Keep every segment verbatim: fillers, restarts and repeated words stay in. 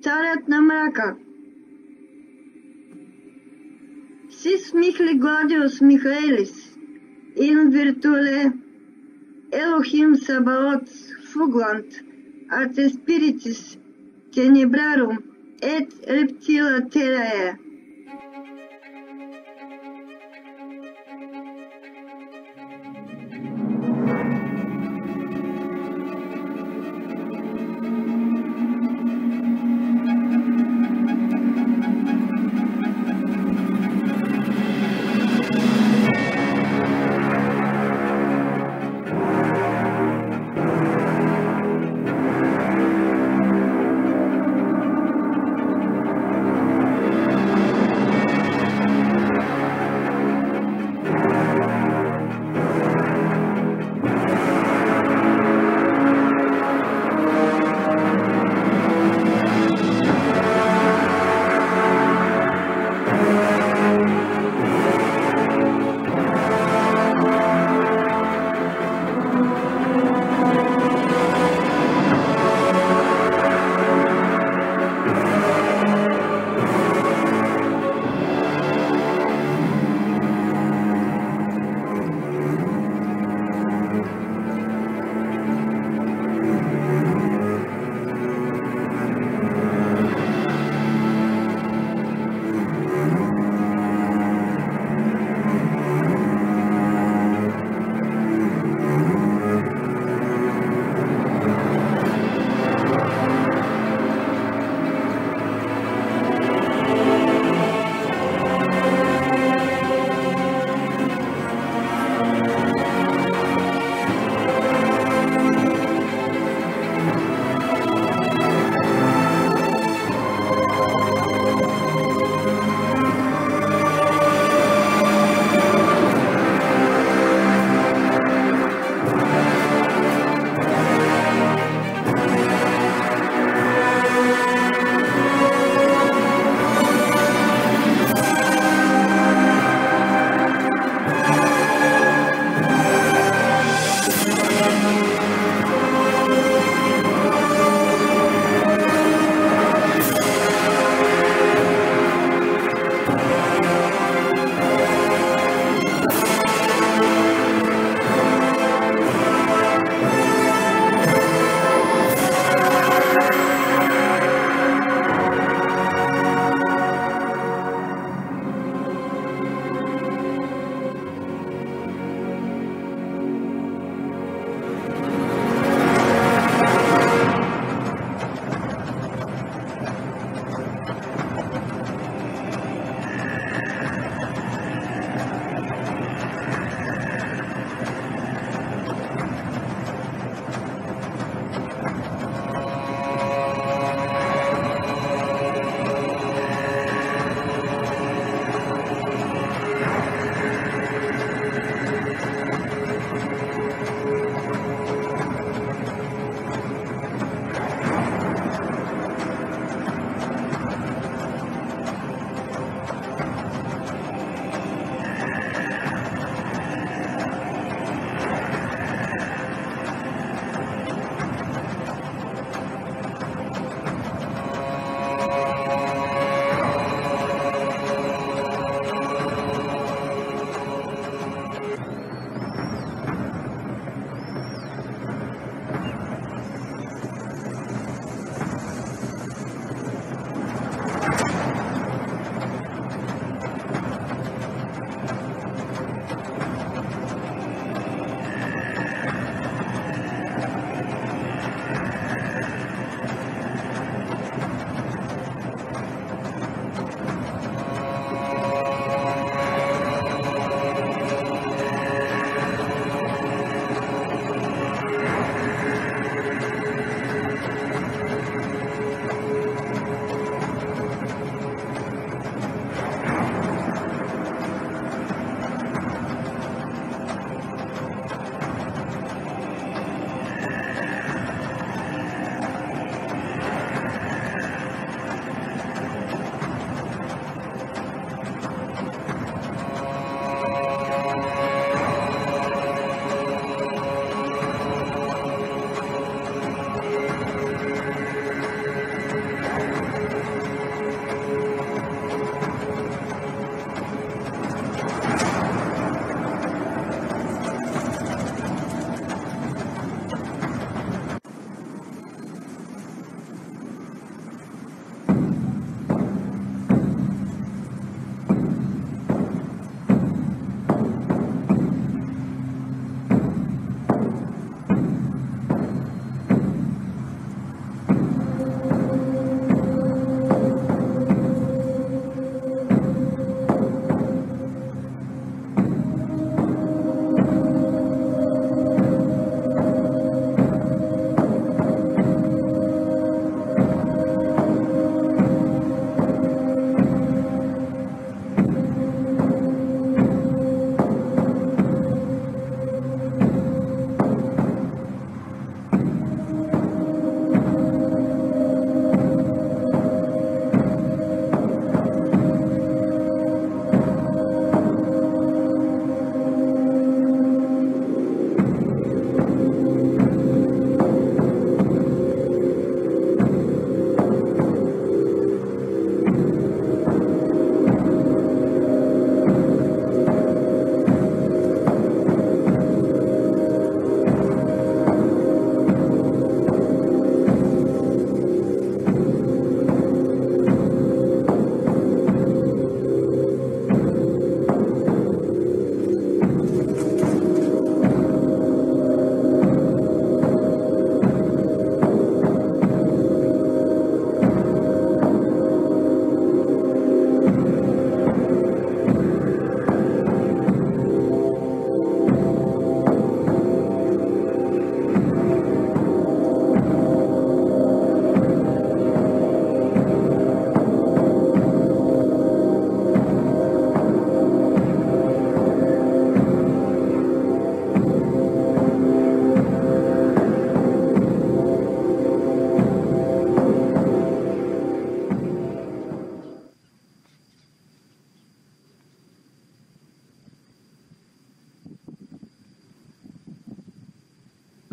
Царят на мрака. Sis mihi gladius Michaelis, in virtule Elohim Sabaoth fuglant ad spiritis tenebrarum et reptila terrae.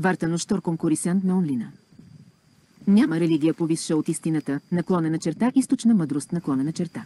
Вартано штор конкурисант на онлина. Няма религия повисша от истината, наклонена черта, източна мъдрост, наклонена черта.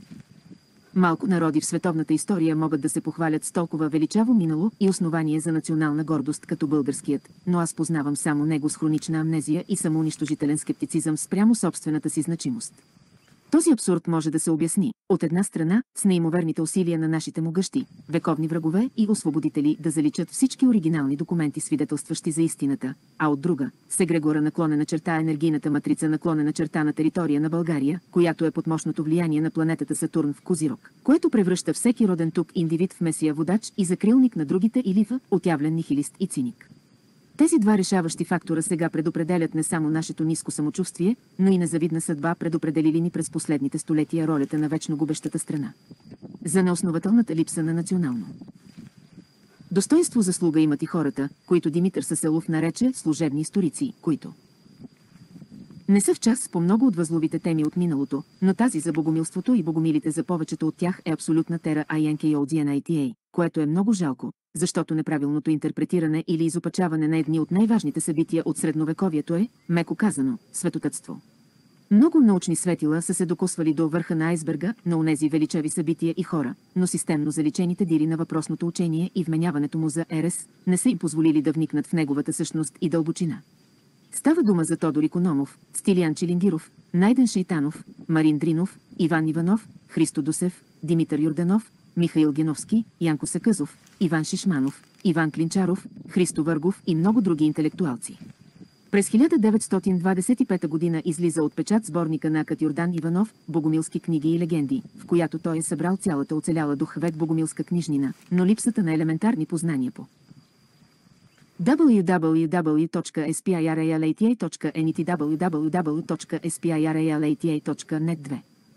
Малко народи в световната история могат да се похвалят с толкова величаво минало и основание за национална гордост като българският, но аз познавам само него с хронична амнезия и самоунищожителен скептицизъм спрямо собствената си значимост. Този абсурд може да се обясни, от една страна, с неимоверните усилия на нашите могъщи, вековни врагове и освободители да заличат всички оригинални документи, свидетелстващи за истината, а от друга, с егрегора наклонена черта енергийната матрица наклонена черта на територия на България, която е под мощното влияние на планетата Сатурн в Козирог, което превръща всеки роден тук индивид в месия водач и закрилник на другите или в отявлен нихилист и циник. Тези два решаващи фактора сега предопределят не само нашето ниско самочувствие, но и незавидна съдба предопределили ни през последните столетия ролята на вечно губещата страна. За неоснователната липса на национално достоинство заслуга имат и хората, които Димитър Съселов нарече служебни историци, които не са в час по много от възловите теми от миналото, но тази за богомилството и богомилите за повечето от тях е абсолютна тера инкодната, което е много жалко, защото неправилното интерпретиране или изопачаване на едни от най-важните събития от средновековието е, меко казано, светотътство. Много научни светила са се докосвали до върха на айсберга на онези величави събития и хора, но системно заличените дири на въпросното учение и вменяването му за ерес не са им позволили да вникнат в неговата същност и дълбочина. Става дума за Тодор Икономов, Стилиян Чилингиров, Найден Шейтанов, Марин Дринов, Иван Иванов, Христо Дусев, Димитър Юрданов, Михаил Геновски, Янко Сакъзов, Иван Шишманов, Иван Клинчаров, Христо Въргов и много други интелектуалци. През хиляда деветстотин двадесет и пета година излиза от печат сборника на Акът Йордан Иванов «Богомилски книги и легенди», в която той е събрал цялата оцеляла дух век богомилска книжнина, но липсата на елементарни познания по дабъл ю дабъл ю дабъл ю точка ес пи ай ар ей ел ей ти ей точка ен и ти дабъл ю дабъл ю дабъл ю точка ес пи ай ар ей ел ей ти ей точка нет две.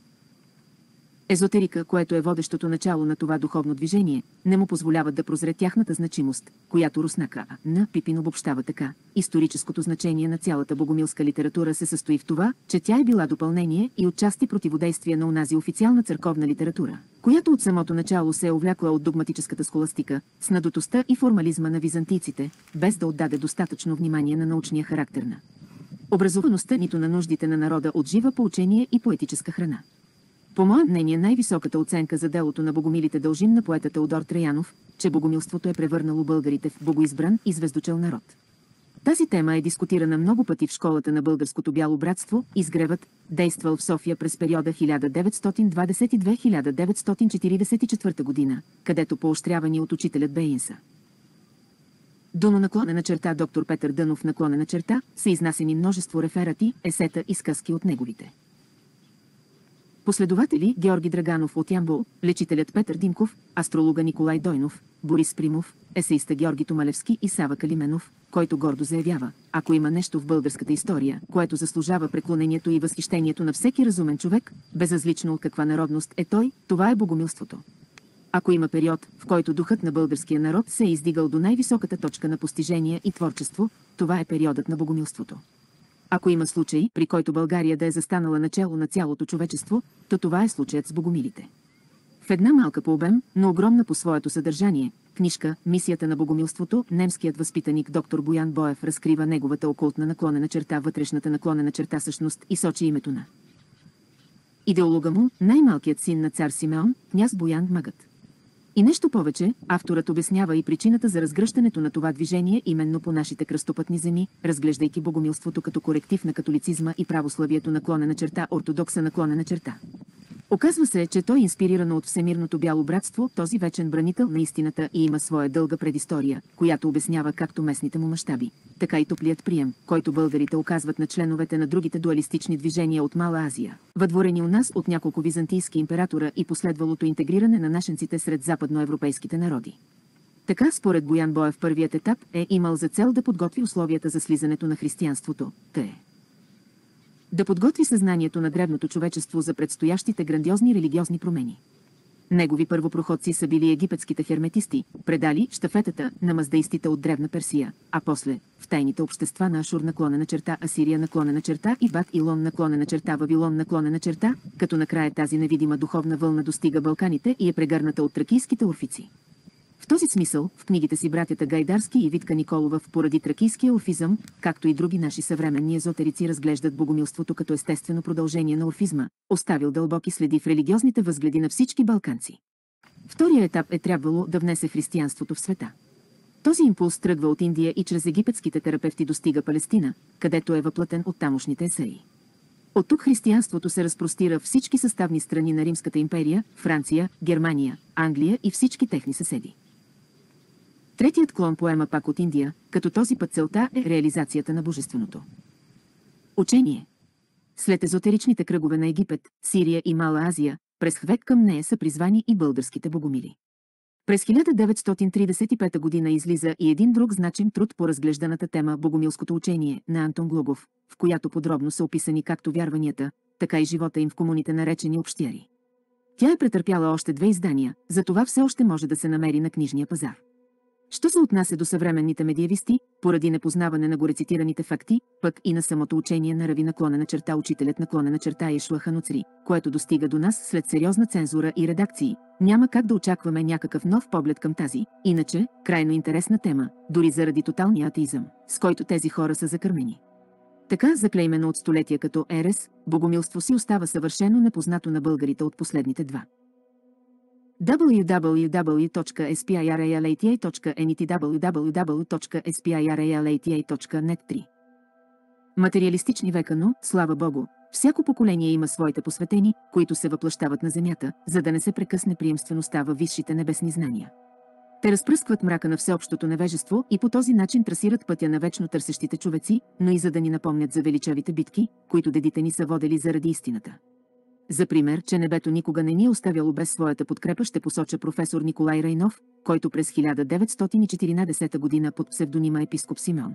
Езотерика, което е водещото начало на това духовно движение, не му позволяват да прозре тяхната значимост, която Руснака на Пипин обобщава така. Историческото значение на цялата богомилска литература се състои в това, че тя е била допълнение и отчасти противодействие на онази официална църковна литература, която от самото начало се е увлякла от догматическата схоластика, с надутостта и формализма на византийците, без да отдаде достатъчно внимание на научния характер на образоваността, нито на нуждите на народа от жива поучение и поетическа храна. По мое мнение, най-високата оценка за делото на богомилите дължим на поета Теодор Траянов, че богомилството е превърнало българите в богоизбран и звездочел народ. Тази тема е дискутирана много пъти в школата на Българското бяло братство, изгревът, действал в София през периода хиляда деветстотин двадесет и две до хиляда деветстотин четиридесет и четвърта година, където поощрявани от учителят Бейнса. Дуно наклонена черта доктор Петър Дънов наклонена черта са изнасени множество реферати, есета и сказки от неговите последователи Георги Драганов от Ямбол, лечителят Петър Димков, астролога Николай Дойнов, Борис Примов, есеиста Георги Томалевски и Сава Калименов, който гордо заявява, ако има нещо в българската история, което заслужава преклонението и възхищението на всеки разумен човек, безразлично от каква народност е той, това е богомилството. Ако има период, в който духът на българския народ се е издигал до най-високата точка на постижение и творчество, това е периодът на богомилството. Ако има случай, при който България да е застанала начело на цялото човечество, то това е случаят с богомилите. В една малка по обем, но огромна по своето съдържание, книжка «Мисията на богомилството», немският възпитаник доктор Боян Боев разкрива неговата окултна наклонена черта, вътрешната наклонена черта същност и сочи името на идеолога му, най-малкият син на цар Симеон, княз Боян Магът. И нещо повече, авторът обяснява и причината за разгръщането на това движение именно по нашите кръстопътни земи, разглеждайки богомилството като коректив на католицизма и православието наклонена черта, ортодокса наклонена черта. Оказва се, че той, инспирирано от Всемирното бяло братство, този вечен бранител на истината и има своя дълга предистория, която обяснява както местните му мащаби, така и топлият прием, който българите оказват на членовете на другите дуалистични движения от Мала Азия, въдворени у нас от няколко византийски императора и последвалото интегриране на нашенците сред западноевропейските народи. Така, според Боян Боев, първият етап е имал за цел да подготви условията за слизането на християнството, т.е. да подготви съзнанието на древното човечество за предстоящите грандиозни религиозни промени. Негови първопроходци са били египетските херметисти, предали щафетата на маздеистите от древна Персия, а после в тайните общества на Ашур наклонена черта, Асирия наклонена черта и Бат Илон наклонена черта, Вавилон наклонена черта, като накрая тази невидима духовна вълна достига Балканите и е прегърната от тракийските орфици. В този смисъл, в книгите си братята Гайдарски и Витка Николова в Поради тракийския орфизъм, както и други наши съвременни езотерици разглеждат богомилството като естествено продължение на орфизма, оставил дълбоки следи в религиозните възгледи на всички балканци. Вторият етап е трябвало да внесе християнството в света. Този импулс тръгва от Индия и чрез египетските терапевти достига Палестина, където е въплътен от тамошните есеи. От тук християнството се разпростира в всички съставни страни на Римската империя, Франция, Германия, Англия и всички техни съседи. Третият клон поема пак от Индия, като този път целта е реализацията на божественото учение. След езотеричните кръгове на Египет, Сирия и Мала Азия, през век към нея са призвани и българските богомили. През хиляда деветстотин тридесет и пета година излиза и един друг значим труд по разглежданата тема «Богомилското учение» на Антон Глогов, в която подробно са описани както вярванията, така и живота им в комуните наречени общяри. Тя е претърпяла още две издания, затова все още може да се намери на книжния пазар. Що се отнася до съвременните медиевисти, поради непознаване на горецитираните факти, пък и на самото учение на Рави наклонена черта учителят наклонена черта Йешуа Хануцри, което достига до нас след сериозна цензура и редакции, няма как да очакваме някакъв нов поглед към тази, иначе, крайно интересна тема, дори заради тоталния атеизъм, с който тези хора са закърмени. Така, заклеймено от столетия като ерес, богомилство си остава съвършено непознато на българите от последните два. дабъл ю дабъл ю дабъл ю точка ес пи ай ар ей ел ей ти ей точка нет и дабъл ю дабъл ю дабъл ю точка ес пи ай ар ей ел ей ти ей точка нет три. Материалистични века, но, слава Богу, всяко поколение има своите посветени, които се въплъщават на земята, за да не се прекъсне приемствеността във висшите небесни знания. Те разпръскват мрака на всеобщото невежество и по този начин трасират пътя на вечно търсещите човеци, но и за да ни напомнят за величавите битки, които дедите ни са водели заради истината. За пример, че небето никога не ни е оставяло без своята подкрепа, ще посоча професор Николай Райнов, който през хиляда деветстотин и четиринадесета година под псевдонима епископ Симеон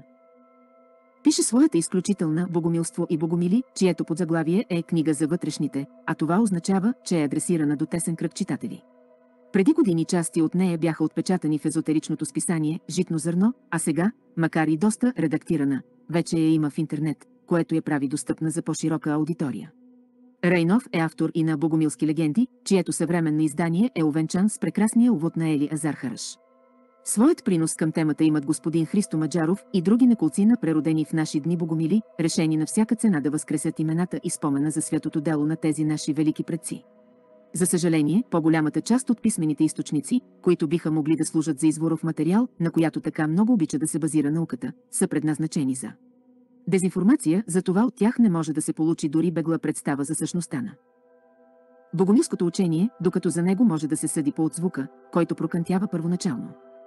пише своята изключителна «Богомилство и богомили», чието подзаглавие е книга за вътрешните, а това означава, че е адресирана до тесен кръг читатели. Преди години части от нея бяха отпечатани в езотеричното списание «Житно зърно», а сега, макар и доста редактирана, вече я има в интернет, което я прави достъпна за по-широка аудитория. Райнов е автор и на «Богомилски легенди», чието съвременно издание е увенчан с прекрасния увод на Ели Азархараш. Своят принос към темата имат господин Христо Маджаров и други неколцина преродени в наши дни богомили, решени на всяка цена да възкресят имената и спомена за святото дело на тези наши велики предци. За съжаление, по-голямата част от писмените източници, които биха могли да служат за изворов материал, на която така много обича да се базира науката, са предназначени за дезинформация, затова от тях не може да се получи дори бегла представа за същността на богомилското учение, докато за него може да се съди по отзвука, който прокънтява първоначално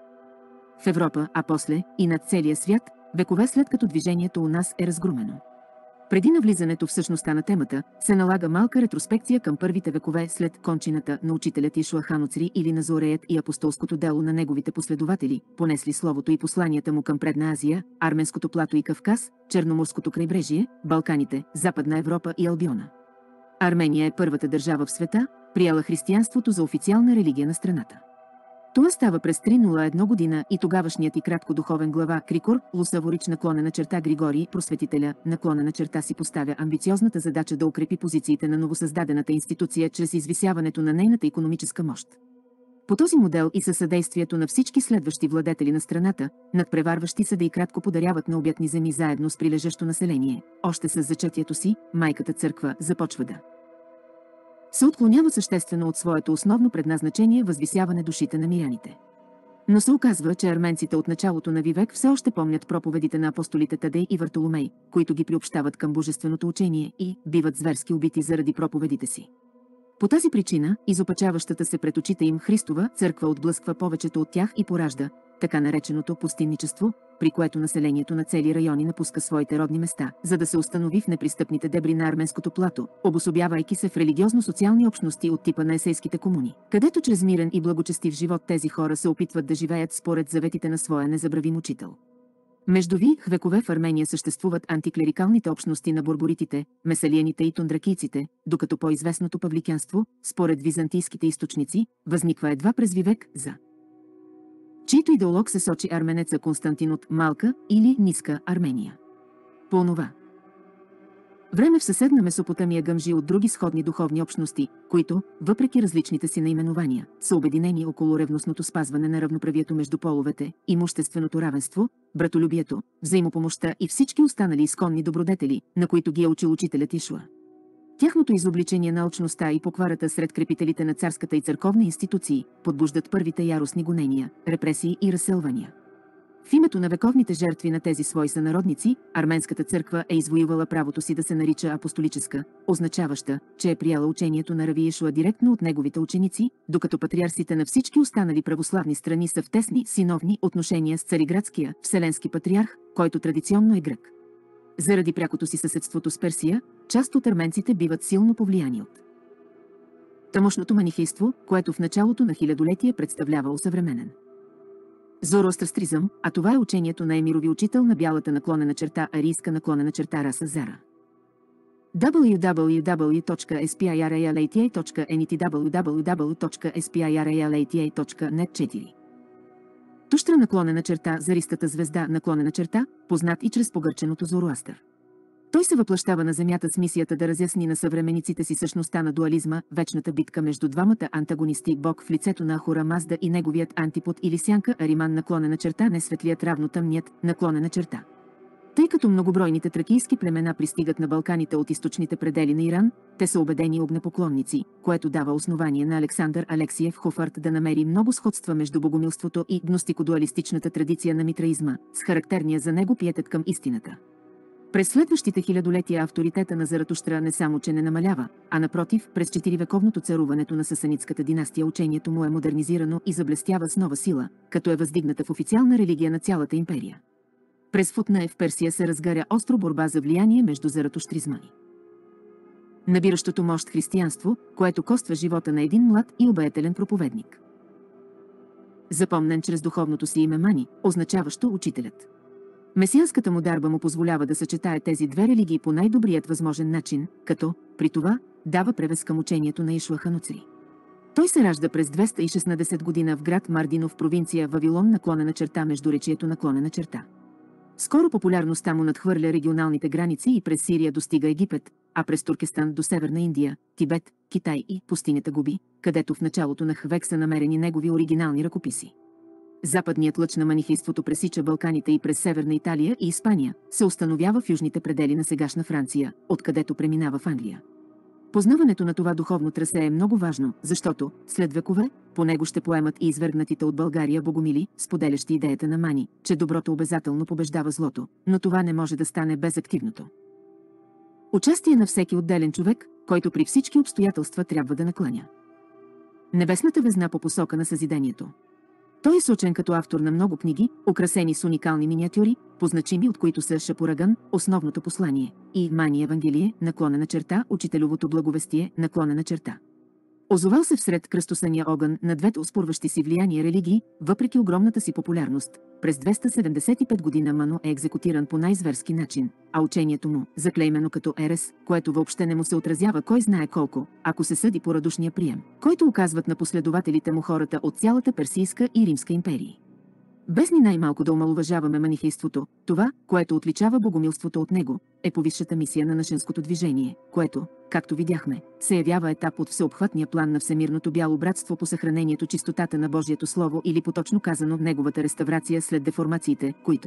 в Европа, а после и над целия свят, векове след като движението у нас е разгрумено. Преди навлизането в същността на темата, се налага малка ретроспекция към първите векове след кончината на учителят Йешуа Хануцри или на Зореят и апостолското дело на неговите последователи, понесли словото и посланията му към Предна Азия, Арменското плато и Кавказ, Черноморското крайбрежие, Балканите, Западна Европа и Албиона. Армения е първата държава в света, приела християнството за официална религия на страната. Това става през триста и една година и тогавашният и кратко духовен глава Крикор, Лусаворич наклонена черта Григорий, просветителя, наклонена черта си поставя амбициозната задача да укрепи позициите на новосъздадената институция чрез извисяването на нейната икономическа мощ. По този модел и със съдействието на всички следващи владетели на страната, надпреварващи се да и кратко подаряват на обятни земи заедно с прилежащо население, още с зачатието си, майката църква започва да се отклонява съществено от своето основно предназначение възвисяване душите на миряните. Но се оказва, че арменците от началото на вивек все още помнят проповедите на апостолите Тадей и Вартоломей, които ги приобщават към божественото учение и биват зверски убити заради проповедите си. По тази причина, изопачаващата се пред очите им Христова църква отблъсква повечето от тях и поражда така нареченото пустинничество, при което населението на цели райони напуска своите родни места, за да се установи в непристъпните дебри на арменското плато, обособявайки се в религиозно-социални общности от типа на есейските комуни, където чрез мирен и благочестив живот тези хора се опитват да живеят според заветите на своя незабравим учител. Между вих векове в Армения съществуват антиклерикалните общности на борборитите, месалияните и тундракийците, докато по-известното павликянство, според византийските източници, възниква едва през вивек, за чийто идеолог се сочи арменеца Константин от Малка или Ниска Армения. По онова Време в съседна Месопотамия гъмжи от други сходни духовни общности, които, въпреки различните си наименования, са обединени около ревностното спазване на равноправието между половете, имущественото равенство, братолюбието, взаимопомощта и всички останали изконни добродетели, на които ги е учил учителят Ишуа. Тяхното изобличение на алчността и покварата сред крепителите на царската и църковни институции подбуждат първите яростни гонения, репресии и разселвания. В името на вековните жертви на тези свои сънародници, арменската църква е извоювала правото си да се нарича апостолическа, означаваща, че е приела учението на Рави Ишуа директно от неговите ученици, докато патриарсите на всички останали православни страни са в тесни синовни отношения с Цариградския вселенски патриарх, който традиционно е грък. Заради прякото си съседството с Персия, част от арменците биват силно повлияни от тамошното манихейство, което в началото на хилядолетие представлява осъвременен зороастризъм, а това е учението на емирови учител на бялата наклонена черта арийска наклонена черта раса Зара. дабъл ю дабъл ю дабъл ю точка спиралата точка нет дабъл ю дабъл ю дабъл ю точка спиралата точка нет четири. Тущра наклонена черта заристата звезда наклонена черта, познат и чрез погърченото Зороастър. Той се въплъщава на земята с мисията да разясни на съвременниците си същността на дуализма, вечната битка между двамата антагонисти Бог в лицето на Ахура Мазда и неговият антипод или сянка Ариман наклонена черта, не светлият равно тъмният наклонена черта. Тъй като многобройните тракийски племена пристигат на Балканите от източните предели на Иран, те са убедени огнепоклонници, което дава основание на Александър Алексиев Хофарт да намери много сходства между богомилството и гностико-дуалистичната традиция на митраизма, с характерния за него пиетет към истината. През следващите хилядолетия авторитета на Заратуштра не само че не намалява, а напротив, през четиривековното царуването на Сасанидската династия учението му е модернизирано и заблестява с нова сила, като е въздигната в официална религия на цялата империя. През Футна е в Персия се разгаря остро борба за влияние между заратуштризма и набиращото мощ християнство, което коства живота на един млад и обаятелен проповедник. Запомнен чрез духовното си име Мани, означаващо учителят. Месианската му дарба му позволява да съчетае тези две религии по най-добрият възможен начин, като, при това, дава превес към учението на Ишуа Хануцри. Той се ражда през двеста и шестнадесета година в град Мардино в провинция Вавилон наклонена черта между речието наклонена черта. Скоро популярността му надхвърля регионалните граници и през Сирия достига Египет, а през Туркестан до Северна Индия, Тибет, Китай и пустинята Гоби, където в началото на Хвек са намерени негови оригинални ръкописи. Западният лъч на манихейството пресича Балканите и през Северна Италия и Испания, се установява в южните предели на сегашна Франция, откъдето преминава в Англия. Познаването на това духовно трасе е много важно, защото, след векове, по него ще поемат и извергнатите от България богомили, споделящи идеята на Мани, че доброто обезателно побеждава злото, но това не може да стане без активното участие на всеки отделен човек, който при всички обстоятелства трябва да накланя небесната везна по посока на съзидението. Той е сочен като автор на много книги, украсени с уникални миниатюри, позначими от които са Шапураган, основното послание, и Мани Евангелие, наклонена черта, учителевото благовестие, наклонена черта. Озовал се всред кръстосания огън на двете оспорващи си влияние религии, въпреки огромната си популярност. През двеста седемдесет и пета година Мано е екзекутиран по най-зверски начин, а учението му, заклеймено като ерес, което въобще не му се отразява кой знае колко, ако се съди по радушния прием, който оказват на последователите му хората от цялата Персийска и Римска империи. Без ни най-малко да омалуважаваме манихейството, това, което отличава богомилството от него, е повисшата мисия на нашенското движение, което, както видяхме, се явява етап от всеобхватния план на Всемирното бяло братство по съхранението чистотата на Божието Слово или поточно казано неговата реставрация след деформациите, които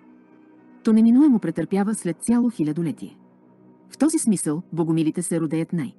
то неминуемо претърпява след цяло хилядолетие. В този смисъл, богомилите се родеят най-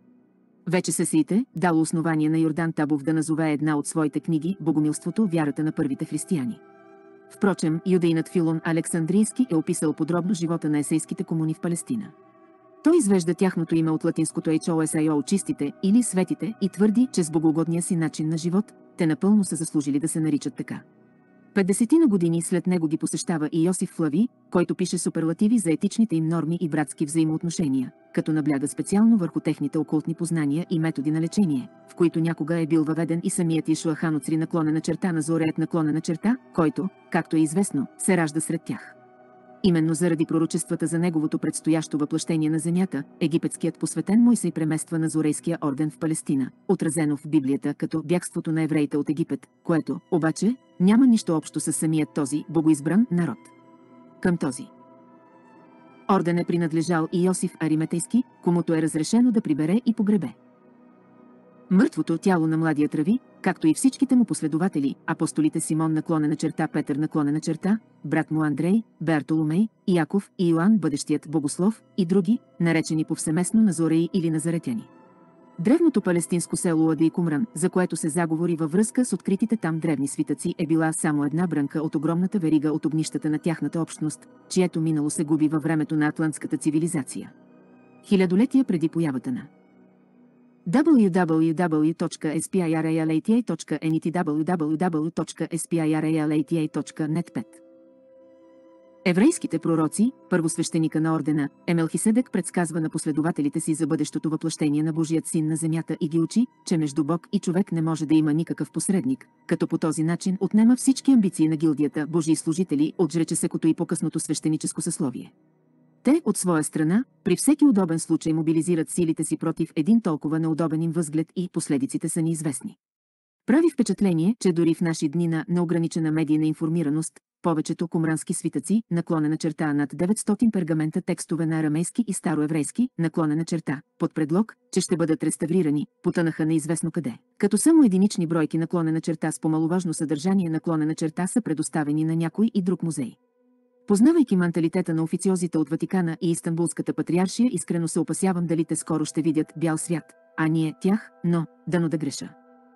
Вече Сесиите, дало основание на Йордан Табов да назове една от своите книги «Богомилството, вярата на първите християни». Впрочем, юдеинът Филон Александрийски е описал подробно живота на есейските комуни в Палестина. Той извежда тяхното име от латинското «Ейчо чистите» или светите и твърди, че с богоугодния си начин на живот, те напълно са заслужили да се наричат така. Петдесетина години след него ги посещава и Йосиф Флави, който пише суперлативи за етичните им норми и братски взаимоотношения, като набляга специално върху техните окултни познания и методи на лечение, в които някога е бил въведен и самият Ишуа Хануцри наклонена черта на Зореят наклонена черта, който, както е известно, се ражда сред тях. Именно заради пророчествата за неговото предстоящо въплъщение на земята, египетският посветен Мойсей премества на Зорейския орден в Палестина, отразено в Библията като бягството на евреите от Египет, което, обаче, няма нищо общо с самият този богоизбран народ. Към този Орден е принадлежал и Йосиф Ариматейски, комуто е разрешено да прибере и погребе мъртвото тяло на младия Трави, както и всичките му последователи, апостолите Симон наклонена черта Петър наклонена черта, брат му Андрей, Бертоломей, Яков и Йоан бъдещият богослов и други, наречени повсеместно Назореи или Назаретяни. Древното палестинско село Ади Кумран, за което се заговори във връзка с откритите там древни свитъци, е била само една брънка от огромната верига от огнищата на тяхната общност, чието минало се губи във времето на атлантската цивилизация. Хилядолетия преди появата на дабъл ю дабъл ю дабъл ю точка ес пи ай ар ей ел ей ти ей точка ен и ти дабъл ю дабъл ю дабъл ю точка ес пи ай ар ей ел ей ти ей точка нет пет. Еврейските пророци, първосвещеника на ордена, Емелхиседек предсказва на последователите си за бъдещото въплъщение на Божият син на земята и ги учи, че между Бог и човек не може да има никакъв посредник, като по този начин отнема всички амбиции на гилдията Божии служители от жречесекото и по-късното свещеническо съсловие. Те, от своя страна, при всеки удобен случай мобилизират силите си против един толкова неудобен им възглед и последиците са неизвестни. Прави впечатление, че дори в наши дни на неограничена медийна информираност, повечето кумрански свитъци, наклонена черта над деветстотин пергамента текстове на арамейски и староеврейски, наклонена черта, под предлог, че ще бъдат реставрирани, потънаха неизвестно къде. Като само единични бройки наклонена черта с по-маловажно съдържание наклонена черта са предоставени на някой и друг музей. Познавайки менталитета на официозите от Ватикана и Истанбулската патриаршия, искрено се опасявам дали те скоро ще видят бял свят, а ние тях, но, дано да греша.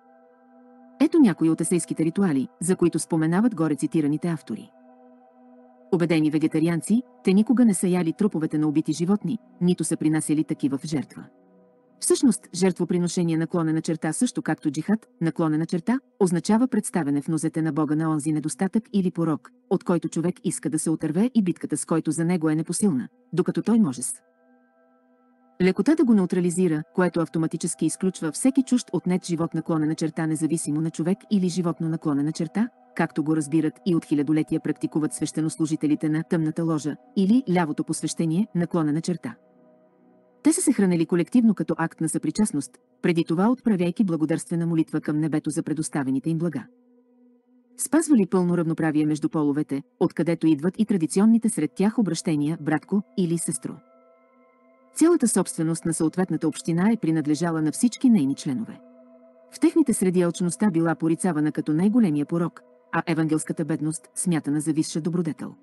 Ето някои от есейските ритуали, за които споменават горе цитираните автори. Убедени вегетарианци, те никога не са яли труповете на убити животни, нито са принасяли такива в жертва. Всъщност, жертвоприношение наклонена черта също както джихад, наклонена черта, означава представяне в нозете на Бога на онзи недостатък или порок, от който човек иска да се отърве и битката с който за него е непосилна, докато той може с лекота да го неутрализира, което автоматически изключва всеки чужд отнет живот наклонена черта независимо на човек или животно наклонена черта, както го разбират и от хилядолетия практикуват свещенослужителите на тъмната ложа или лявото посвещение наклонена черта. Те са се хранили колективно като акт на съпричастност, преди това отправяйки благодарствена молитва към небето за предоставените им блага. Спазвали пълно равноправие между половете, откъдето идват и традиционните сред тях обращения братко или сестро. Цялата собственост на съответната община е принадлежала на всички нейни членове. В техните среди алчността била порицавана като най-големия порок, а евангелската бедност смятана за висша добродетел.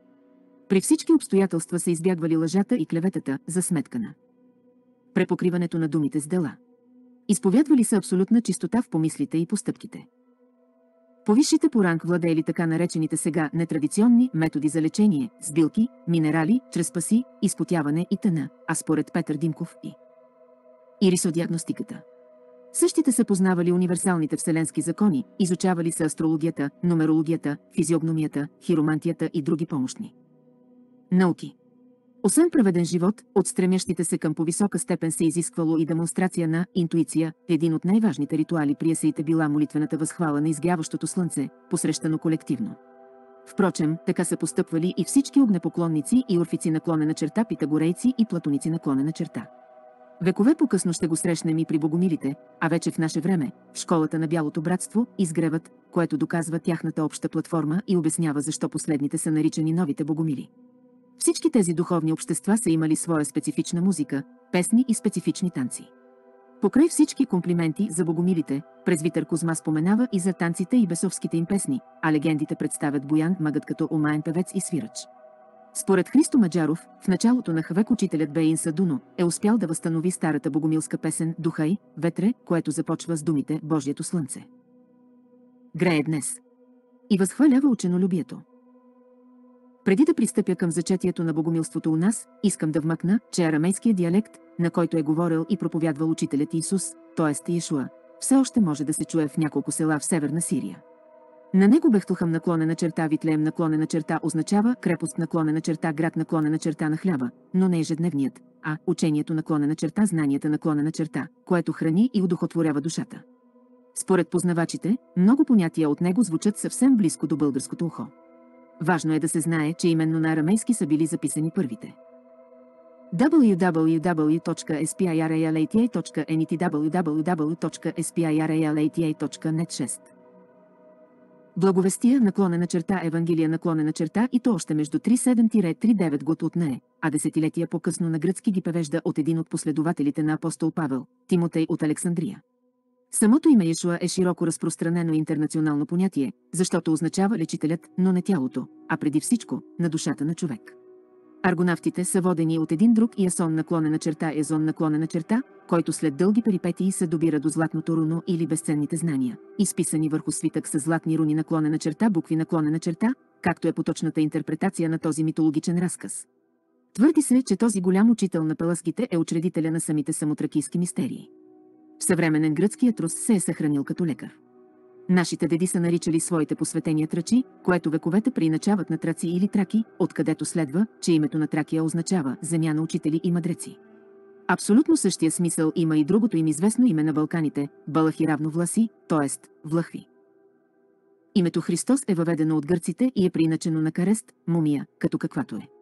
При всички обстоятелства са избягвали лъжата и клеветата за сметка на препокриването на думите с дела. Изповядвали са абсолютна чистота в помислите и постъпките. Повисшите по ранг владеели така наречените сега нетрадиционни методи за лечение, с билки, минерали, чрез паси, изпотяване и т.н., а според Петър Димков и ирисодиагностиката. Същите са познавали универсалните вселенски закони, изучавали са астрологията, нумерологията, физиогномията, хиромантията и други помощни науки. Освен праведен живот, от стремящите се към по-висока степен се изисквало и демонстрация на интуиция. Един от най-важните ритуали при есеите била молитвената възхвала на изгряващото слънце, посрещано колективно. Впрочем, така са постъпвали и всички огнепоклонници и орфици наклонена черта, питагорейци и платоници наклонена черта. Векове по-късно ще го срещнем и при богомилите, а вече в наше време, в школата на Бялото братство, изгреват, което доказва тяхната обща платформа и обяснява защо последните са наричани новите богомили. Всички тези духовни общества са имали своя специфична музика, песни и специфични танци. Покрай всички комплименти за богомилите, презвитър Козма споменава и за танците и бесовските им песни, а легендите представят Боян Магът като омаен певец и свирач. Според Христо Маджаров, в началото на Хавек учителят Бейин Садуно е успял да възстанови старата богомилска песен «Духай, ветре», което започва с думите «Божието слънце грее днес» и възхвалява ученолюбието. Преди да пристъпя към зачетието на богомилството у нас, искам да вмъкна, че арамейският диалект, на който е говорил и проповядвал учителят Исус, т.е. Йешуа, все още може да се чуе в няколко села в Северна Сирия. На него Бехтлехем наклонена черта Витлеем наклонена черта означава крепост наклонена черта град наклонена черта на хляба, но не ежедневният, а учението наклонена черта знанията наклонена черта, което храни и удохотворява душата. Според познавачите, много понятия от него звучат съвсем близко до българското ухо. Важно е да се знае, че именно на арамейски са били записани първите дабъл ю дабъл ю дабъл ю точка ес пи ай ар ей ел ей ти ей точка ен и ти дабъл ю дабъл ю дабъл ю точка ес пи ай ар ей ел ей ти ей точка нет шест. Благовестия наклонена черта Евангелия наклонена черта и то още между три седем - три девет год от нея, а десетилетия по-късно на гръцки ги превежда от един от последователите на апостол Павел, Тимотей от Александрия. Самото име Йешуа е широко разпространено интернационално понятие, защото означава лечителят, но не тялото, а преди всичко на душата на човек. Аргонавтите са водени от един друг Ясон наклонена черта Езон наклонена черта, който след дълги перипетии се добира до златното руно или безценните знания, изписани върху свитък с златни руни наклонена черта букви наклонена черта, както е поточната интерпретация на този митологичен разказ. Твърди се, че този голям учител на пеласките е учредителя на самите самотракийски мистерии. В съвременен гръцкият Рус се е съхранил като лекар. Нашите деди са наричали своите посветения трачи, което вековете преиначават на траци или траки, откъдето следва, че името на Тракия означава земя на учители и мъдреци. Абсолютно същия смисъл има и другото им известно име на Балканите – Балахи равновласи, т.е. влахви. Името Христос е въведено от гърците и е прииначено на карест, мумия, като каквато е.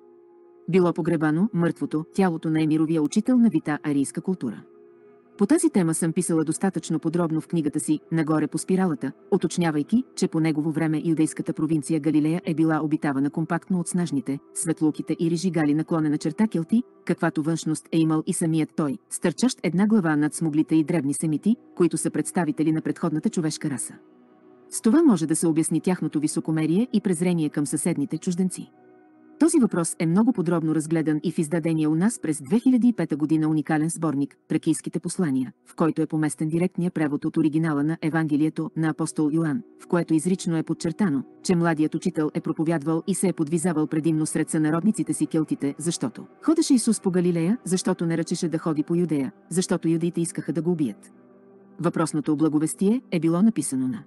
Било погребано мъртвото, тялото на емировия учител на вита арийска култура. По тази тема съм писала достатъчно подробно в книгата си «Нагоре по спиралата», уточнявайки, че по негово време юдейската провинция Галилея е била обитавана компактно от снажните, светлооките и рижигали наклонена черта келти, каквато външност е имал и самият той, стърчащ една глава над смуглите и древни семити, които са представители на предходната човешка раса. С това може да се обясни тяхното високомерие и презрение към съседните чужденци. Този въпрос е много подробно разгледан и в издадения у нас през две хиляди и пета година уникален сборник «Тракийските послания», в който е поместен директния превод от оригинала на Евангелието на апостол Йоан, в което изрично е подчертано, че младият учител е проповядвал и се е подвизавал предимно сред сънародниците си келтите, защото ходеше Исус по Галилея, защото не ръчеше да ходи по Юдея, защото юдеите искаха да го убият. Въпросното благовестие е било написано на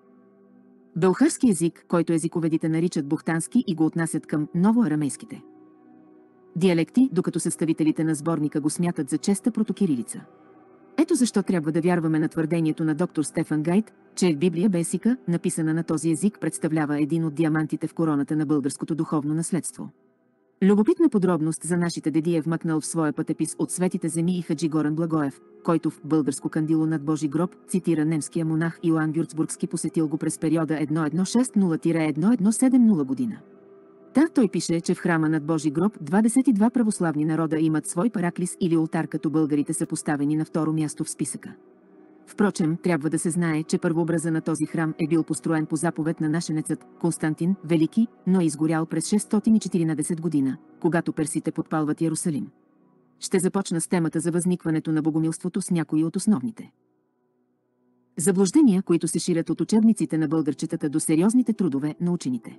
белхарски език, който езиковедите наричат бухтански и го отнасят към новоарамейските диалекти, докато съставителите на сборника го смятат за честа протокирилица. Ето защо трябва да вярваме на твърдението на доктор Стефан Гайд, че Библия Бесика, написана на този език, представлява един от диамантите в короната на българското духовно наследство. Любопитна подробност за нашите деди е вмъкнал в своя пътепис от светите земи и хаджи Горан Благоев, който в българско кандило над Божи гроб цитира немския монах Йоан Вюрцбургски, посетил го през периода хиляда седемстотин и шестдесета до хиляда седемстотин и седемдесета година. Та той пише, че в храма над Божи гроб двадесет и два православни народа имат свой параклис или олтар, като българите са поставени на второ място в списъка. Впрочем, трябва да се знае, че първообраза на този храм е бил построен по заповед на нашенецът Константин Велики, но е изгорял през шестстотин и четиринадесета година, когато персите подпалват Йерусалим. Ще започна с темата за възникването на богомилството с някои от основните заблуждения, които се ширят от учебниците на българчетата до сериозните трудове на учените.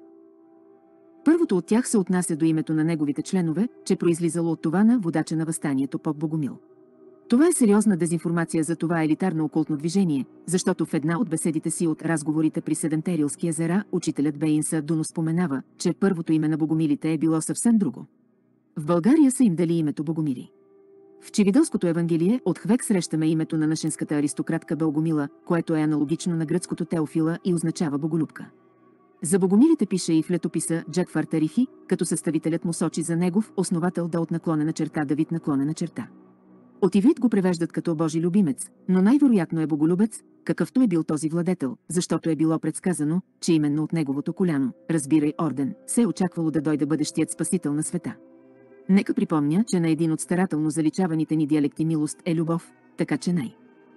Първото от тях се отнася до името на неговите членове, че произлизало от това на водача на въстанието поп Богомил. Това е сериозна дезинформация за това елитарно окултно движение, защото в една от беседите си от разговорите при Седемте Рилски езера, учителят Бейнса Дуно споменава, че първото име на богомилите е било съвсем друго. В България са им дали името Богомили. В Чивидълското Евангелие от Хвек срещаме името на нашенската аристократка Белгомила, което е аналогично на гръцкото Теофила и означава боголюбка. За богомилите пише и в летописа Джакфар Тарихи, като съставителят му сочи за негов основател да от наклонена черта Давид наклонена черта. От иврит го превеждат като Божи любимец, но най-вероятно е боголюбец, какъвто е бил този владетел, защото е било предсказано, че именно от неговото коляно, разбирай орден, се е очаквало да дойде бъдещият спасител на света. Нека припомня, че на един от старателно заличаваните ни диалекти милост е любов, така че най-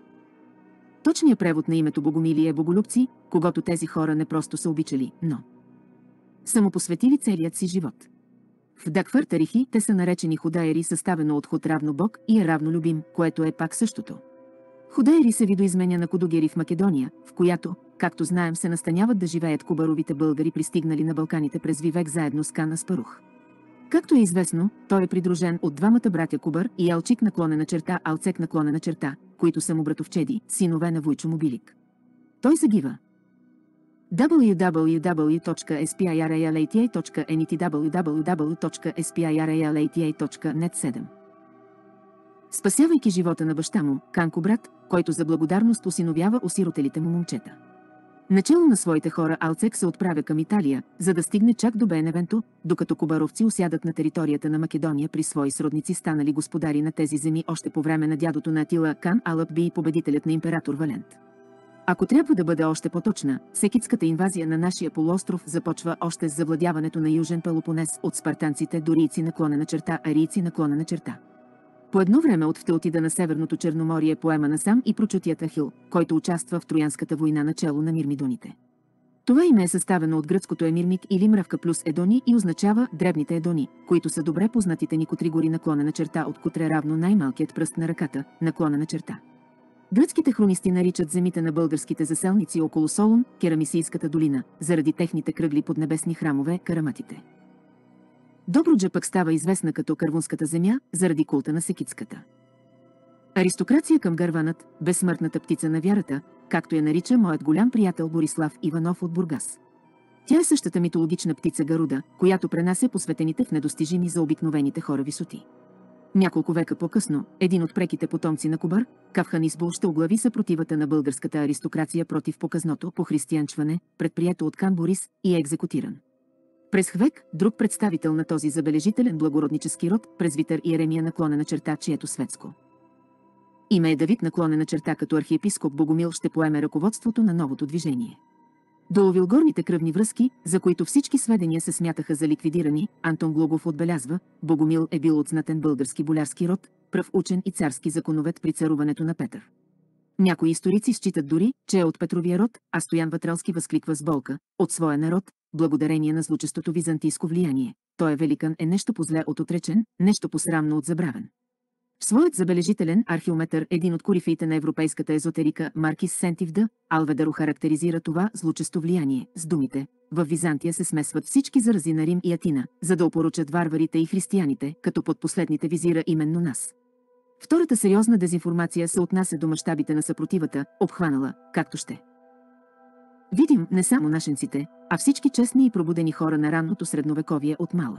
точният превод на името Богомили е боголюбци, когато тези хора не просто са обичали, но са му посветили целият си живот. В Дакфар Тарихи те са наречени худаери, съставено от худ равно Бог и е равно любим, което е пак същото. Худаери се видоизменя на кудогери в Македония, в която, както знаем, се настаняват да живеят кубаровите българи, пристигнали на Балканите през Вивек заедно с Кан Аспарух. Както е известно, той е придружен от двамата братя Кубър и Алчик наклонена черта Алцек наклонена черта, които са му братовчеди, синове на Войчо Мобилик. Той загива. дабъл ю дабъл ю дабъл ю точка спиралата точка нет дабъл ю дабъл ю дабъл ю точка спиралата точка нет седем. Спасявайки живота на баща му, Канко брат, който за благодарност осиновява осиротелите му момчета. Начело на своите хора Алцек се отправя към Италия, за да стигне чак до Беневенто, докато кубаровци осядат на територията на Македония при свои сродници, станали господари на тези земи още по време на дядото на Атила Кан Алъб Би и победителят на император Валент. Ако трябва да бъде още по-точна, секитската инвазия на нашия полуостров започва още с завладяването на Южен Пелопонес от спартанците, дорийци наклонена черта, арийци наклонена черта. По едно време от Фте отида на Северното Черноморие поема насам и прочутият Ахил, който участва в Троянската война начело на мирмидоните. Това име е съставено от гръцкото емирмик или мравка плюс едони и означава дребните едони, които са добре познатите ни котригори наклонена черта от котре равно най-малкият пръст на ръката, наклонена черта. Гръцките хронисти наричат земите на българските заселници около Солун, Керамисийската долина, заради техните кръгли поднебесни храмове, караматите. Добруджа пък става известна като Кървунската земя, заради култа на секитската аристокрация към Гарванът, безсмъртната птица на вярата, както я нарича моят голям приятел Борислав Иванов от Бургас. Тя е същата митологична птица Гаруда, която пренася посветените в недостижими за обикновените хора висоти. Няколко века по-късно, един от преките потомци на Кубър, Кавхан Избул, ще оглави съпротивата на българската аристокрация против показното похристиянчване, предприето от хан Борис, и е екзекутиран. През Хвек, друг представител на този забележителен благороднически род, презвитър Иеремия наклонена черта, чието светско име е Давид наклонена черта, като архиепископ Богомил ще поеме ръководството на новото движение. Доловил горните кръвни връзки, за които всички сведения се смятаха за ликвидирани, Антон Глогов отбелязва, Богомил е бил от знатен български болярски род, пръв учен и царски законовед при царуването на Петър. Някои историци считат дори, че е от Петровия род, а Стоян Ватрелски възкликва с болка: от своя народ, благодарение на злочестото византийско влияние. Той е великан е нещо по-зле от отречен, нещо посрамно от забравен. В своят забележителен археометър един от корифеите на европейската езотерика Маркис Сентивда Алведаро характеризира това злочесто влияние с думите: в Византия се смесват всички зарази на Рим и Атина, за да опоручат варварите и християните, като под последните визира именно нас. Втората сериозна дезинформация се отнася до мащабите на съпротивата, обхванала, както ще видим, не само нашенците, а всички честни и пробудени хора на ранното средновековие от Мала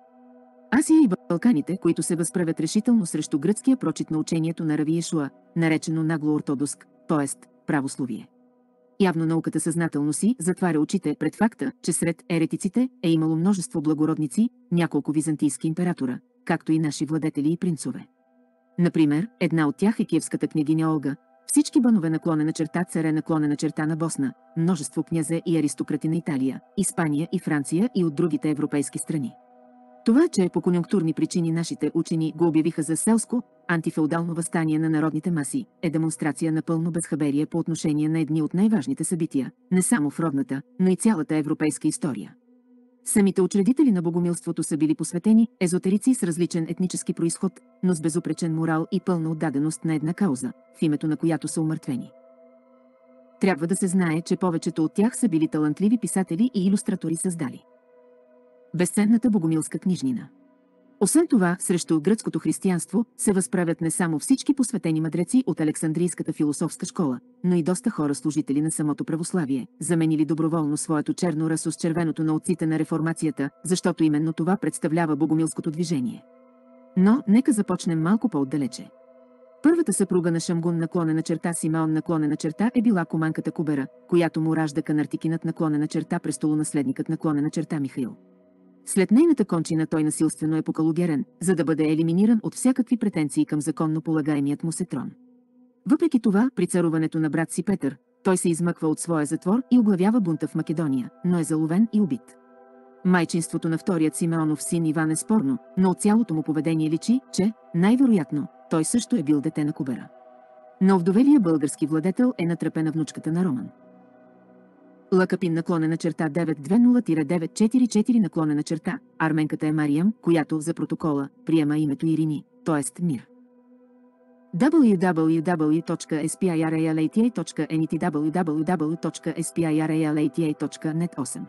Азия и Балканите, които се възправят решително срещу гръцкия прочит на учението на Рави Йешуа, наречено нагло ортодокс, т.е. правословие. Явно науката съзнателно си затваря очите пред факта, че сред еретиците е имало множество благородници, няколко византийски императора, както и наши владетели и принцове. Например, една от тях е киевската княгиня Олга, всички банове наклонена черта, царе наклонена черта на Босна, множество князе и аристократи на Италия, Испания и Франция и от другите европейски страни. Това, че по конюнктурни причини нашите учени го обявиха за селско, антифеодално въстание на народните маси, е демонстрация на пълно безхаберие по отношение на едни от най-важните събития, не само в родната, но и цялата европейска история. Самите учредители на богомилството са били посветени езотерици с различен етнически произход, но с безупречен морал и пълна отдаденост на една кауза, в името на която са умъртвени. Трябва да се знае, че повечето от тях са били талантливи писатели и илюстратори създали безценната богомилска книжнина. Освен това, срещу гръцкото християнство се възправят не само всички посветени мъдреци от Александрийската философска школа, но и доста хора служители на самото православие, заменили доброволно своето черно расо с червеното на отците на реформацията, защото именно това представлява богомилското движение. Но нека започнем малко по-отдалече. Първата съпруга на Шамгун наклонена черта Симеон наклонена черта е била команката Кубера, която му ражда Канартикинът наклонена черта престолонаследникът наклонена черта Михаил. След нейната кончина той насилствено е покалогерен, за да бъде елиминиран от всякакви претенции към законно полагаемият му се трон. Въпреки това, при царуването на брат си Петър, той се измъква от своя затвор и оглавява бунта в Македония, но е заловен и убит. Майчинството на вторият Симеонов син Иван е спорно, но от цялото му поведение личи, че, най-вероятно, той също е бил дете на Кубера. Но вдовелия български владетел е натрапена внучката на Роман. Лакапин наклонена черта девет две нула девет четири четири наклонена черта, арменката е Мариям, която за протокола приема името Ирини, т.е. мир. дабъл ю дабъл ю дабъл ю точка спиралата точка нет дабъл ю дабъл ю дабъл ю точка спиралата точка нет осем.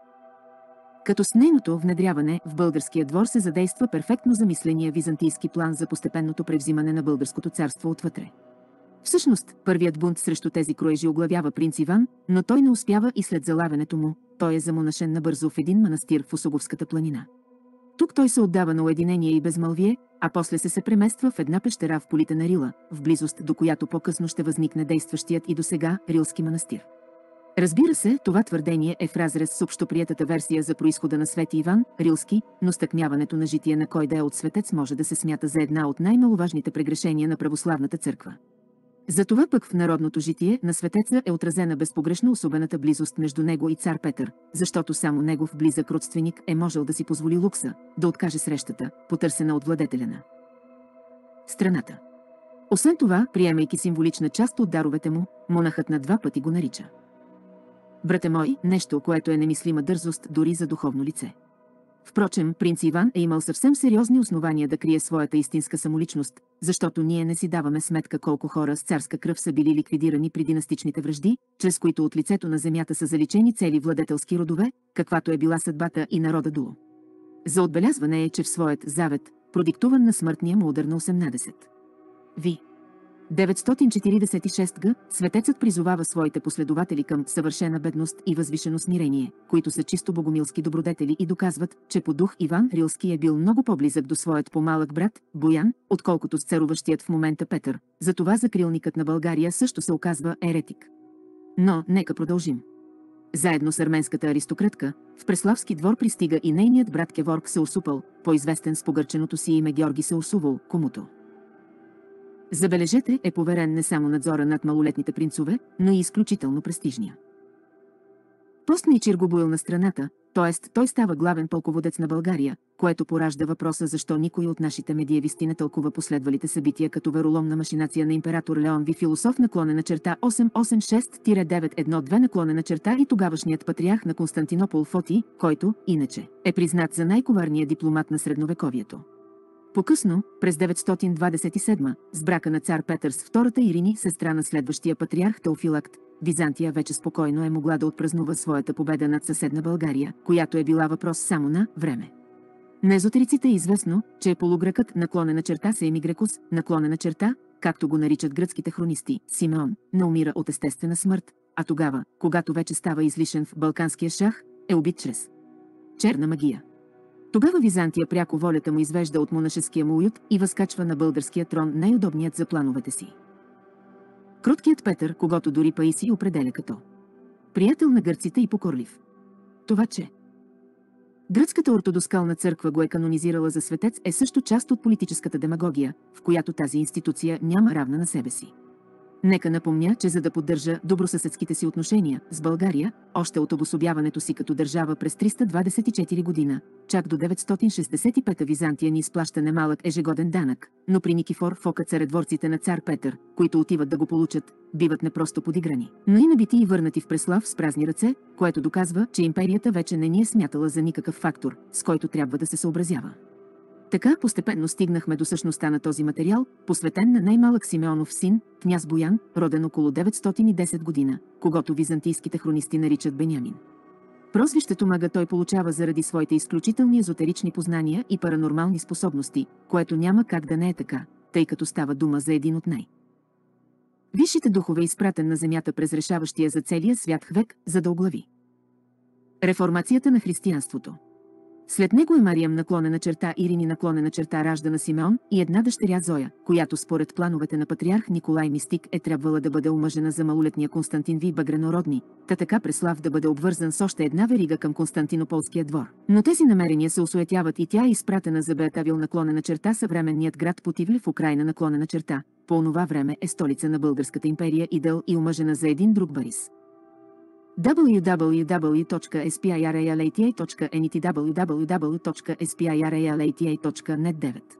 Като с нейното внедряване в българския двор се задейства перфектно замисления византийски план за постепенното превзимане на българското царство отвътре. Всъщност, първият бунт срещу тези кроежи оглавява принц Иван, но той не успява и след залавянето му, той е замонашен набързо в един манастир в Осоговската планина. Тук той се отдава на уединение и безмълвие, а после се се премества в една пещера в полите на Рила, в близост до която по-късно ще възникне действащият и досега Рилски манастир. Разбира се, това твърдение е в разрез с общоприетата версия за произхода на Свети Иван, Рилски, но стъкмяването на житие на кой да е от светец може да се смята за една от най-маловажните прегрешения на православната църква. Затова пък в народното житие на светеца е отразена безпогрешно особената близост между него и цар Петър, защото само негов близък родственик е можел да си позволи лукса, да откаже срещата, потърсена от владетеля на страната. Освен това, приемайки символична част от даровете му, монахът на два пъти го нарича брате мой, нещо, което е немислима дързост дори за духовно лице. Впрочем, принц Иван е имал съвсем сериозни основания да крие своята истинска самоличност, защото ние не си даваме сметка колко хора с царска кръв са били ликвидирани при династичните вражди, чрез които от лицето на земята са заличени цели владетелски родове, каквато е била съдбата и народа Дуло. За отбелязване е, че в своят завет, продиктуван на смъртния му удар на осемнадесет Ви. деветстотин четиридесет и шеста г. светецът призовава своите последователи към съвършена бедност и възвишено смирение, които са чисто богомилски добродетели и доказват, че по дух Иван Рилски е бил много по-близък до своят по-малък брат, Боян, отколкото с царуващият в момента Петър. Затова закрилникът на България също се оказва еретик. Но нека продължим. Заедно с арменската аристократка, в Преславски двор пристига и нейният брат Геворг Сеусупъл, по-известен с погърченото си име Георги Сеусувол, комуто, забележете, е поверен не само надзора над малолетните принцове, но и изключително престижния постни чиргобуил на страната, т.е. той става главен пълководец на България, което поражда въпроса защо никой от нашите медиевисти не тълкува последвалите събития като вероломна машинация на император Леон Ви, философ наклонена черта осем осем шест девет едно две наклонена черта и тогавашният патриарх на Константинопол Фотий, който, иначе, е признат за най-коварния дипломат на средновековието. По-късно, през деветстотин двадесет и седма, с брака на цар Петър с втората Ирини, сестра на следващия патриарх Теофилакт, Византия вече спокойно е могла да отпразнува своята победа над съседна България, която е била въпрос само на време. На езотериците е известно, че полугръкът наклонена черта Семигрекус, наклонена черта, както го наричат гръцките хронисти, Симеон, не умира от естествена смърт, а тогава, когато вече става излишен в балканския шах, е убит чрез черна магия. Тогава Византия пряко волята му извежда от монашеския му уют и възкачва на българския трон най-удобният за плановете си кроткият Петър, когото дори Паисий определя като приятел на гърците и покорлив. Това, че гръцката ортодоскална църква го е канонизирала за светец, е също част от политическата демагогия, в която тази институция няма равна на себе си. Нека напомня, че за да поддържа добросъседските си отношения с България, още от обособяването си като държава през триста двадесет и четири година, чак до деветстотин шестдесет и пета Византия ни изплаща немалък ежегоден данък, но при Никифор Фока царедворците на цар Петър, които отиват да го получат, биват не просто подиграни, но и набити и върнати в Преслав с празни ръце, което доказва, че империята вече не ни е смятала за никакъв фактор, с който трябва да се съобразява. Така постепенно стигнахме до същността на този материал, посветен на най-малък Симеонов син, княз Боян, роден около деветстотин и десета година, когото византийските хронисти наричат Бенямин. Прозвището мага той получава заради своите изключителни езотерични познания и паранормални способности, което няма как да не е така, тъй като става дума за един от най- висшите духове, изпратен на земята през решаващия за целия свят хвек, за да оглави реформацията на християнството. След него е Мариям наклонена черта Ирини наклонена черта раждана Симеон и една дъщеря Зоя, която според плановете на патриарх Николай Мистик е трябвала да бъде омъжена за малолетния Константин Ви Багренородни, та така Преслав да бъде обвързан с още една верига към Константинополския двор. Но тези намерения се осуетяват и тя е изпратена за Беатавил наклонена черта съвременният град Потивле в Украйна наклонена черта. По онова време е столица на българската империя Идъл и омъжена за един друг Борис. дабъл ю дабъл ю дабъл ю точка спиралата точка нет дабъл ю дабъл ю дабъл ю точка спиралата точка нет девет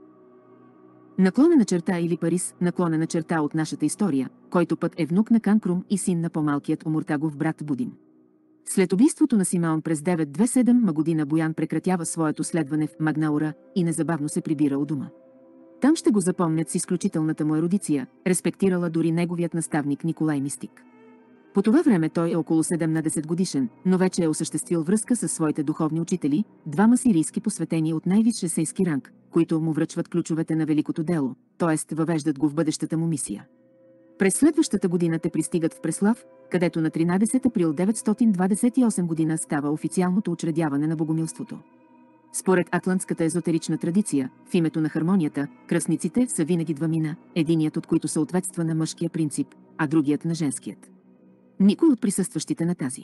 Наклонена черта или Парис, наклонена черта от нашата история, който пък е внук на Канкрум и син на по-малкият Омуртагов брат Будим. След убийството на Симеон през деветстотин двадесет и седма година Боян прекратява своето следване в Магнаура и незабавно се прибира у дома. Там ще го запомнят с изключителната му ерудиция, респектирала дори неговият наставник Николай Мистик. По това време той е около седемнадесет годишен, но вече е осъществил връзка със своите духовни учители, двама сирийски посветени от най-висш есейски ранг, които му връчват ключовете на великото дело, т.е. въвеждат го в бъдещата му мисия. През следващата година те пристигат в Преслав, където на тринадесети април деветстотин двадесет и осма година става официалното учредяване на богомилството. Според атлантската езотерична традиция, в името на хармонията, кръстниците са винаги двамина, единият от които съответства на мъжкия принцип, а другият на женският. Никой от присъстващите на тази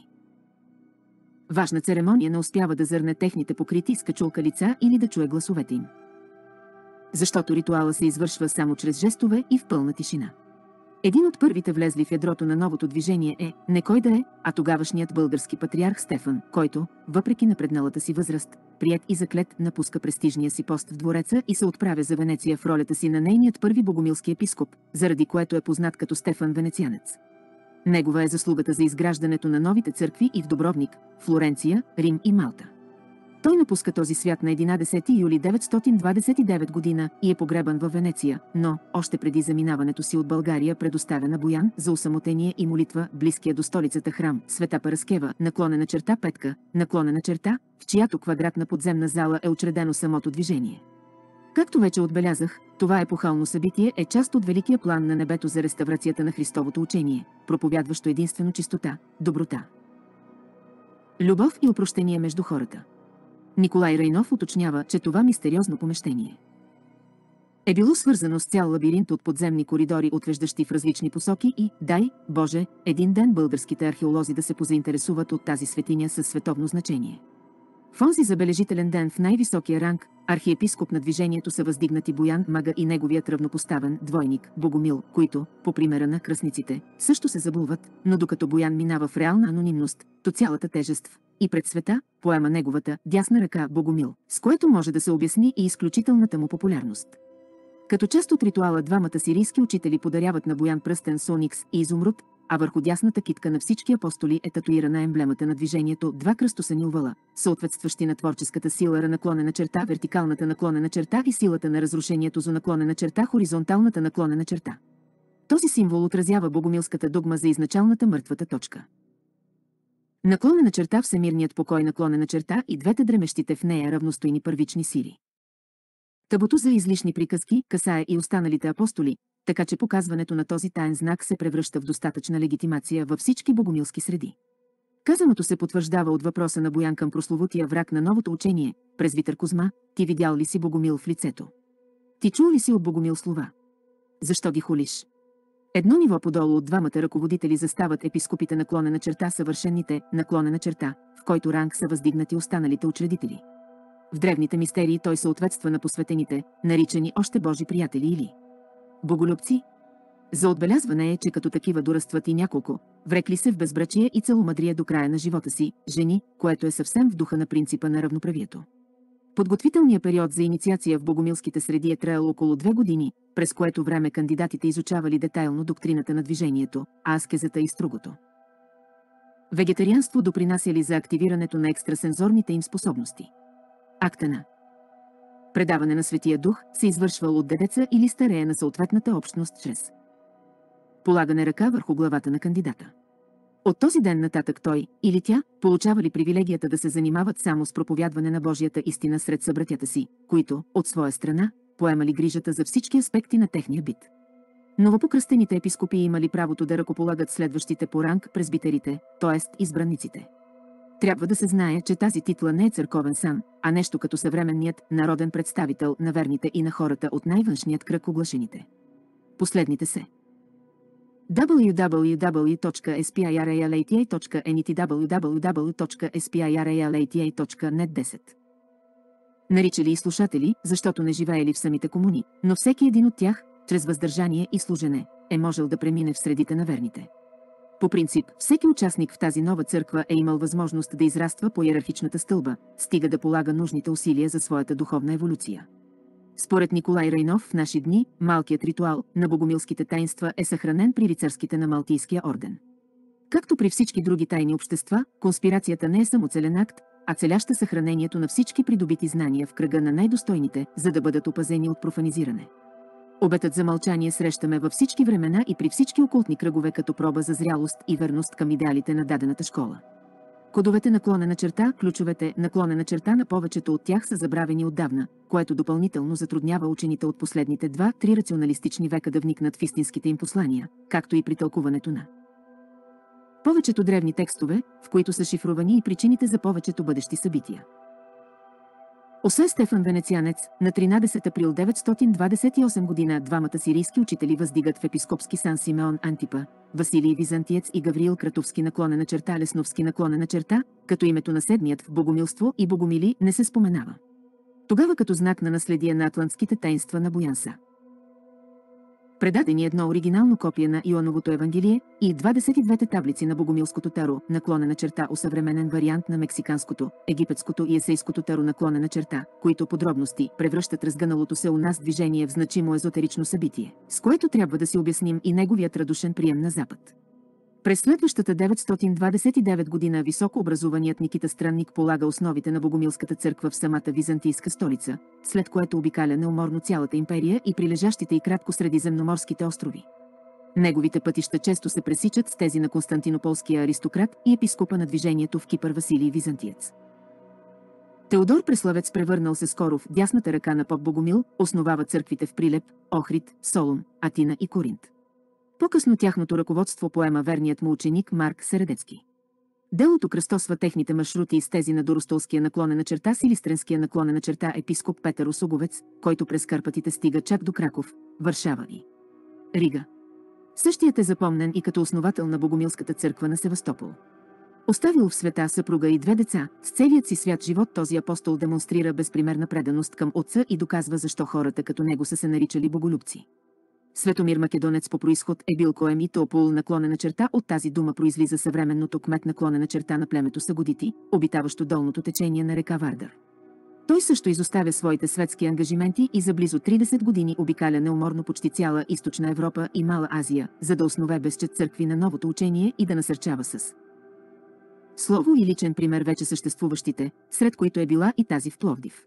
важна церемония не успява да зърне техните покрити с качулка лица или да чуе гласовете им. Защото ритуала се извършва само чрез жестове и в пълна тишина. Един от първите влезли в ядрото на новото движение е не кой да е, а тогавашният български патриарх Стефан, който, въпреки напредналата си възраст, приет и заклет, напуска престижния си пост в двореца и се отправя за Венеция в ролята си на нейният първи богомилски епископ, заради което е познат като Стефан Венецианец. Негова е заслугата за изграждането на новите църкви и в Дубровник, Флоренция, Рим и Малта. Той напуска този свят на единадесети юли деветстотин двадесет и девета година и е погребан във Венеция, но, още преди заминаването си от България, предоставя на Боян за усамотение и молитва близкия до столицата храм Света Параскева, наклонена черта Петка, наклонена черта, в чиято квадратна подземна зала е учредено самото движение. Както вече отбелязах, това епохално събитие е част от великия план на небето за реставрацията на Христовото учение, проповядващо единствено чистота, доброта, любов и опрощение между хората. Николай Райнов уточнява, че това мистериозно помещение е било свързано с цял лабиринт от подземни коридори, отвеждащи в различни посоки и, дай, Боже, един ден българските археолози да се позаинтересуват от тази светиня със световно значение. В онзи забележителен ден в най-високия ранг, архиепископ на движението са въздигнати Боян Мага и неговият равнопоставен двойник Богомил, които, по примера на кръстниците, също се забулват, но докато Боян минава в реална анонимност, то цялата тежест и пред света поема неговата дясна ръка Богомил, с което може да се обясни и изключителната му популярност. Като част от ритуала двамата сирийски учители подаряват на Боян пръстен с оникс и изумруд, а върху дясната китка на всички апостоли е татуирана емблемата на движението два кръстосани овала, съответстващи на творческата сила Р наклонена черта, вертикалната наклонена черта и силата на разрушението З наклонена черта, хоризонталната наклонена черта. Този символ отразява богомилската догма за изначалната мъртвата точка. Наклонена черта, всемирният покой, наклонена черта и двете дремещите в нея равностойни първични сили. Табуто за излишни приказки касае и останалите апостоли, така че показването на този таен знак се превръща в достатъчна легитимация във всички богомилски среди. Казаното се потвърждава от въпроса на Боян към прословутия враг на новото учение, презвитър Козма: ти видял ли си Богомил в лицето? Ти чул ли си от Богомил слова? Защо ги хулиш? Едно ниво подолу от двамата ръководители застават епископите наклонена черта, съвършените наклонена черта, в който ранг са въздигнати останалите учредители. В древните мистерии той съответства на посветените, наричани още Божи приятели или боголюбци. За отбелязване е, че като такива дорастват и няколко, врекли се в безбрачие и целомъдрие до края на живота си, жени, което е съвсем в духа на принципа на равноправието. Подготвителният период за инициация в богомилските среди е траял около две години, през което време кандидатите изучавали детайлно доктрината на движението, а аскезата и строгото вегетарианство допринасяли за активирането на екстрасензорните им способности. Акта на предаване на Светия Дух се извършвал от девеца или старея на съответната общност чрез полагане ръка върху главата на кандидата. От този ден нататък той или тя получавали привилегията да се занимават само с проповядване на Божията истина сред събратята си, които, от своя страна, поемали грижата за всички аспекти на техния бит. Новопокръстените епископи имали правото да ръкополагат следващите по ранг презбитерите, т.е. избранниците. Трябва да се знае, че тази титла не е църковен сан, а нещо като съвременният народен представител на верните и на хората от най-външният кръг оглашените. Последните се дабъл ю дабъл ю дабъл ю точка спиралата точка нет и дабъл ю дабъл ю дабъл ю точка спиралата точка нет десет. Наричали и слушатели, защото не живеели в самите комуни, но всеки един от тях, чрез въздържание и служене, е можел да премине в средите на верните. По принцип, всеки участник в тази нова църква е имал възможност да израства по иерархичната стълба, стига да полага нужните усилия за своята духовна еволюция. Според Николай Райнов, в наши дни, малкият ритуал на богомилските таинства е съхранен при рицарските на Малтийския орден. Както при всички други тайни общества, конспирацията не е самоцелен акт, а целяща съхранението на всички придобити знания в кръга на най-достойните, за да бъдат опазени от профанизиране. Обетът за мълчание срещаме във всички времена и при всички окултни кръгове като проба за зрялост и верност към идеалите на дадената школа. Кодовете наклонена черта, ключовете наклонена черта на повечето от тях са забравени отдавна, което допълнително затруднява учените от последните два-три рационалистични века да вникнат в истинските им послания, както и при тълкуването на повечето древни текстове, в които са шифровани и причините за повечето бъдещи събития. Освен Стефан Венецианец, на тринадесети април деветстотин двадесет и осма година двамата сирийски учители въздигат в епископски сан Симеон Антипа, Василий Византиец и Гавриил Кратовски наклонена черта, Лесновски наклонена черта, като името на седмият в богомилство и богомили не се споменава. Тогава като знак на наследие на атлантските таинства на Боянса. Предадени едно оригинално копие на Йоановото Евангелие и двадесет и двете таблици на Богомилското таро, наклонена черта осъвременен вариант на мексиканското, египетското и есейското таро, наклонена черта, които подробности превръщат разгъналото се у нас движение в значимо езотерично събитие, с което трябва да си обясним и неговият радушен прием на Запад. През следващата деветстотин двадесет и девета година високообразованият Никита Странник полага основите на Богомилската църква в самата византийска столица, след което обикаля неуморно цялата империя и прилежащите и кратко средиземноморските острови. Неговите пътища често се пресичат с тези на константинополския аристократ и епископа на движението в Кипър Василий Византиец. Теодор Преславец, превърнал се скоро в дясната ръка на поп Богомил, основава църквите в Прилеп, Охрид, Солун, Атина и Коринт. По-късно тяхното ръководство поема верният му ученик Марк Середецки. Делото кръстосва техните маршрути с тези на Доростолския наклонена черта Силистренския наклонена черта епископ Петър Осуговец, който през Карпатите стига чак до Краков, Варшава и Рига. Същият е запомнен и като основател на Богомилската църква на Севастопол. Оставил в света съпруга и две деца, с целият си свят живот този апостол демонстрира безпримерна преданост към Отца и доказва защо хората като него са се наричали боголюбци. Светомир Македонец по произход е бил Коем и Теопул, наклонена черта от тази дума произлиза съвременното кмет, наклонена черта на племето Сагодити, обитаващо долното течение на река Вардър. Той също изоставя своите светски ангажименти и за близо тридесет години обикаля неуморно почти цяла Източна Европа и Мала Азия, за да основе безчет църкви на новото учение и да насърчава с слово и личен пример вече съществуващите, сред които е била и тази в Пловдив.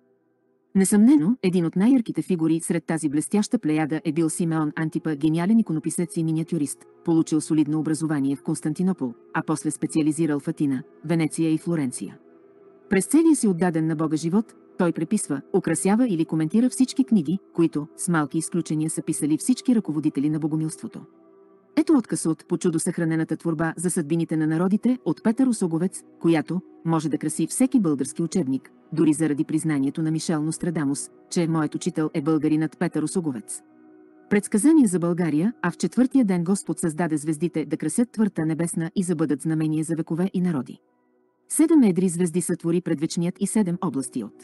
Несъмнено, един от най-ярките фигури сред тази блестяща плеяда е бил Симеон Антипа, гениален иконописец и миниатюрист, получил солидно образование в Константинопол, а после специализирал в Атина, Венеция и Флоренция. През целия си отдаден на Бога живот, той преписва, украсява или коментира всички книги, които, с малки изключения, са писали всички ръководители на богомилството. Ето откъса от по чудо съхранената творба за съдбините на народите от Петър Осуговец, която може да краси всеки български учебник, дори заради признанието на Мишел Нострадамус, че моят учител е българинът Петър Осуговец. Предсказание за България, а в четвъртия ден Господ създаде звездите да красят твърта небесна и за бъдат знамение за векове и народи. Седем едри звезди сътвори предвечният и седем области от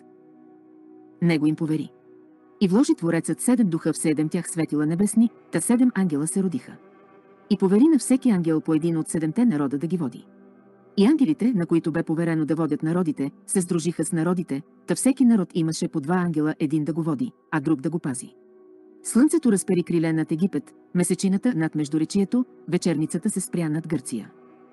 него им повери. И вложи Творецът седем духа в седем тях светила небесни, та седем ангела се родиха. И повери на всеки ангел по един от седемте народа да ги води. И ангелите, на които бе поверено да водят народите, се сдружиха с народите, та всеки народ имаше по два ангела, един да го води, а друг да го пази. Слънцето разпери криле над Египет, месечината над Междуречието, вечерницата се спря над Гърция.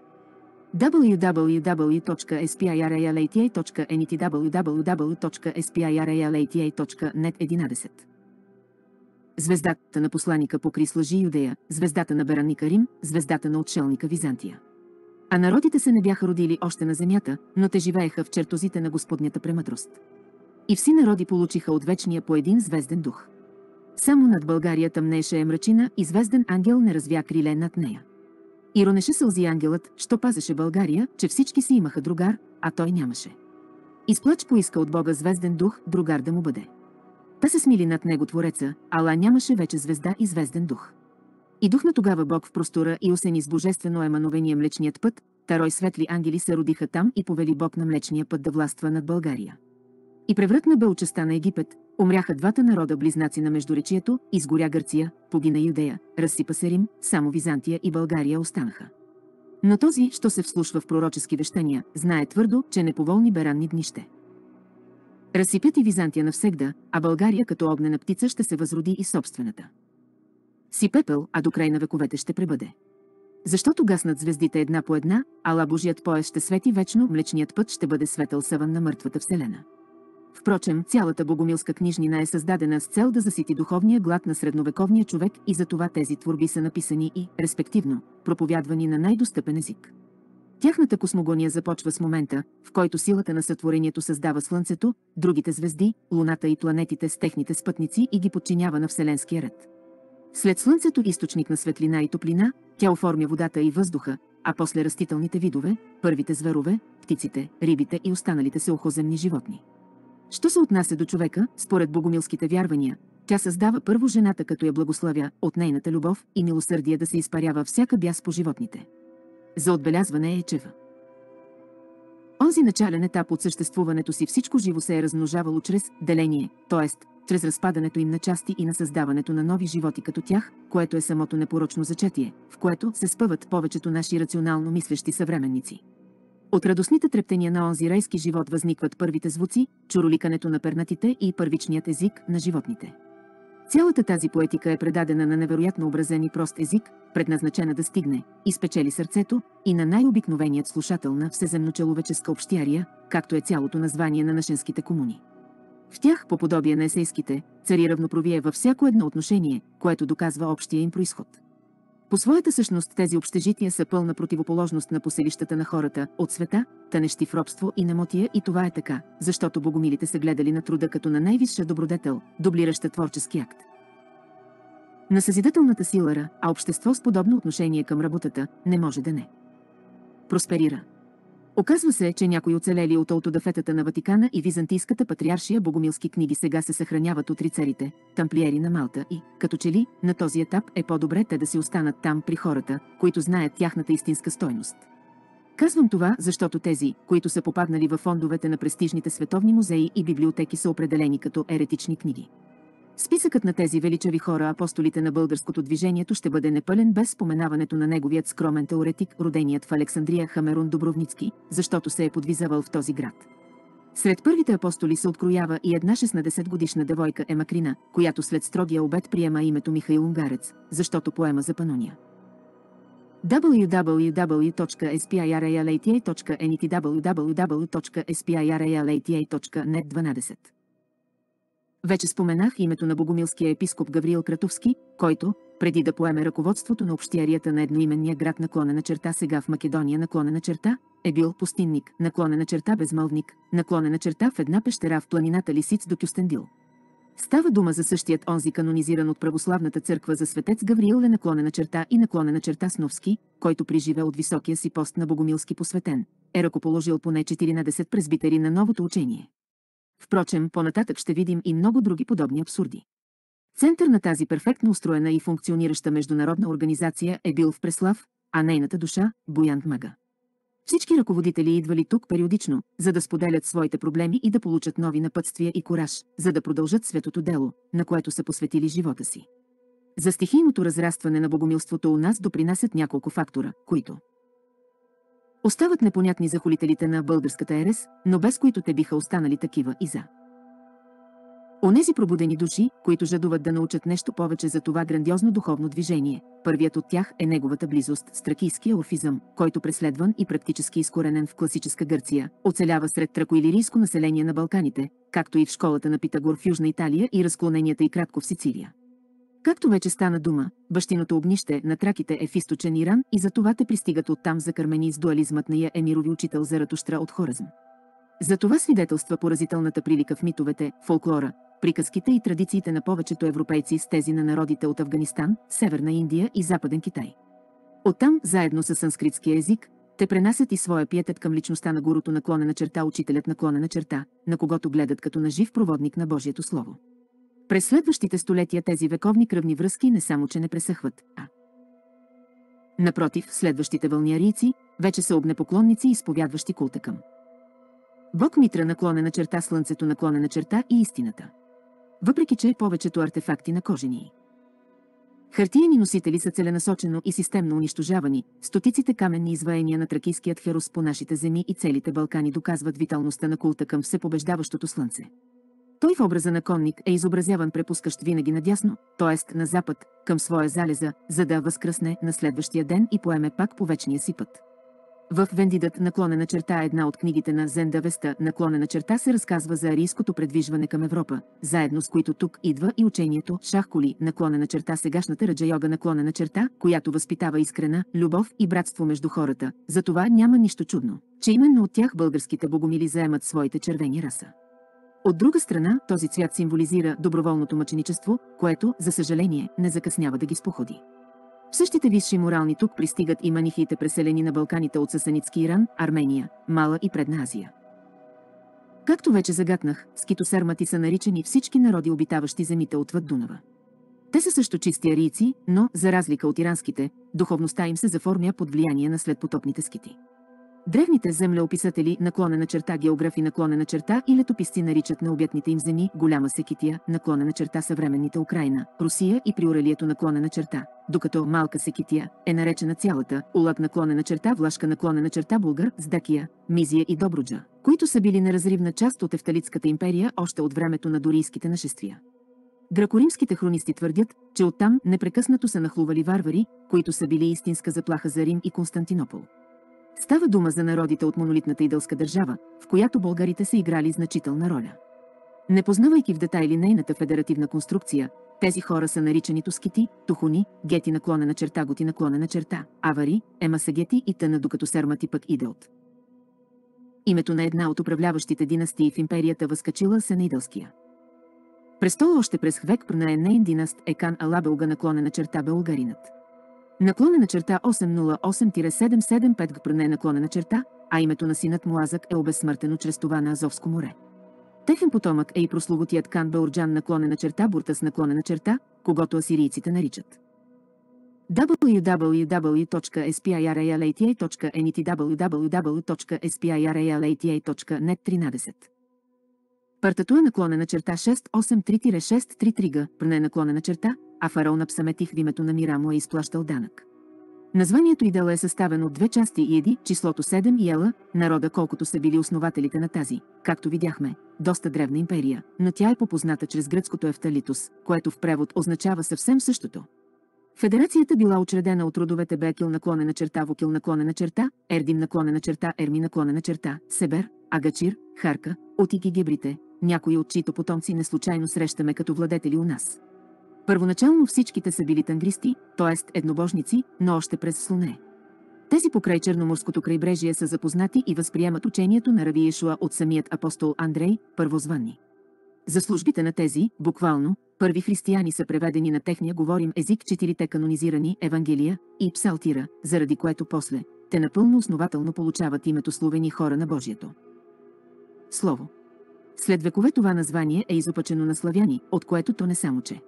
дабъл ю дабъл ю дабъл ю точка спиралата точка нет дабъл ю дабъл ю дабъл ю точка спиралата точка нет единадесет. Звездата на посланика покри с лъжи Юдея, звездата на беранника Рим, звездата на отшелника Византия. А народите се не бяха родили още на земята, но те живееха в чертозите на Господнята премъдрост. И все народи получиха от вечния по един звезден дух. Само над България тъмнееше е мрачина и звезден ангел не развя криле над нея. И ронеше сълзи ангелът, що пазеше България, че всички си имаха другар, а той нямаше. Изплач поиска от Бога звезден дух, другар да му бъде. Та се смили над него Твореца, ала нямаше вече звезда и звезден дух. И духна тогава Бог в простора и осени с божествено емановение Млечният път, тарой светли ангели се родиха там и повели Бог на Млечния път да властва над България. И превратна бе участта на Египет, умряха двата народа близнаци на Междуречието, изгоря Гърция, погина Юдея, разсипа се Рим, само Византия и България останаха. Но този, що се вслушва в пророчески вещания, знае твърдо, че неповолни беранни дни ще разсипят и Византия навсегда, а България като огнена птица ще се възроди и собствената си пепел, а до край на вековете ще пребъде. Защото гаснат звездите една по една, ала Божият пояс ще свети вечно, Млечният път ще бъде светъл съвън на мъртвата вселена. Впрочем, цялата богомилска книжнина е създадена с цел да засити духовния глад на средновековния човек и затова тези творби са написани и, респективно, проповядвани на най-достъпен език. Тяхната космогония започва с момента, в който силата на сътворението създава Слънцето, другите звезди, Луната и планетите с техните спътници и ги подчинява на вселенския ред. След Слънцето, източник на светлина и топлина, тя оформя водата и въздуха, а после растителните видове, първите зверове, птиците, рибите и останалите сухоземни животни. Що се отнася до човека, според богомилските вярвания, тя създава първо жената, като я благославя от нейната любов и милосърдие да се изпарява всяка бяс по животните. За отбелязване е чева. Онзи начален етап от съществуването си всичко живо се е размножавало чрез деление, т.е. чрез разпадането им на части и на създаването на нови животи като тях, което е самото непорочно зачатие, в което се спъват повечето наши рационално мислещи съвременници. От радостните трептения на онзи райски живот възникват първите звуци, чуроликането на пернатите и първичният език на животните. Цялата тази поетика е предадена на невероятно образен и прост език, предназначена да стигне и спечели сърцето и на най-обикновеният слушател на всеземночеловеческа общиария, както е цялото название на нашенските комуни. В тях, по подобие на есейските, цари равноправие във всяко едно отношение, което доказва общия им произход. По своята същност тези общежития са пълна противоположност на поселищата на хората от света, тънещи в робство и немотия, и това е така, защото богомилите са гледали на труда като на най-висша добродетел, дублираща творчески акт. На съзидателната сила, а общество с подобно отношение към работата не може да не просперира. Оказва се, че някои оцелели от алтодафетата на Ватикана и Византийската патриаршия богомилски книги сега се съхраняват от рицарите, тамплиери на Малта и, като че ли, на този етап е по-добре те да си останат там при хората, които знаят тяхната истинска стойност. Казвам това, защото тези, които са попаднали във фондовете на престижните световни музеи и библиотеки, са определени като еретични книги. Списъкът на тези величави хора, апостолите на българското движението, ще бъде непълен без споменаването на неговият скромен теоретик, роденият в Александрия Хамерун Дубровницки, защото се е подвизавал в този град. Сред първите апостоли се откроява и една шестнадесетгодишна девойка Емакрина, която след строгия обет приема името Михаил Унгарец, защото поема за Панония. дабъл ю дабъл ю дабъл ю точка ес пи ай ар ей ел ей ти ей точка ен и ти дабъл ю дабъл ю дабъл ю точка ес пи ай ар ей ел ей ти ей точка нет дванадесет. Вече споменах името на богомилския епископ Гавриил Кратовски, който, преди да поеме ръководството на общиарията на едноименния град наклонена черта сега в Македония наклонена черта, е бил пустинник, наклонена черта безмълвник, наклонена черта в една пещера в планината Лисиц до Кюстендил. Става дума за същият онзи канонизиран от православната църква за светец Гавриил е наклонена черта и наклонена черта Сновски, който приживе от високия си пост на богомилски посветен, е ръкоположил поне четиринадесет презбитери на новото учение. Впрочем, по-нататък ще видим и много други подобни абсурди. Център на тази перфектно устроена и функционираща международна организация е бил в Преслав, а нейната душа – Боян Мага. Всички ръководители идвали тук периодично, за да споделят своите проблеми и да получат нови напътствия и кураж, за да продължат светото дело, на което са посветили живота си. За стихийното разрастване на богомилството у нас допринасят няколко фактора, които остават непонятни за холителите на българската ерес, но без които те биха останали такива и за онези пробудени души, които жадуват да научат нещо повече за това грандиозно духовно движение. Първият от тях е неговата близост с тракийския орфизъм, който преследван и практически изкоренен в класическа Гърция, оцелява сред тракоилирийско население на Балканите, както и в школата на Питагор в Южна Италия и разклоненията и кратко в Сицилия. Както вече стана дума, бащиното огнище на траките е в източен Иран и за това те пристигат оттам закърмени с дуализмът на я емирови учител Заратуштра от Хорезм. За това свидетелства поразителната прилика в митовете, фолклора, приказките и традициите на повечето европейци с тези на народите от Афганистан, Северна Индия и Западен Китай. Оттам, заедно с санскритския език, те пренасят и своя пиетет към личността на гурото наклонена черта, учителят наклонена черта, на когото гледат като на жив проводник на Божието Слово. През следващите столетия тези вековни кръвни връзки не само че не пресъхват, а напротив, следващите вълниарийци вече са огнепоклонници, изповядващи култа към Бог Митра наклонена черта, слънцето наклонена черта и истината. Въпреки че повечето артефакти на кожени хартиени носители са целенасочено и системно унищожавани, стотиците каменни изваяния на тракийският Херос по нашите земи и целите Балкани доказват виталността на култа към всепобеждаващото слънце. Той в образа на конник е изобразяван препускащ винаги надясно, т.е. на запад, към своя залеза, за да възкръсне на следващия ден и поеме пак по вечния си път. В Вендидът наклонена черта, една от книгите на Зенда Веста, наклонена черта, се разказва за арийското предвижване към Европа, заедно с които тук идва и учението Шахкули, наклонена черта, сегашната Раджа Йога наклонена черта, която възпитава искрена любов и братство между хората. Затова няма нищо чудно, че именно от тях българските богомили заемат своите червени раса. От друга страна, този цвят символизира доброволното мъченичество, което, за съжаление, не закъснява да ги споходи. В същите висши морални тук пристигат и манихиите, преселени на Балканите от Сасанитски Иран, Армения, Мала и Предна Азия. Както вече загатнах, скитосармати са наричани всички народи, обитаващи земите отвъд Дунава. Те са също чисти арийци, но, за разлика от иранските, духовността им се заформя под влияние на следпотопните скити. Древните землеописатели, наклонена черта географи, наклонена черта и летописци наричат необятните им земи Голяма Секития, наклонена черта съвременните Украйна, Русия и Приуралието, наклонена черта, докато Малка Секития е наречена цялата, Улак, наклонена черта Влашка, наклонена черта Булгар, Сдакия, Мизия и Добруджа, които са били неразривна част от Ефталитската империя още от времето на дорийските нашествия. Гръкоримските хронисти твърдят, че оттам непрекъснато са нахлували варвари, които са били истинска заплаха за Рим и Константинопол. Става дума за народите от монолитната идълска държава, в която българите са играли значителна роля. Не познавайки в детайли нейната федеративна конструкция, тези хора са наричани тускити, тухуни, гети, наклонена черта готи, наклонена черта, авари, емасагети и тъна, докато сермати пък иде от името на една от управляващите династии в империята възкачила се на идълския престол още през хвек на Енейн династ Екан Алабелга, наклонена черта Белгаринът. Наклонена черта осемстотин осем седем седем пет г пране наклонена черта, а името на синът му Азак е обезсмъртено чрез това на Азовско море. Техен потомък е и прословутият Кан Беорджан, наклонена черта Буртас, наклонена черта, когото асирийците наричат дабъл ю дабъл ю дабъл ю точка спиралата точка нет и дабъл ю дабъл ю дабъл ю точка спиралата точка нет тринадесет. Партато е наклонена черта шест осем три шест три три г, пране наклонена черта, а фараон Апсаметих в името на мира му е изплащал данък. Названието Идела е съставено от две части и еди, числото седем и ела, народа колкото са били основателите на тази, както видяхме, доста древна империя, но тя е попозната чрез гръцкото Ефталитус, което в превод означава съвсем същото. Федерацията била учредена от родовете Бекил, наклонена черта Вокил, наклонена черта, Ердим, наклонена черта Ерми, наклонена черта Себер, Агачир, Харка, Отик и Гебрите, някои от чието потомци неслучайно срещаме като владетели у нас. Първоначално всичките са били тангристи, т.е. еднобожници, но още през Слоне. Тези покрай Черноморското крайбрежие са запознати и възприемат учението на Рави Йешуа от самият апостол Андрей, първозванни. За службите на тези, буквално, първи християни са преведени на техния говорим език четирите канонизирани Евангелия и Псалтира, заради което после те напълно основателно получават името словени хора на Божието Слово. След векове това название е изопачено на славяни, от което то не само че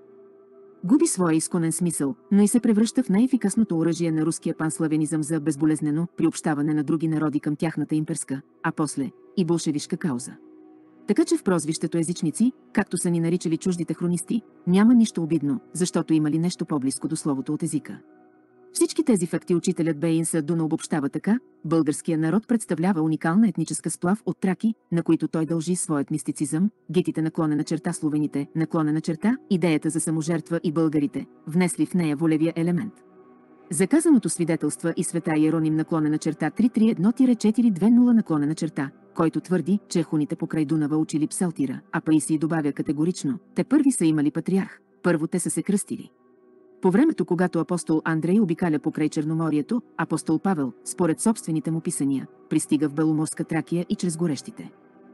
губи своя изконен смисъл, но и се превръща в най-ефикасното оръжие на руския панславянизъм за безболезнено приобщаване на други народи към тяхната имперска, а после и болшевишка кауза. Така че в прозвището езичници, както са ни наричали чуждите хронисти, няма нищо обидно, защото имали нещо по-близко до словото от езика. Всички тези факти учителят Бейн Садуна обобщава така: българския народ представлява уникална етническа сплав от траки, на които той дължи своят мистицизъм, гетите наклонена черта словените, наклонена черта, идеята за саможертва и българите, внесли в нея волевия елемент. Заказаното свидетелства и света Иероним наклонена черта три три едно четири две нула наклонена черта, който твърди, че хуните покрай Дунава учили Псалтира, а Паисий добавя категорично: те първи са имали патриарх, първо те са се кръстили. По времето, когато апостол Андрей обикаля покрай Черноморието, апостол Павел, според собствените му писания, пристига в Беломорска Тракия и чрез горещите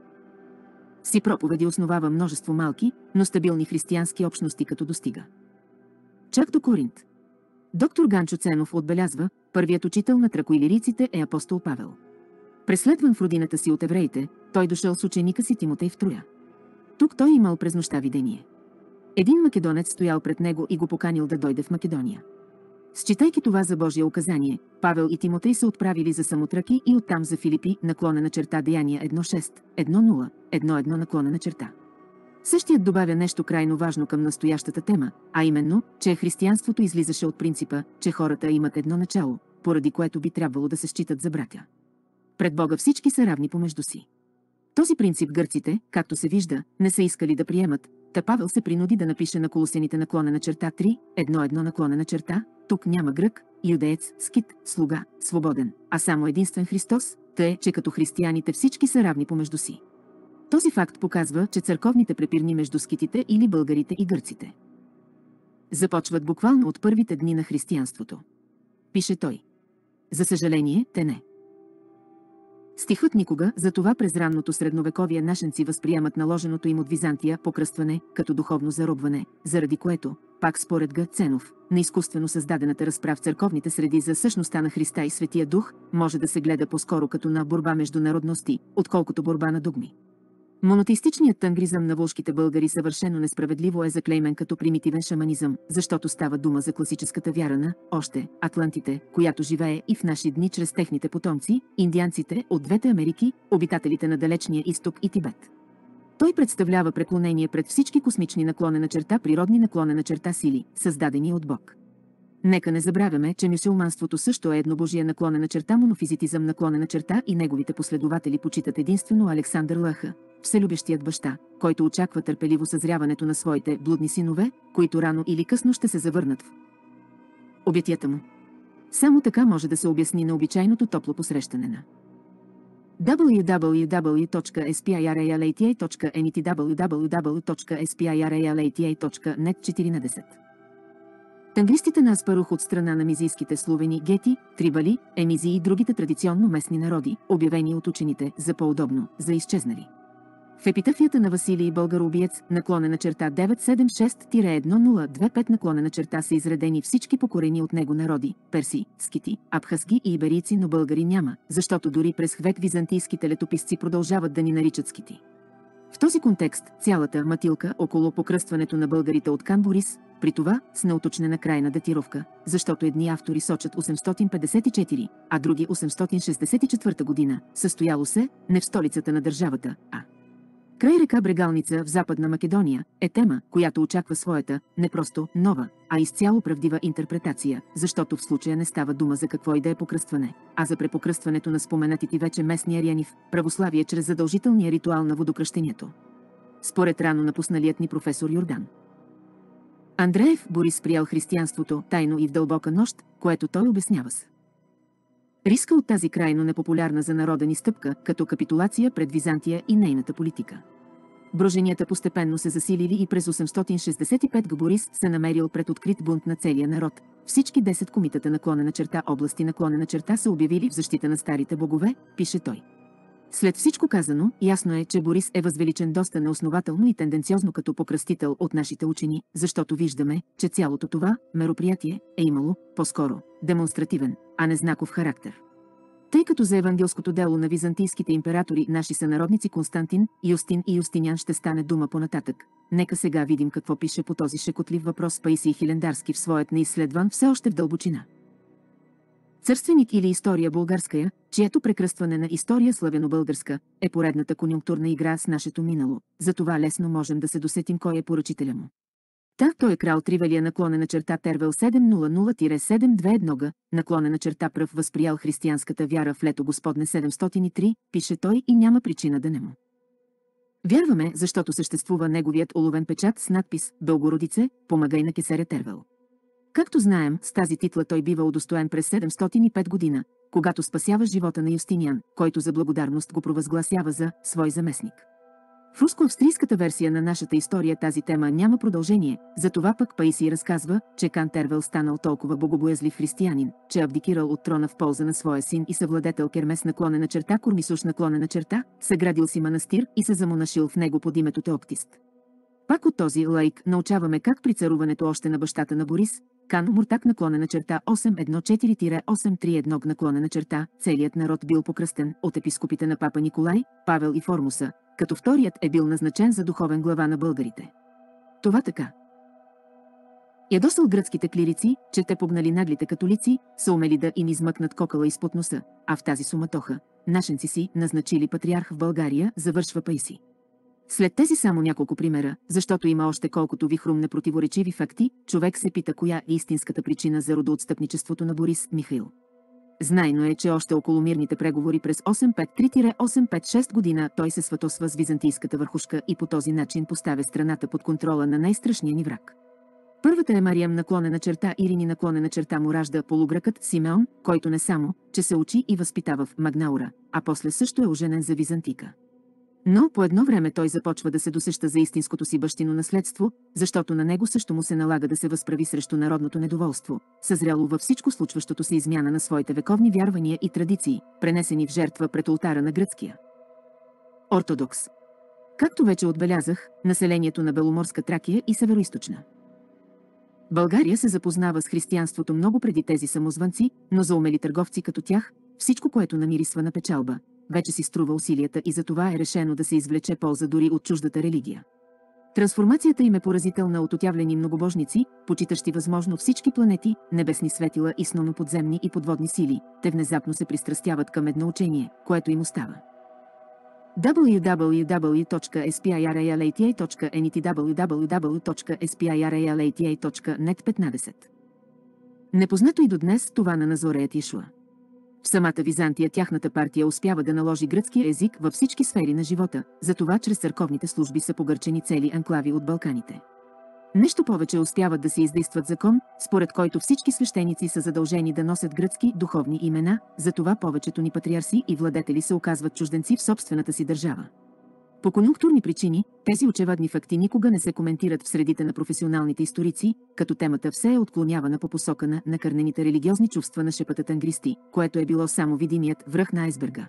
си проповеди основава множество малки, но стабилни християнски общности, като достига чак до Коринт. Доктор Ганчо Ценов отбелязва: първият учител на тракоилирийците е апостол Павел. Преследван в родината си от евреите, той дошъл с ученика си Тимотей в Троя. Тук той имал през нощта видение. Един македонец стоял пред него и го поканил да дойде в Македония. Считайки това за Божие указание, Павел и Тимотей са отправили за Самотръки и оттам за Филипи, наклонена черта Деяния едно шест, едно нула, едно едно наклонена черта. Същият добавя нещо крайно важно към настоящата тема, а именно, че християнството излизаше от принципа, че хората имат едно начало, поради което би трябвало да се считат за братя. Пред Бога всички са равни помежду си. Този принцип гърците, както се вижда, не са искали да приемат, та Павел се принуди да напише на Колосените наклонена черта три, едно едно наклонена черта: тук няма грък, юдеец, скит, слуга, свободен, а само единствен Христос, тъй, че като християните всички са равни помежду си. Този факт показва, че църковните препирни между скитите или българите и гърците започват буквално от първите дни на християнството. Пише той. За съжаление, те не. Стихът никога, затова през ранното средновековие нашенци възприемат наложеното им от Византия покръстване като духовно заробване, заради което, пак според Г. Ценов, на изкуствено създадената разправа в църковните среди за същността на Христа и Светия Дух може да се гледа по-скоро като на борба между народности, отколкото борба на догми. Монотеистичният тангризъм на волжките българи съвършено несправедливо е заклеймен като примитивен шаманизъм, защото става дума за класическата вяра на, още, атлантите, която живее и в наши дни чрез техните потомци, индианците от двете Америки, обитателите на Далечния изток и Тибет. Той представлява преклонение пред всички космични наклонена черта, природни наклонена черта сили, създадени от Бог. Нека не забравяме, че мюсюлманството също е еднобожие наклонена черта, монофизитизъм наклонена черта и неговите последователи почитат единствено Александър Лъха, вселюбещият баща, който очаква търпеливо съзряването на своите блудни синове, които рано или късно ще се завърнат в обятията му. Само така може да се обясни на обичайното топло посрещане на дабъл ю дабъл ю дабъл ю точка спиралата точка нет дабъл ю дабъл ю дабъл ю точка спиралата точка нет четиринадесет. Тангристите на Аспарух от страна на мизийските словени, гети, трибали, емизи и другите традиционно местни народи, обявени от учените за по-удобно, за изчезнали. В епитафията на Василий Българоубиец, наклонена черта деветстотин седемдесет и шест едно нула две пет наклонена черта са изредени всички покорени от него народи, перси, скити, абхазки и иберийци, но българи няма, защото дори през век византийските летописци продължават да ни наричат скити. В този контекст цялата матилка около покръстването на българите от хан Борис, при това с неуточнена крайна датировка, защото едни автори сочат осемстотин петдесет и четири, а други осемстотин шестдесет и четвърта година, състояло се не в столицата на държавата, а край река Брегалница в Западна Македония, е тема, която очаква своята, не просто нова, а изцяло правдива интерпретация, защото в случая не става дума за какво и да е покръстване, а за препокръстването на споменатите вече местни ариани в православие чрез задължителния ритуал на водокръщението. Според рано напусналият ни професор Йордан Андреев, Борис приел християнството тайно и в дълбока нощ, което той обяснява с риска от тази крайно непопулярна за народа ни стъпка, като капитулация пред Византия и нейната политика. Броженията постепенно се засилили и през осемстотин шестдесет и пета Борис се намерил пред открит бунт на целия народ. Всички десет комитета наклонена черта области наклонена черта са обявили в защита на старите богове, пише той. След всичко казано, ясно е, че Борис е възвеличен доста неоснователно и тенденциозно като покръстител от нашите учени, защото виждаме, че цялото това мероприятие е имало, по-скоро, демонстративен, а не знаков характер. Тъй като за евангелското дело на византийските императори наши сънародници Константин, Юстин и Юстинян ще стане дума понататък, нека сега видим какво пише по този шекотлив въпрос Паисий Хилендарски в своят неизследван все още в дълбочина Църственик или история българская, чието прекръстване на история славяно-българска е поредната конюнктурна игра с нашето минало, затова лесно можем да се досетим кой е поръчителя му. Та, той е крал Тривелия наклонена черта Тервел седемстотин седем две едно г, наклонена черта пръв възприял християнската вяра в лето Господне седемстотин и три, пише той и няма причина да не му вярваме, защото съществува неговият оловен печат с надпис «Белгородице, помагай на кесаря Тервел». Както знаем, с тази титла той бива удостоен през седемстотин и пета година, когато спасява живота на Юстиниан, който за благодарност го провъзгласява за свой заместник. В руско-австрийската версия на нашата история тази тема няма продължение, затова пък Паисий разказва, че хан Тервел станал толкова богобоязлив християнин, че абдикирал от трона в полза на своя син и съвладетел Кермес наклонена черта Кормисуш наклонена черта, съградил си манастир и се замонашил в него под името Теоптист. Пак от този лаик научаваме как при царуването още на бащата на Борис, хан Муртак наклонена черта осем едно четири осем три едно наклонена черта, целият народ бил покръстен от епископите на папа Николай, Павел и Формуса, като вторият е бил назначен за духовен глава на българите. Това така ядосал гръцките клирици, че те погнали наглите католици, са умели да им измъкнат кокала изпод носа, а в тази суматоха нашенци си назначили патриарх в България, завършва Паисий. След тези само няколко примера, защото има още колкото вихрум непротиворечиви факти, човек се пита коя е истинската причина за родоотстъпничеството на Борис Михаил. Знайно е, че още около мирните преговори през осемстотин петдесет и три - осемстотин петдесет и шеста година той се сватосва с византийската върхушка и по този начин поставя страната под контрола на най-страшния ни враг. Първата е Мариям наклонена черта Ирини наклонена черта му ражда полугръкът Симеон, който не само, че се учи и възпитава в Магнаура, а после също е оженен за византийка. Но по едно време той започва да се досеща за истинското си бащино наследство, защото на него също му се налага да се възправи срещу народното недоволство, съзряло във всичко случващото се измяна на своите вековни вярвания и традиции, пренесени в жертва пред олтара на гръцкия ортодокс. Както вече отбелязах, населението на Беломорска Тракия и Североизточна България се запознава с християнството много преди тези самозванци, но за умели търговци като тях, всичко, което намирисва на печалба, вече си струва усилията и затова е решено да се извлече полза дори от чуждата религия. Трансформацията им е поразителна от отявлени многобожници, почитащи възможно всички планети, небесни светила и сноноподземни и подводни сили. Те внезапно се пристрастяват към едно учение, което им остава. дабъл ю дабъл ю дабъл ю точка спиралата точка нет дабъл ю дабъл ю дабъл ю точка спиралата точка нет петнадесет. Непознато и до днес това на назореят Йешуа. В самата Византия тяхната партия успява да наложи гръцкия език във всички сфери на живота, затова чрез църковните служби са погърчени цели анклави от Балканите. Нещо повече успяват да се издействат закон, според който всички свещеници са задължени да носят гръцки духовни имена, затова повечето ни патриарси и владетели се оказват чужденци в собствената си държава. По конюнктурни причини, тези очевадни факти никога не се коментират в средите на професионалните историци, като темата все е отклонявана по посока на накърнените религиозни чувства на шепата ангристи, което е било само видимият връх на айсберга.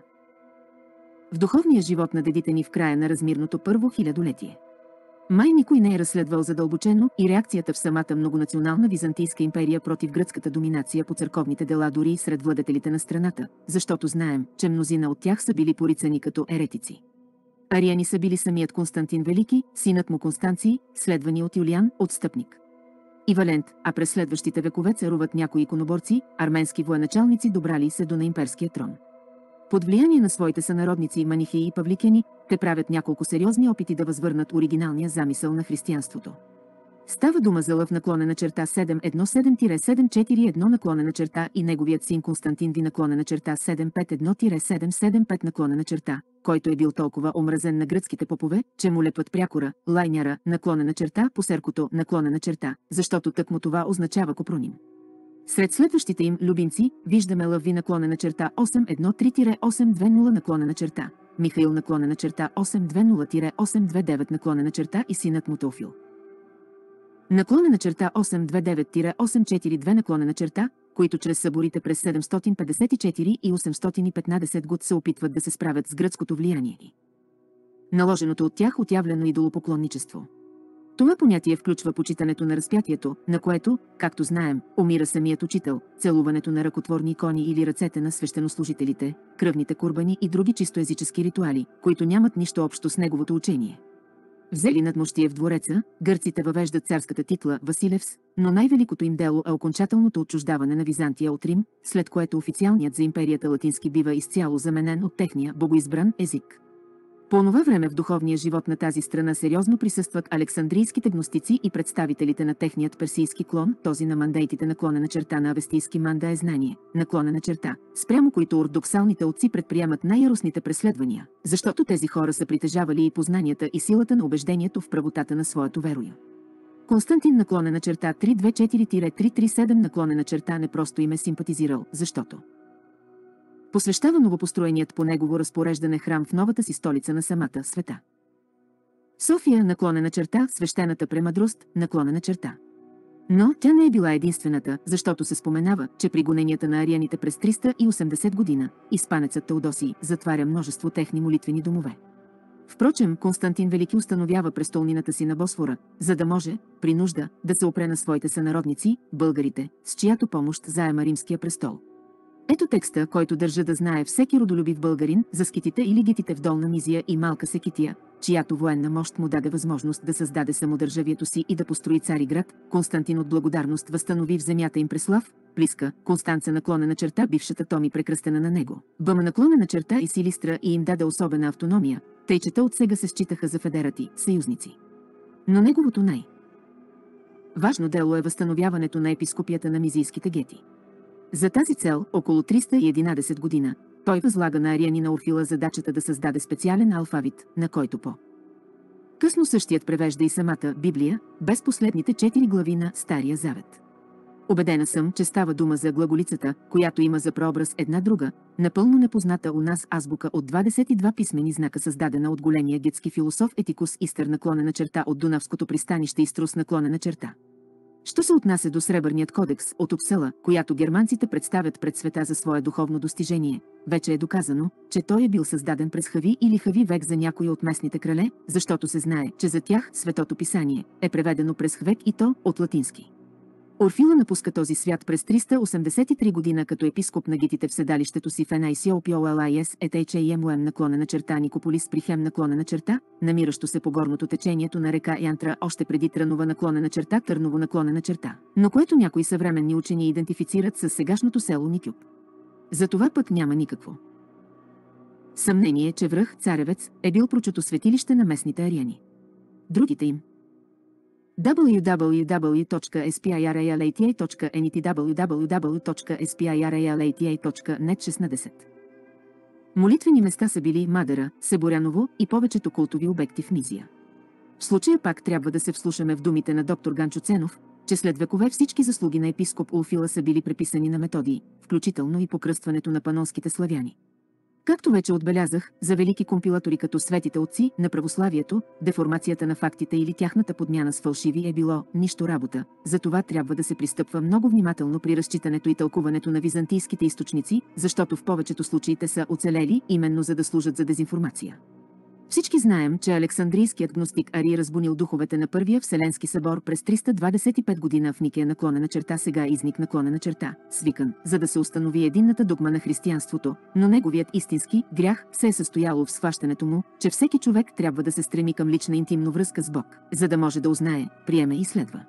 В духовния живот на дедите ни в края на размирното първо хилядолетие. Май никой не е разследвал задълбочено и реакцията в самата многонационална Византийска империя против гръцката доминация по църковните дела дори сред владетелите на страната, защото знаем, че мнозина от тях са били порицани като еретици. Ариани са били самият Константин Велики, синът му Констанций, следвани от Юлиан, отстъпник. И Валент, а през следващите векове царуват някои иконоборци, арменски военачалници добрали се до на имперския трон. Под влияние на своите сънародници манихеи и павликени, те правят няколко сериозни опити да възвърнат оригиналния замисъл на християнството. Става дума за Лъв наклонена черта седем едно седем седем четири едно наклонена черта и неговият син Константин Ви наклонена черта седем пет едно седем седем пет наклонена черта, който е бил толкова омразен на гръцките попове, че му лепат прякора, лайняра, наклонена черта, посеркото, наклонена черта, защото тъкмо това означава копроним. Сред следващите им любимци виждаме Лъв Ви наклонена черта осем едно три осем две нула наклонена черта, Михаил наклонена черта осем две нула осем две девет наклонена черта и синът му Теофил. Наклонена черта осем две девет осем четири две наклонена черта, които чрез съборите през седемстотин петдесет и четири и осемстотин и петнадесет год се опитват да се справят с гръцкото влияние. Наложеното от тях отявлено идолопоклонничество. Това понятие включва почитането на разпятието, на което, както знаем, умира самият учител, целуването на ръкотворни икони или ръцете на свещенослужителите, кръвните курбани и други чисто езически ритуали, които нямат нищо общо с неговото учение. Взели надмощие в двореца, гърците въвеждат царската титла Василевс, но най-великото им дело е окончателното отчуждаване на Византия от Рим, след което официалният за империята латински бива изцяло заменен от техния богоизбран език. По онова време в духовния живот на тази страна сериозно присъстват александрийските гностици и представителите на техният персийски клон, този на мандейтите наклонена черта на авестийски манда е знание, наклонена черта, спрямо които ортодоксалните отци предприемат най-яростните преследвания, защото тези хора са притежавали и познанията и силата на убеждението в правотата на своето верою. Константин наклонена черта три две четири три три седем наклонена черта не просто им е симпатизирал, защото посвещава новопостроеният по негово разпореждане храм в новата си столица на самата света. София наклонена черта, свещената премъдрост, наклонена черта. Но тя не е била единствената, защото се споменава, че при гоненията на арианите през триста и осемдесет година, испанецът Теодосий затваря множество техни молитвени домове. Впрочем, Константин Велики установява престолнината си на Босфора, за да може, при нужда, да се опре на своите сънародници, българите, с чиято помощ заема римския престол. Ето текста, който държа да знае всеки родолюбив българин за скитите или гитите в Долна Мизия и Малка Секития, чиято военна мощ му даде възможност да създаде самодържавието си и да построи Цариград. Константин от благодарност възстанови в земята им Преслав, Плиска, Констанца наклонена черта, бившата Томи прекръстена на него, Бъма наклонена черта и Силистра и им даде особена автономия, тъй че те от сега се считаха за федерати, съюзници. Но неговото най- важно дело е възстановяването на епископията на мизийските гети. За тази цел, около триста и единадесет година, той възлага на арианина Орфила задачата да създаде специален алфавит, на който по късно същият превежда и самата Библия, без последните четири глави на Стария Завет. Убедена съм, че става дума за глаголицата, която има за прообраз една друга, напълно непозната у нас азбука от двадесет и два писмени знака, създадена от големия гетски философ Етикус Истър наклонена черта от Дунавското пристанище Иструс наклонена черта. Що се отнася до Сребърният кодекс от Упсала, която германците представят пред света за свое духовно достижение, вече е доказано, че той е бил създаден през Хави или Хави век за някои от местните крале, защото се знае, че за тях Светото писание е преведено през Хвек и то от латински. Орфила напуска този свят през триста осемдесет и три година като епископ на гитите в седалището си в Енайсиопиолалайс етейчейемуем наклонена черта Никополис при Хем наклонена черта, намиращо се по горното течението на река Янтра още преди Трънова наклонена черта Търново наклонена черта, но което някои съвременни учени идентифицират с сегашното село Никюп. За това пък няма никакво съмнение, че връх Царевец е бил прочуто светилище на местните ариани. Другите им дабъл ю дабъл ю дабъл ю точка ес пи ай ар ей ел ей ти ей точка ен и ти дабъл ю дабъл ю дабъл ю точка ес пи ай ар ей ел ей ти ей точка нет шестнадесет. Молитвени места са били Мадара, Себоряново и повечето култови обекти в Мизия. В случая пак трябва да се вслушаме в думите на доктор Ганчо Ценов, че след векове всички заслуги на епископ Улфила са били преписани на Методий, включително и покръстването на панонските славяни. Както вече отбелязах, за велики компилатори като светите отци на православието, деформацията на фактите или тяхната подмяна с фалшиви е било нищо работа, затова трябва да се пристъпва много внимателно при разчитането и тълкуването на византийските източници, защото в повечето случаите са оцелели именно за да служат за дезинформация. Всички знаем, че Александрийският гностик Ари разбунил духовете на Първия Вселенски събор през триста двадесет и пет година в Никея наклонена черта сега изник наклонена черта, свикан, за да се установи единната догма на християнството, но неговият истински грях се е състояло в схващането му, че всеки човек трябва да се стреми към лична интимна връзка с Бог, за да може да узнае, приеме и следва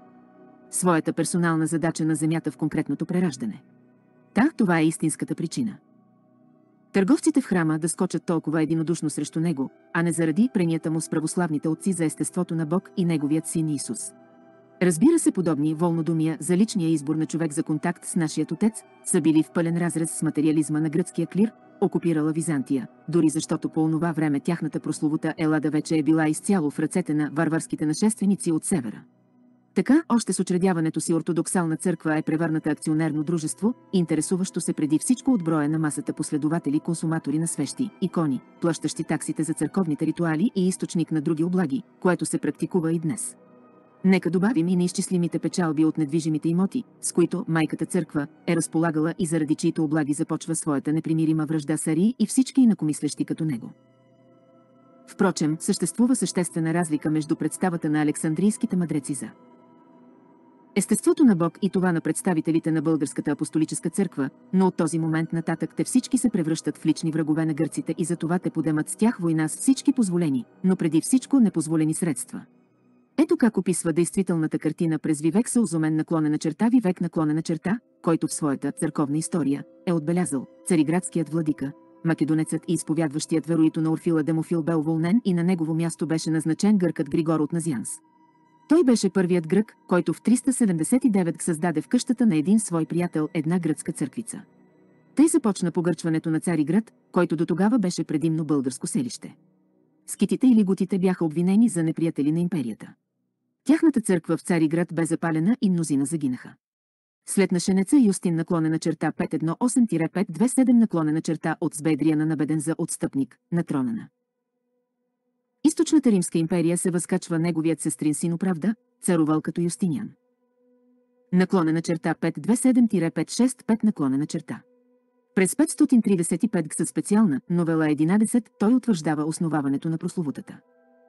своята персонална задача на земята в конкретното прераждане. Та, това е истинската причина търговците в храма да скочат толкова единодушно срещу него, а не заради пренията му с православните отци за естеството на Бог и неговият син Исус. Разбира се, подобни волнодумия за личния избор на човек за контакт с нашият отец са били в пълен разрез с материализма на гръцкия клир, окупирала Византия, дори защото по онова време тяхната прословута Елада вече е била изцяло в ръцете на варварските нашественици от севера. Така, още с учредяването си ортодоксална църква е превърната акционерно дружество, интересуващо се преди всичко от броя на масата последователи консуматори на свещи, икони, плащащи таксите за църковните ритуали и източник на други облаги, което се практикува и днес. Нека добавим и неизчислимите печалби от недвижимите имоти, с които майката църква е разполагала и заради чието облаги започва своята непримирима вражда с Арии и всички инакомислещи като него. Впрочем, съществува съществена разлика между представата на александрийските мъдреци за естеството на Бог и това на представителите на Българската апостолическа църква, но от този момент нататък те всички се превръщат в лични врагове на гърците и затова те подемат с тях война с всички позволени, но преди всичко непозволени средства. Ето как описва действителната картина през Вивек Саузумен наклонена черта Вивек наклонена черта, който в своята църковна история е отбелязал: цариградският владика, македонецът и изповядващият вероито на Орфила Демофил бе уволнен и на негово място беше назначен гъркът Григор от Назианс. Той беше първият грък, който в триста седемдесет и девет създаде в къщата на един свой приятел една гръцка църквица. Тъй започна погърчването на Цариград, който дотогава беше предимно българско селище. Скитите или гутите бяха обвинени за неприятели на империята. Тяхната църква в Цариград бе запалена и мнозина загинаха. След нашенеца Юстин наклонена черта пет едно осем пет две седем наклонена черта от Сбедриана набеден за отстъпник на трона на Източната Римска империя се възкачва неговият сестрин син Оправда, царувал като Юстиниан. Наклонена черта пет две седем пет шест пет наклонена черта. През петстотин тридесет и пет г. със специална новела единадесет той утвърждава основаването на прословутата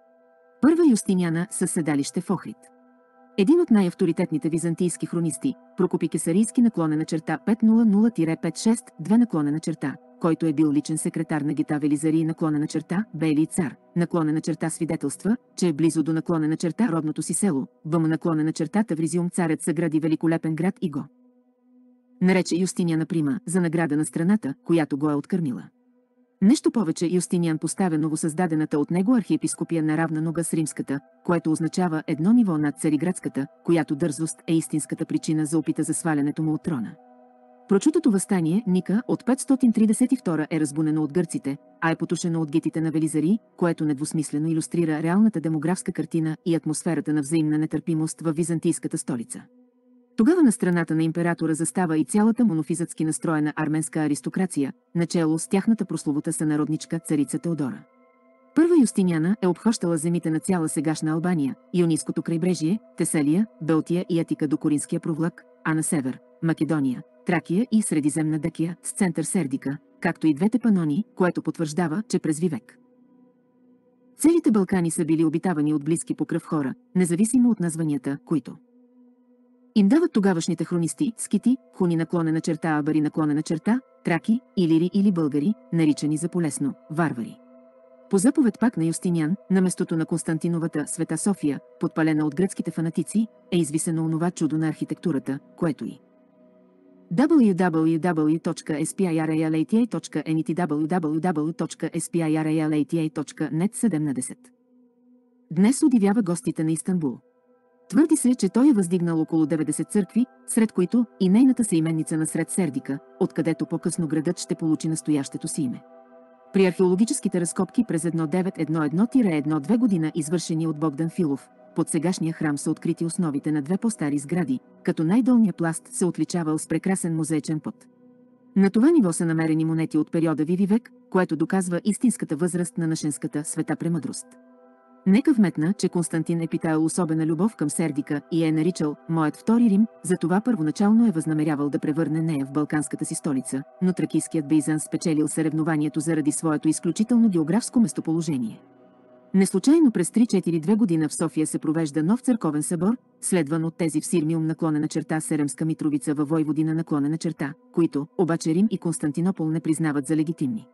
Първа Юстиниана със седалище в Охрид. Един от най-авторитетните византийски хронисти, Прокопи Кесарийски наклонена черта пет нула нула пет шест две наклонена черта, който е бил личен секретар на Гета Велизарий наклонена черта Белий цар, наклонена черта свидетелства, че е близо до наклонена черта родното си село, Бъм наклонена черта Тавризиум царят съгради великолепен град и го нарече Юстиниана Прима за награда на страната, която го е откърмила. Нещо повече, Юстиниан поставя новосъздадената от него архиепископия на равна нога с римската, което означава едно ниво над цариградската, която дързост е истинската причина за опита за свалянето му от трона. Прочутото въстание Ника от петстотин тридесет и втора е разбунено от гърците, а е потушено от гетите на Велизарий, което недвусмислено илюстрира реалната демографска картина и атмосферата на взаимна нетърпимост във византийската столица. Тогава на страната на императора застава и цялата монофизътски настроена арменска аристокрация, начело с тяхната прословута сънародничка царица Теодора. Първа Юстиниана е обхващала земите на цяла сегашна Албания, Ионийското крайбрежие, Тесалия, Белтия и Атика до Коринския провлак, а на север – Македония, Тракия и Средиземна Дакия с център Сердика, както и двете Панони, което потвърждава, че през Вивек целите Балкани са били обитавани от близки по кръв хора, независимо от названията, които им дават тогавашните хронисти, скити, хуни наклонена черта, абари наклонена черта, траки, илири или българи, наричани за полесно варвари. По заповед пак на Юстиниан, на местото на Константиновата Света София, подпалена от гръцките фанатици, е извисено онова чудо на архитектурата, което и дабъл ю дабъл ю дабъл ю точка спиралата точка нет дабъл ю дабъл ю дабъл ю точка спиралата точка нет седемнадесет. Днес удивява гостите на Истанбул. Твърди се, че той е въздигнал около деветдесет църкви, сред които и нейната съименница насред Сердика, откъдето по-късно градът ще получи настоящето си име. При археологическите разкопки през хиляда деветстотин и едно две година, извършени от Богдан Филов, под сегашния храм са открити основите на две по-стари сгради, като най-долният пласт се отличавал с прекрасен мозаичен пот. На това ниво са намерени монети от периода Виви век, което доказва истинската възраст на нашенската света премъдрост. Нека вметна, че Константин е питаял особена любов към Сердика и е наричал «Моят втори Рим», затова първоначално е възнамерявал да превърне нея в балканската си столица, но тракийският Бейзанс спечелил съревнованието заради своето изключително географско местоположение. Неслучайно през три-четири-две година в София се провежда нов църковен събор, следван от тези в Сирмиум наклонена черта Серемска Митровица във Войводина наклонена черта, които обаче Рим и Константинопол не признават за легитимни.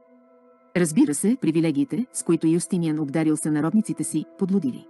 Разбира се, привилегиите, с които Юстиниан обдарил сънародниците си, подлудили.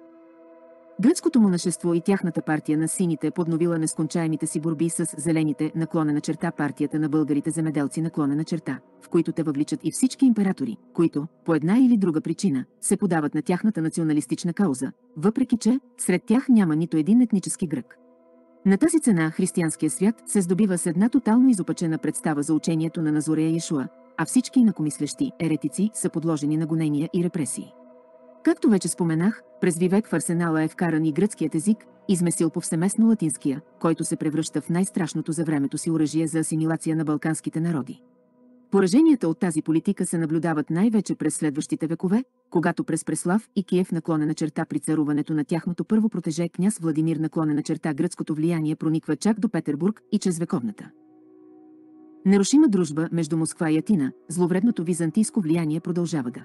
Гръцкото монашество и тяхната партия на сините подновила нескончаемите си борби с зелените наклонена черта партията на българите земеделци наклонена черта, в които те въвличат и всички императори, които, по една или друга причина, се подават на тяхната националистична кауза, въпреки че сред тях няма нито един етнически грък. На тази цена християнския свят се здобива с една тотално изопачена представа за учението на Назорея Йешуа, а всички инакомислещи еретици са подложени на гонения и репресии. Както вече споменах, през Вивек в арсенала е вкаран и гръцкият език, измесил повсеместно латинския, който се превръща в най-страшното за времето си оръжие за асимилация на балканските народи. Пораженията от тази политика се наблюдават най-вече през следващите векове, когато през Преслав и Киев наклонена черта при царуването на тяхното първо протеже княз Владимир наклонена черта гръцкото влияние прониква чак до Петербург и чрез вековната нерушима дружба между Москва и Атина, зловредното византийско влияние продължава да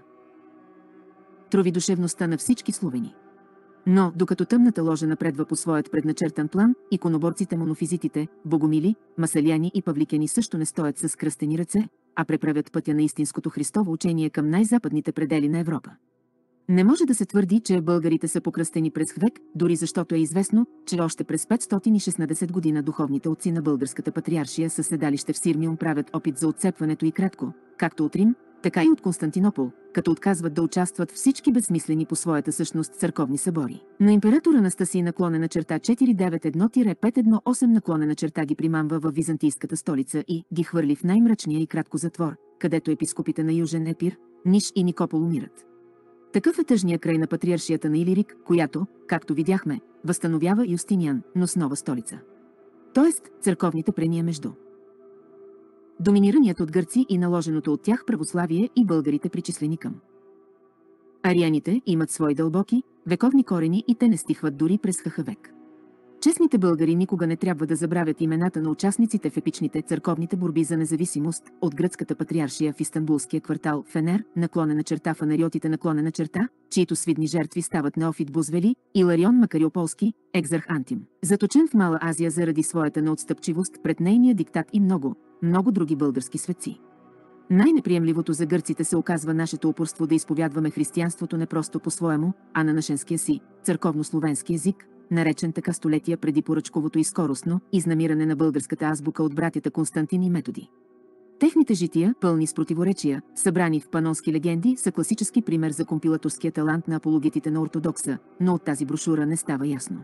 трови душевността на всички словени. Но, докато тъмната ложа напредва по своят предначертан план, иконоборците, монофизитите, богомили, масаляни и павликяни също не стоят с кръстени ръце, а преправят пътя на истинското Христово учение към най-западните предели на Европа. Не може да се твърди, че българите са покръстени през век, дори защото е известно, че още през петстотин и шестнадесета година духовните отци на българската патриаршия със седалище в Сирмиум правят опит за отцепването и кратко, както от Рим, така и от Константинопол, като отказват да участват всички безсмислени по своята същност църковни събори. Но император Анастасий наклонена черта четиристотин деветдесет и едно - петстотин осем наклонена черта ги примамва във византийската столица и ги хвърли в най-мрачния и кратко затвор, където епископите на Южен Епир, Ниш и Никопол умират. Такъв е тъжния край на патриаршията на Илирик, която, както видяхме, възстановява Юстиниан, но с нова столица. Тоест, църковните прения между доминираният от гърци и наложеното от тях православие и българите причислени към арианите имат свои дълбоки, вековни корени и те не стихват дори през ха ха век. Честните българи никога не трябва да забравят имената на участниците в епичните църковните борби за независимост от гръцката патриаршия в истанбулския квартал Фенер, наклонена черта фанариотите наклонена черта, чието свидни жертви стават Неофит Бузвели, Иларион Макариополски, екзарх Антим, заточен в Мала Азия заради своята неотстъпчивост пред нейния диктат и много, много други български светци. Най-неприемливото за гърците се оказва нашето упорство да изповядваме християнството не просто по-своему, а на нашенския си, църковно-словенски език, наречен така столетия преди поръчковото и скоростно изнамиране на българската азбука от братята Константин и Методи. Техните жития, пълни с противоречия, събрани в панонски легенди, са класически пример за компилаторския талант на апологетите на ортодокса, но от тази брошура не става ясно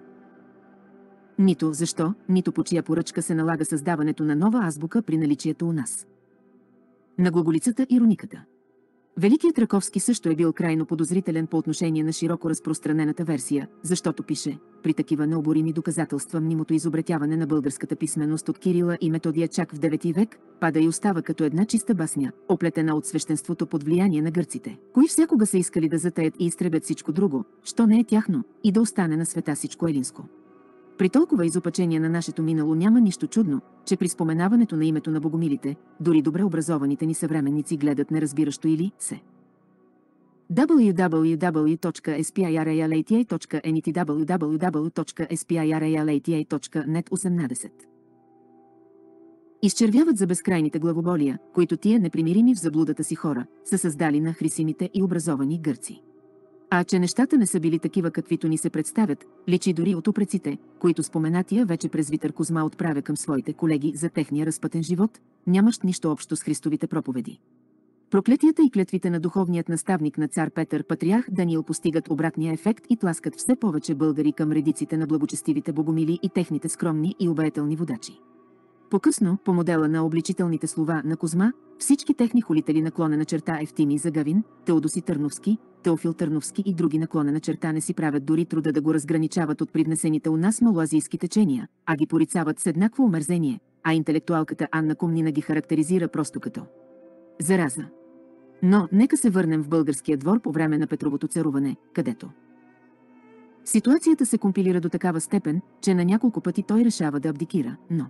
нито защо, нито по чия поръчка се налага създаването на нова азбука при наличието у нас на глаголицата и руниката. Великият Раковски също е бил крайно подозрителен по отношение на широко разпространената версия, защото пише: при такива необорими доказателства мнимото изобретяване на българската писменост от Кирила и Методия чак в девети век пада и остава като една чиста басня, оплетена от свещенството под влияние на гърците, кои всякога са искали да затаят и изтребят всичко друго, що не е тяхно, и да остане на света всичко елинско. При толкова изопачение на нашето минало няма нищо чудно, че при споменаването на името на богомилите, дори добре образованите ни съвременници гледат неразбиращо или се дабъл ю дабъл ю дабъл ю точка ес пи ай ар ей ел ей ти ей точка ен и ти дабъл ю дабъл ю дабъл ю точка ес пи ай ар ей ел ей ти ей точка нет осемнадесет. Изчервяват за безкрайните главоболия, които тия непримирими в заблудата си хора са създали на хрисимите и образовани гърци. А че нещата не са били такива, каквито ни се представят, личи дори от упреците, които споменатия вече презвитър Козма отправя към своите колеги за техния разпътен живот, нямащ нищо общо с Христовите проповеди. Проклетията и клетвите на духовният наставник на цар Петър Патриарх Даниил постигат обратния ефект и тласкат все повече българи към редиците на благочестивите богомили и техните скромни и обаятелни водачи. По-късно, по модела на обличителните слова на Козма, всички техни холители наклонена черта Евтимий Загавин, Теодоси Търновски, Теофил Търновски и други наклонена черта не си правят дори труда да го разграничават от привнесените у нас малоазийски течения, а ги порицават с еднакво омерзение, а интелектуалката Анна Комнина ги характеризира просто като зараза. Но нека се върнем в българския двор по време на Петровото царуване, където ситуацията се компилира до такава степен, че на няколко пъти той решава да абдикира, но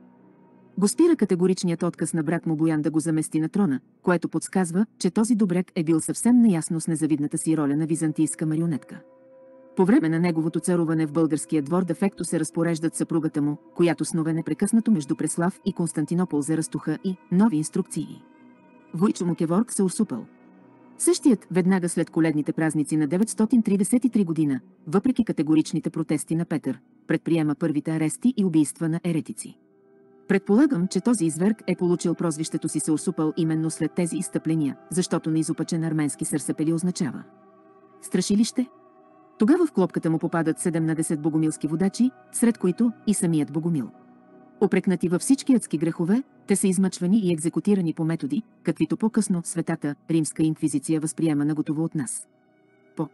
го спира категоричният отказ на брат му Боян да го замести на трона, което подсказва, че този добряк е бил съвсем наясно с незавидната си роля на византийска марионетка. По време на неговото царуване в българския двор дефекто се разпореждат съпругата му, която снове непрекъснато между Преслав и Константинопол за разтуха и нови инструкции. Войчо Мукеворг се усупал. Същият, веднага след коледните празници на деветстотин тридесет и трета година, въпреки категоричните протести на Петър, предприема първите арести и убийства на еретици. Предполагам, че този изверг е получил прозвището си се усупал именно след тези изстъпления, защото неизопачен арменски сърсапели означава страшилище. Тогава в клопката му попадат седемнадесет богомилски водачи, сред които и самият Богомил. Опрекнати във всички адски грехове, те са измъчвани и екзекутирани по методи, каквито по-късно Светата римска инквизиция възприема наготово от нас. По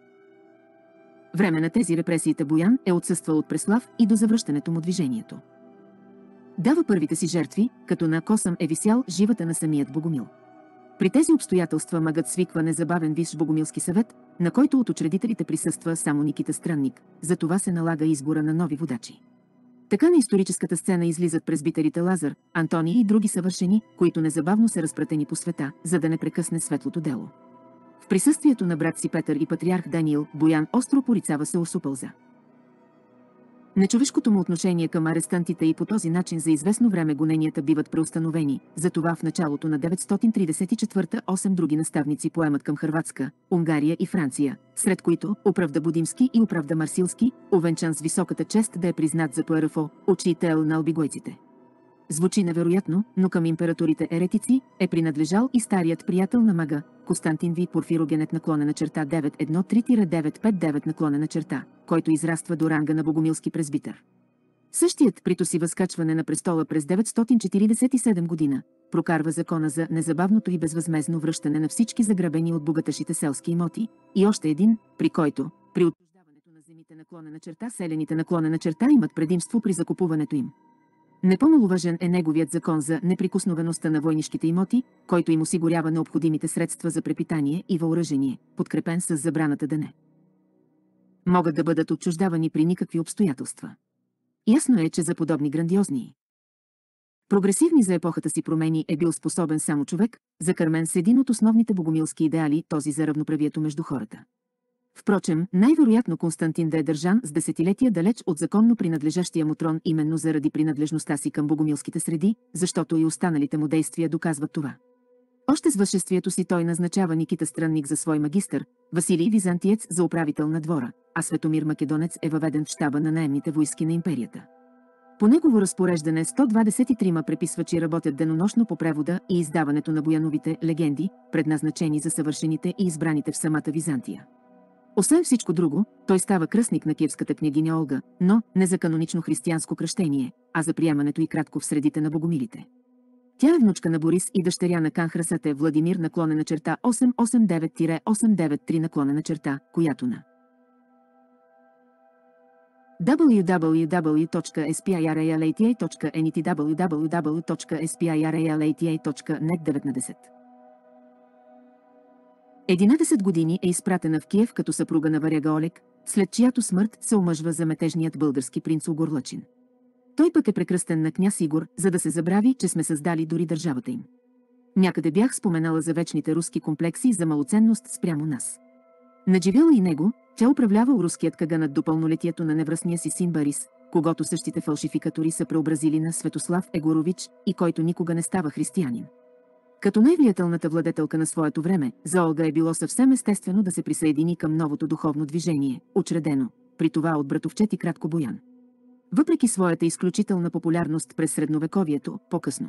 време на тези репресиите Боян е отсъствал от Преслав и до завръщането му движението дава първите си жертви, като на косъм е висял живата на самият Богомил. При тези обстоятелства магът свиква незабавен висш богомилски съвет, на който от учредителите присъства само Никита Странник, за това се налага избора на нови водачи. Така на историческата сцена излизат презбитерите Лазар, Антоний и други съвършени, които незабавно са разпратени по света, за да не прекъсне светлото дело. В присъствието на брат си Петър и патриарх Даниил, Боян остро порицава се усупал за нечовешкото му отношение към арестантите и по този начин за известно време гоненията биват преустановени, затова в началото на деветстотин тридесет и четвърта осем други наставници поемат към Хърватска, Унгария и Франция, сред които Оправда Будимски и Оправда Марсилски, увенчан с високата чест да е признат за ПРФО, учител на албигойците. Звучи невероятно, но към императорите еретици е принадлежал и старият приятел на мага, Константин Ви Порфирогенет наклонена черта девет едно три девет пет девет наклонена черта, който израства до ранга на богомилски презбитър. Същият прито си възкачване на престола през деветстотин четиридесет и седма година прокарва закона за незабавното и безвъзмездно връщане на всички заграбени от богаташите селски имоти, и още един, при който, при отчуждаването на земите наклонена черта, селените наклонена черта имат предимство при закупуването им. Не по-маловажен е неговият закон за неприкосновеността на войнишките имоти, който им осигурява необходимите средства за препитание и въоръжение, подкрепен с забраната да не могат да бъдат отчуждавани при никакви обстоятелства. Ясно е, че за подобни грандиозни, прогресивни за епохата си промени е бил способен само човек, закърмен с един от основните богомилски идеали, този за равноправието между хората. Впрочем, най-вероятно Константин да е държан с десетилетия далеч от законно принадлежащия му трон именно заради принадлежността си към богомилските среди, защото и останалите му действия доказват това. Още с възшествието си той назначава Никита Странник за свой магистър, Василий Византиец за управител на двора, а Светомир Македонец е въведен в щаба на наемните войски на империята. По негово разпореждане сто двадесет и трима преписвачи работят денонощно по превода и издаването на Бояновите легенди, предназначени за съвършените и избраните в самата Византия. Освен всичко друго, той става кръстник на киевската княгиня Олга, но не за канонично християнско кръщение, а за приемането и кратко в средите на богомилите. Тя е внучка на Борис и дъщеря на хан Храсате Владимир наклонена черта осем осем девет осем девет три наклонена черта, която на дабъл ю дабъл ю дабъл ю точка ес пи ай ар ей ел ей ти ей точка ен и ти дабъл ю дабъл ю дабъл ю точка ес пи ай ар ей ел ей ти ей точка нет деветнадесет. единадесет години е изпратена в Киев като съпруга на варяга Олег, след чиято смърт се омъжва за метежният български принц Угорлачин. Той пък е прекръстен на княз Игор, за да се забрави, че сме създали дори държавата им. Някъде бях споменала за вечните руски комплекси за малоценност спрямо нас. Надживяла и него, тя управлявал руският каганат до пълнолетието на невръстния си син Борис, когато същите фалшификатори са преобразили на Светослав Егорович и който никога не става християнин. Като най-влиятелната владетелка на своето време, за Олга е било съвсем естествено да се присъедини към новото духовно движение, учредено, при това от братовчет и Кратко Боян. Въпреки своята изключителна популярност през средновековието, по-късно.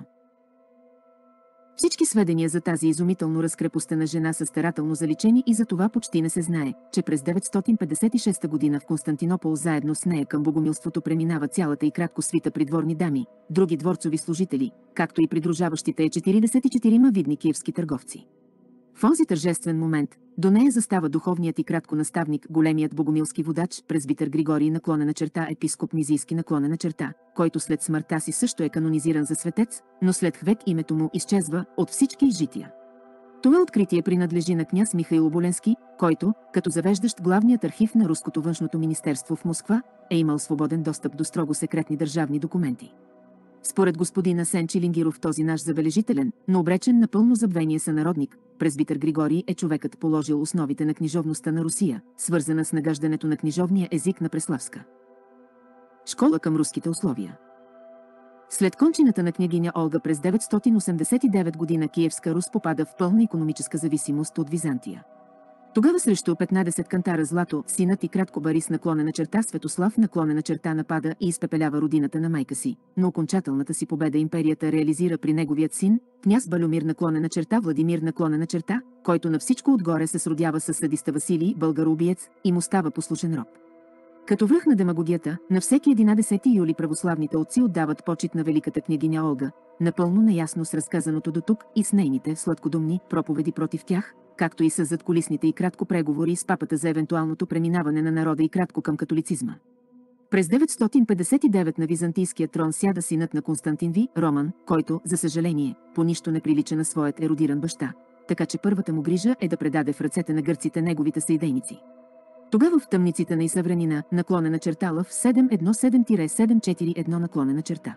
Всички сведения за тази изумително разкрепостена жена са старателно заличени и за това почти не се знае, че през деветстотин петдесет и шеста година в Константинопол заедно с нея към богомилството преминава цялата и кратко свита придворни дами, други дворцови служители, както и придружаващите е четиридесет и четирима видни киевски търговци. В онзи тържествен момент до нея застава духовният и кратко наставник, големият богомилски водач, презвитър Григорий наклонена черта епископ Мизийски наклонена черта, който след смъртта си също е канонизиран за светец, но след век името му изчезва от всички изжития. Това откритие принадлежи на княз Михаил Оболенски, който, като завеждащ главният архив на Руското външното министерство в Москва, е имал свободен достъп до строго секретни държавни документи. Според господина Сен Чилингиров, този наш забележителен, но обречен на пълно забвение сънародник, презвитър Григорий е човекът положил основите на книжовността на Русия, свързана с нагаждането на книжовния език на Преславска школа към руските условия. След кончината на княгиня Олга през деветстотин осемдесет и девета година Киевска Рус попада в пълна икономическа зависимост от Византия. Тогава срещу петнадесет кантара злато, синът и кратко Борис наклонена черта Светослав наклонена черта напада и изпепелява родината на майка си, но окончателната си победа империята реализира при неговият син, княз Балюмир наклонена черта Владимир наклонена черта, който на всичко отгоре се сродява с съдиста Василий, българоубиец, и му става послушен роб. Като връх на демагогията, на всеки единадесети юли православните отци отдават почит на великата княгиня Олга, напълно наясно с разказаното дотук и с нейните сладкодумни проповеди против тях, както и с задкулисните и кратко преговори с папата за евентуалното преминаване на народа и кратко към католицизма. През деветстотин петдесет и девета на византийския трон сяда синът на Константин Ви, Роман, който, за съжаление, по нищо не прилича на своят ерудиран баща, така че първата му грижа е да предаде в ръцете на гърците неговите съидейници. Тогава в тъмниците на Исавранина, наклонена черта Лъв седем едно седем седем четири едно наклонена черта.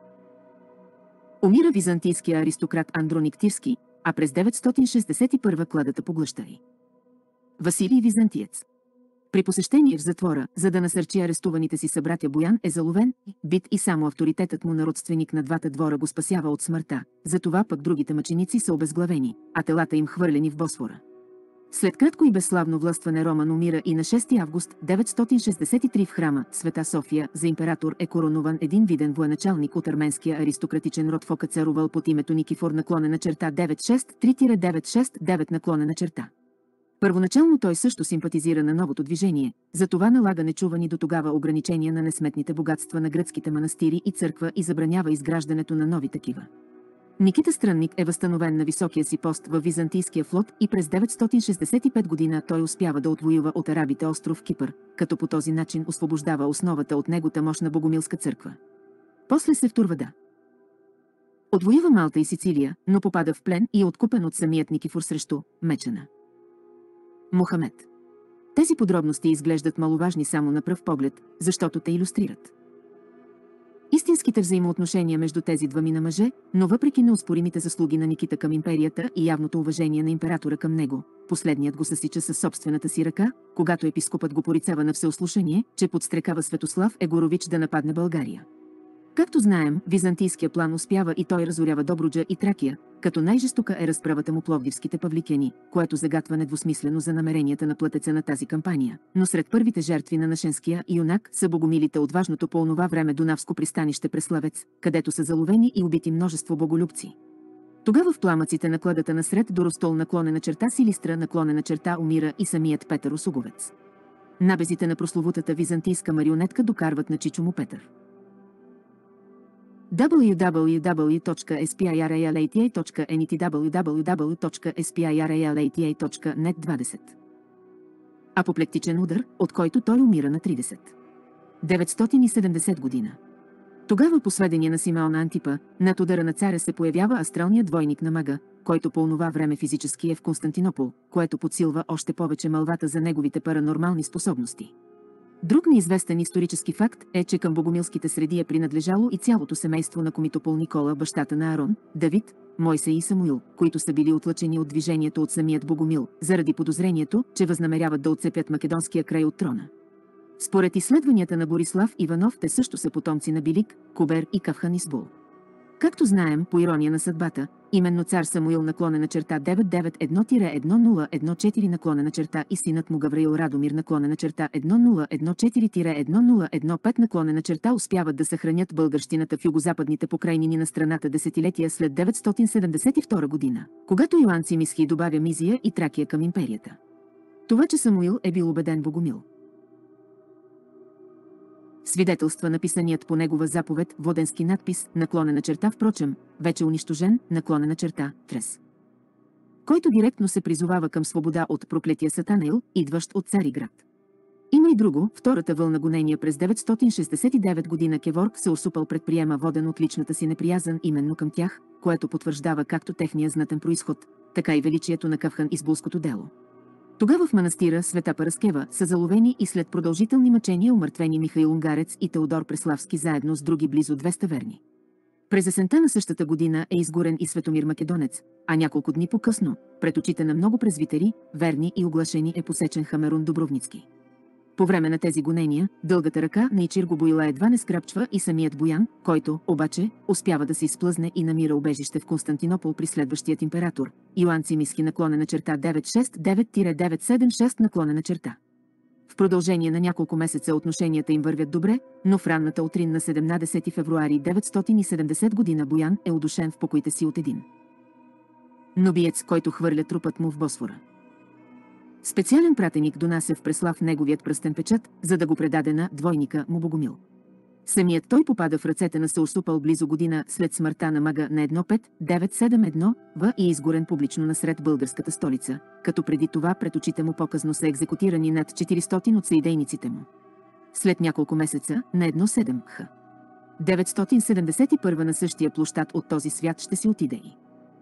Умира византийския аристократ Андроник Тирски, а през деветстотин шестдесет и първа кладата поглъща и Василий Византиец. При посещение в затвора, за да насърчи арестуваните си събратя Боян, е заловен, бит и само авторитетът му на родственик на двата двора го спасява от смъртта, затова пък другите мъченици са обезглавени, а телата им хвърлени в Босфора. След кратко и безславно властване Роман умира и на шести август деветстотин шестдесет и трета в храма Света София за император е коронуван един виден военачалник от арменския аристократичен род Фока царувал под името Никифор наклонена черта девет шест три девет шест девет наклонена черта. Първоначално той също симпатизира на новото движение, затова налага нечувани до тогава ограничения на несметните богатства на гръцките манастири и църква и забранява изграждането на нови такива. Никита Стрънник е възстановен на високия си пост във Византийския флот и през деветстотин шестдесет и пета година той успява да отвоюва от арабите остров Кипър, като по този начин освобождава основата от негота мощна богомилска църква. После се втурва да отвоюва Малта и Сицилия, но попада в плен и е откупен от самият Никифор срещу меча на Мохамед. Тези подробности изглеждат маловажни само на пръв поглед, защото те илюстрират истинските взаимоотношения между тези двамина мъже, но въпреки неоспоримите заслуги на Никита към империята и явното уважение на императора към него, последният го съсича със собствената си ръка, когато епископът го порицава на всеослушание, че подстрекава Светослав Егорович да нападне България. Както знаем, византийския план успява и той разорява Добруджа и Тракия, като най-жестока е разправата му пловдивските павликени, което загатва недвусмислено за намеренията на платеца на тази кампания. Но сред първите жертви на нашенския юнак са богомилите от важното по онова време Дунавско пристанище Преславец, където са заловени и убити множество боголюбци. Тогава в пламъците на кладата насред до Ростол наклонена черта Силистра наклонена черта умира и самият Петър Осуговец. Набезите на прословутата византийска марионетка докарват на Чичо му Петър. дабъл ю дабъл ю дабъл ю точка спиралата точка нет дабъл ю дабъл ю дабъл ю точка спиралата точка нет двадесет. Апоплектичен удар, от който той умира на тридесет. деветстотин и седемдесета година. Тогава по сведение на Симеон Антипа, над удара на царя се появява астралният двойник на мага, който по онова време физически е в Константинопол, което подсилва още повече мълвата за неговите паранормални способности. Друг неизвестен исторически факт е, че към богомилските среди е принадлежало и цялото семейство на комитопол Никола, бащата на Аарон, Давид, Мойсей и Самуил, които са били отлъчени от движението от самият Богомил, заради подозрението, че възнамеряват да отцепят македонския край от трона. Според изследванията на Борислав Иванов, те също са потомци на Билик, Кубер и Кавхан Избул. Както знаем, по ирония на съдбата, именно цар Самуил наклонена черта девет девет едно едно нула едно четири наклонена черта и синът му Гавраил Радомир наклонена черта едно нула едно четири едно нула едно пет наклонена черта успяват да съхранят българщината в югозападните покрайнини на страната десетилетия след деветстотин седемдесет и втора година, когато Йоан Симисхий добавя Мизия и Тракия към империята. Това, че Самуил е бил убеден богомил, свидетелства написаният по негова заповед воденски надпис, наклонена черта, впрочем, вече унищожен, наклонена черта, Трес, който директно се призовава към свобода от проклетия Сатанаил, идващ от Цариград. Има и друго, втората вълна гонения през деветстотин шестдесет и девета година Кеворг се осупал предприема воден от личната си неприязън именно към тях, което потвърждава както техния знатен произход, така и величието на Кавхан Избулското дело. Тогава в манастира Света Параскева са заловени и след продължителни мъчения умъртвени Михаил Унгарец и Теодор Преславски заедно с други близо двеста верни. През есента на същата година е изгорен и Светомир Македонец, а няколко дни по-късно, пред очите на много презвитери, верни и оглашени, е посечен Хамерун Дубровницки. По време на тези гонения, дългата ръка на Ичирго Боила едва не скрапчва и самият Боян, който, обаче, успява да се изплъзне и намира убежище в Константинопол при следващият император, Йоан Симисхий наклонена черта девет шест девет девет седем шест наклонена черта. В продължение на няколко месеца отношенията им вървят добре, но в ранната утрин на седемнадесети февруари деветстотин и седемдесета година Боян е удушен в покоите си от един нубиец, който хвърля трупът му в Босфора. Специален пратеник донася в Преслав неговият пръстен печат, за да го предаде на двойника му Богомил. Самият той попада в ръцете на Саусупал близо година след смъртта на мага на едно пет девет седем едно в и изгорен публично насред българската столица, като преди това пред очите му показно са екзекутирани над четиристотин от съидейниците му. След няколко месеца, на едно седем х. деветстотин седемдесет и първа на същия площад от този свят ще си отиде и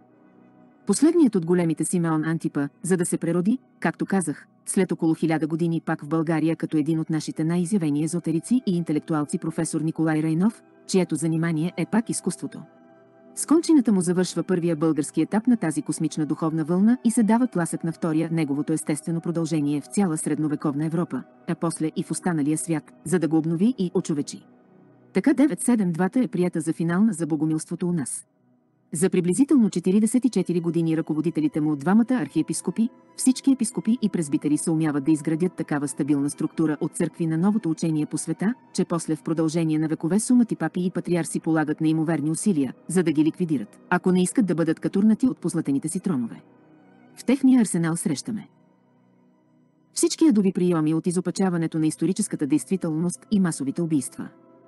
последният от големите Симеон Антипа, за да се прероди, както казах, след около хиляда години пак в България като един от нашите най-изявени езотерици и интелектуалци професор Николай Райнов, чието занимание е пак изкуството. С кончината му завършва първия български етап на тази космична духовна вълна и се дава тласък на втория, неговото естествено продължение в цяла средновековна Европа, а после и в останалия свят, за да го обнови и очовечи. Така деветстотин седемдесет и двата е прията за финална за богомилството у нас. За приблизително четиридесет и четири години ръководителите му, двамата архиепископи, всички епископи и презбитери се умяват да изградят такава стабилна структура от църкви на новото учение по света, че после в продължение на векове сумати папи и патриарси полагат неимоверни усилия, за да ги ликвидират, ако не искат да бъдат катурнати от позлатените си тронове. В техния арсенал срещаме всички ядови приеми от изопачаването на историческата действителност и масовите убийства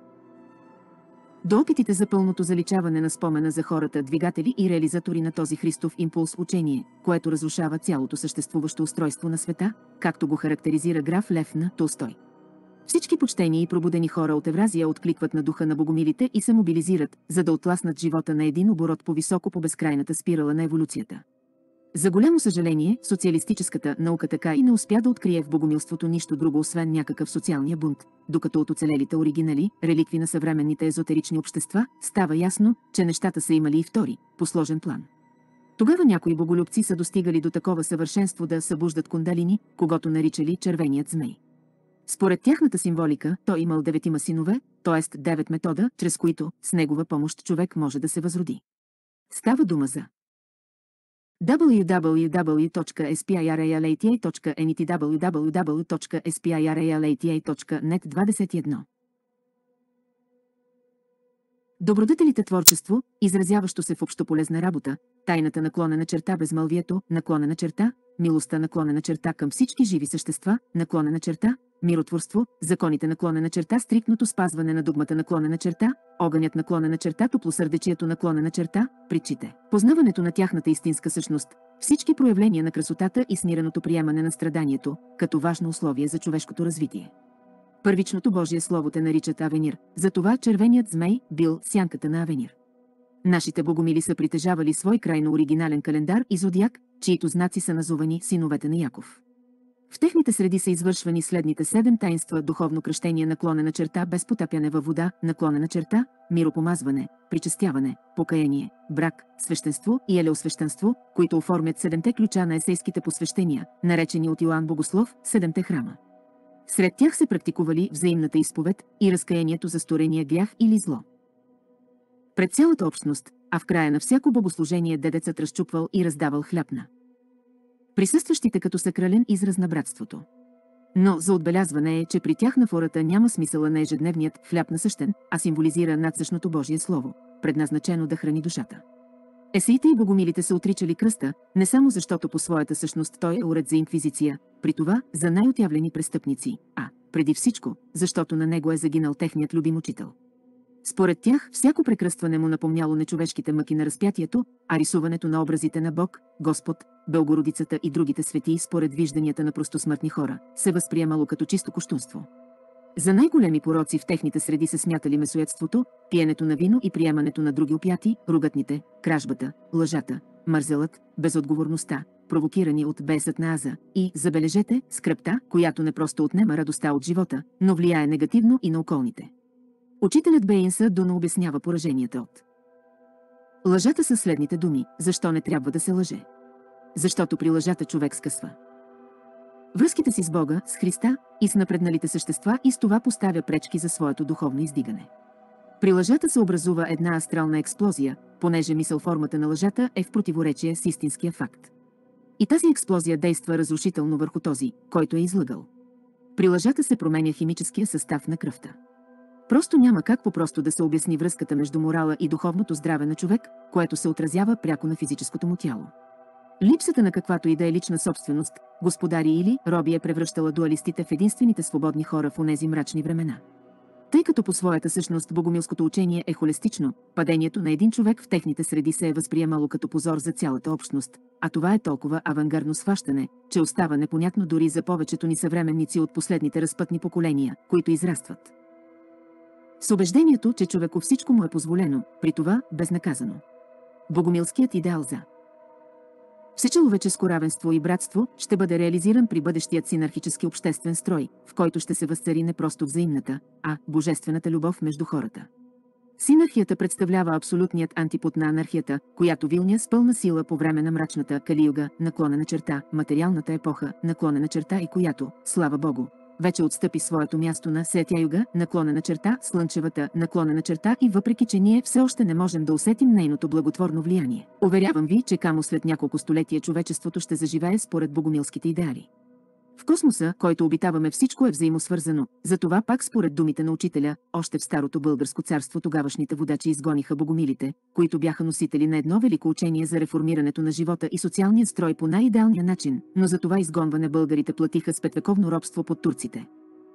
до опитите за пълното заличаване на спомена за хората, двигатели и реализатори на този Христов импулс учение, което разрушава цялото съществуващо устройство на света, както го характеризира граф Лев на Толстой. Всички почтени и пробудени хора от Евразия откликват на духа на богомилите и се мобилизират, за да отласнат живота на един оборот по-високо по безкрайната спирала на еволюцията. За голямо съжаление, социалистическата наука така и не успя да открие в богомилството нищо друго, освен някакъв социалния бунт, докато от оцелелите оригинали, реликви на съвременните езотерични общества, става ясно, че нещата са имали и втори, посложен план. Тогава някои боголюбци са достигали до такова съвършенство да събуждат кундалини, когото наричали червеният змей. Според тяхната символика, той имал деветима синове, т.е. девет метода, чрез които, с негова помощ, човек може да се възроди. Става дума за дабъл ю дабъл ю дабъл ю точка спиралата точка нет дабъл ю дабъл ю дабъл ю точка спиралата точка нет двадесет и едно. Добродетелите творчество, изразяващо се в общополезна работа, тайната наклонена черта безмълвието, наклонена черта, милостта наклонена черта към всички живи същества, наклонена черта, миротворство, законите наклонена черта, стриктното спазване на дугмата наклонена черта, огънят наклонена черта, топлосърдечието наклонена черта, притчите, познаването на тяхната истинска същност, всички проявления на красотата и смиреното приемане на страданието, като важно условие за човешкото развитие. Първичното Божие Слово те наричат Авенир, затова червеният змей бил сянката на Авенир. Нашите богомили са притежавали свой крайно оригинален календар и зодиак, чието знаци са назовани синовете на Яков. В техните среди са извършвани следните седем таинства: духовно кръщение наклонена черта, без потапяне във вода наклонена черта, миропомазване, причестяване, покаяние, брак, свещенство и елеосвещенство, които оформят седемте ключа на есейските посвещения, наречени от Йоан Богослов седемте храма. Сред тях се практикували взаимната изповед и разкаянието за сторения грях или зло. Пред цялата общност, а в края на всяко богослужение дедецът разчупвал и раздавал хляб на присъстващите като сакрален израз на братството. Но за отбелязване е, че при тях на фората няма смисъла на ежедневният хляб насъщен, а символизира надсъщното Божие Слово, предназначено да храни душата. Есеите и богомилите са отричали кръста, не само защото по своята същност той е уред за инквизиция, при това за най-отявлени престъпници, а преди всичко, защото на него е загинал техният любим учител. Според тях, всяко прекръстване му напомняло нечовешките мъки на разпятието, а рисуването на образите на Бог, Господ, Белгородицата и другите светии според вижданията на простосмъртни хора, се възприемало като чисто кощунство. За най-големи пороци в техните среди се смятали месоедството, пиенето на вино и приемането на други опяти, ругатните, кражбата, лъжата, мързелът, безотговорността, провокирани от бесът на Аза и, забележете, скръбта, която не просто отнема радостта от живота, но влияе негативно и на околните. Учителят Бейнса Дуно обяснява пораженията от лъжата със следните думи: защо не трябва да се лъже? Защото при лъжата човек скъсва връзките си с Бога, с Христа и с напредналите същества и с това поставя пречки за своето духовно издигане. При лъжата се образува една астрална експлозия, понеже мисъл формата на лъжата е в противоречие с истинския факт. И тази експлозия действа разрушително върху този, който е излъгал. При лъжата се променя химическия състав на кръвта. Просто няма как по-просто да се обясни връзката между морала и духовното здраве на човек, което се отразява пряко на физическото му тяло. Липсата на каквато и да е лична собственост, господари или роби е превръщала дуалистите в единствените свободни хора в онези мрачни времена. Тъй като по своята същност богомилското учение е холистично, падението на един човек в техните среди се е възприемало като позор за цялата общност, а това е толкова авангардно схващане, че остава непонятно дори за повечето ни съвременници от последните разпътни поколения, които израстват с убеждението, че човеку всичко му е позволено, при това безнаказано. Богомилският идеал за всечеловеческо равенство и братство ще бъде реализиран при бъдещият синархически обществен строй, в който ще се възцари не просто взаимната, а божествената любов между хората. Синархията представлява абсолютният антипод на анархията, която вилня с пълна сила по време на мрачната Кали-юга, наклонена черта, материалната епоха, наклонена черта и която, слава Богу, вече отстъпи своето място на Сетя-юга, наклонена черта, слънчевата, наклонена черта и въпреки, че ние все още не можем да усетим нейното благотворно влияние. Уверявам ви, че камо след няколко столетия човечеството ще заживее според богомилските идеали. В космоса, който обитаваме, всичко е взаимосвързано, затова пак според думите на учителя, още в старото българско царство тогавашните водачи изгониха богомилите, които бяха носители на едно велико учение за реформирането на живота и социалния строй по най-идеалния начин, но за това изгонване българите платиха с петвековно робство под турците.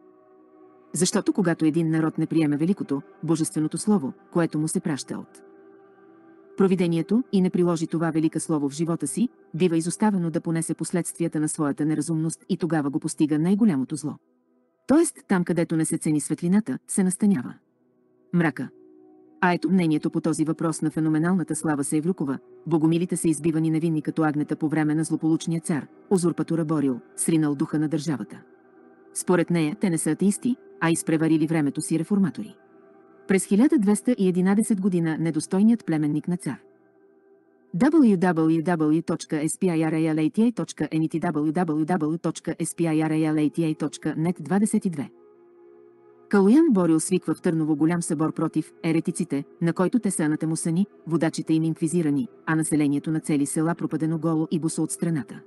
Защото когато един народ не приеме великото, божественото слово, което му се праща от провидението и не приложи това велика слово в живота си, бива изоставено да понесе последствията на своята неразумност и тогава го постига най-голямото зло. Тоест, там където не се цени светлината, се настанява мрака. А ето мнението по този въпрос на феноменалната Слава Севрюкова: богомилите са избивани невинни като агнета по време на злополучния цар, узурпатора Борил, сринал духа на държавата. Според нея, те не са атеисти, а изпреварили времето си реформатори. През хиляда двеста и единадесета година недостойният племенник на цар дабъл ю дабъл ю дабъл ю точка спиралата точка нет дабъл ю дабъл ю дабъл ю точка спиралата точка нет двадесет и две Калоян Борил свиква в Търново голям събор против еретиците, на който те са анатемосани, водачите им инквизирани, а населението на цели села пропадено голо и босо от страната.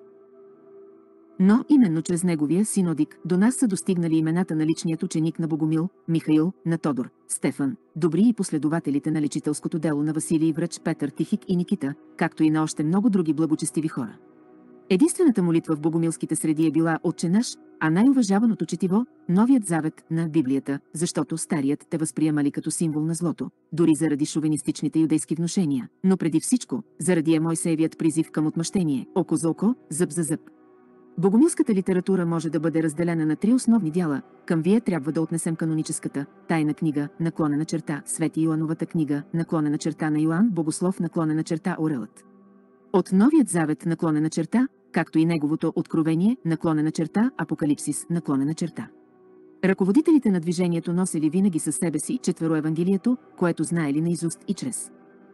Но именно чрез неговия синодик до нас са достигнали имената на личният ученик на Богомил, Михаил, на Тодор, Стефан, Добри и последователите на лечителското дело на Василий Връч, Петър Тихик и Никита, както и на още много други благочестиви хора. Единствената молитва в богомилските среди е била Отче наш, а най-уважаваното четиво – Новият завет на Библията, защото старият те възприемали като символ на злото, дори заради шовинистичните юдейски внушения, но преди всичко, заради Мойсеевият призив към отмъщение – око за око, зъб за зъб. Богомилската литература може да бъде разделена на три основни дяла. Към вие трябва да отнесем каноническата, тайна книга, наклонена черта, Свети Йоановата книга, наклонена черта на Йоан Богослов, наклонена черта Орелът. От Новият завет, наклонена черта, както и неговото откровение, наклонена черта, апокалипсис, наклонена черта. Ръководителите на движението носели винаги със себе си четвероевангелието, което знаели наизуст и чрез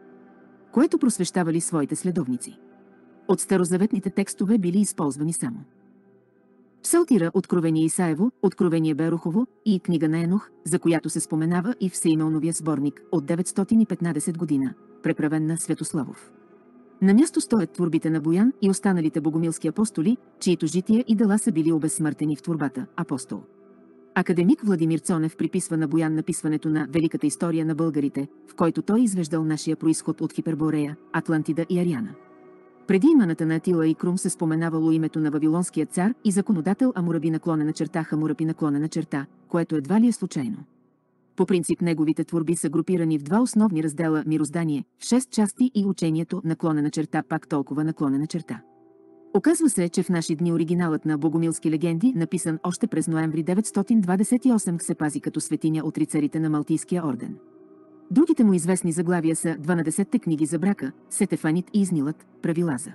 което просвещавали своите следовници. От старозаветните текстове били използвани само Псалтира, Откровение Исаево, Откровение Берухово и книга на Енох, за която се споменава и всеимълновия сборник от деветстотин и петнадесета година, преправен на Светославов. На място стоят творбите на Боян и останалите богомилски апостоли, чието жития и дела са били обезсмъртени в творбата «Апостол». Академик Владимир Цонев приписва на Боян написването на Великата история на българите, в който той извеждал нашия произход от Хиперборея, Атлантида и Ариана. Преди имената на Атила и Крум се споменавало името на вавилонския цар и законодател Амураби наклонена черта Хамурапи наклонена черта, което едва ли е случайно. По принцип неговите творби са групирани в два основни раздела мироздание, в шест части и учението наклонена черта пак толкова наклонена черта. Оказва се, че в наши дни оригиналът на богомилски легенди, написан още през ноември деветстотин двадесет и осма, се пази като светиня от рицарите на Малтийския орден. Другите му известни заглавия са дванадесетте книги за брака, Сетефанит и Изнилът, правила за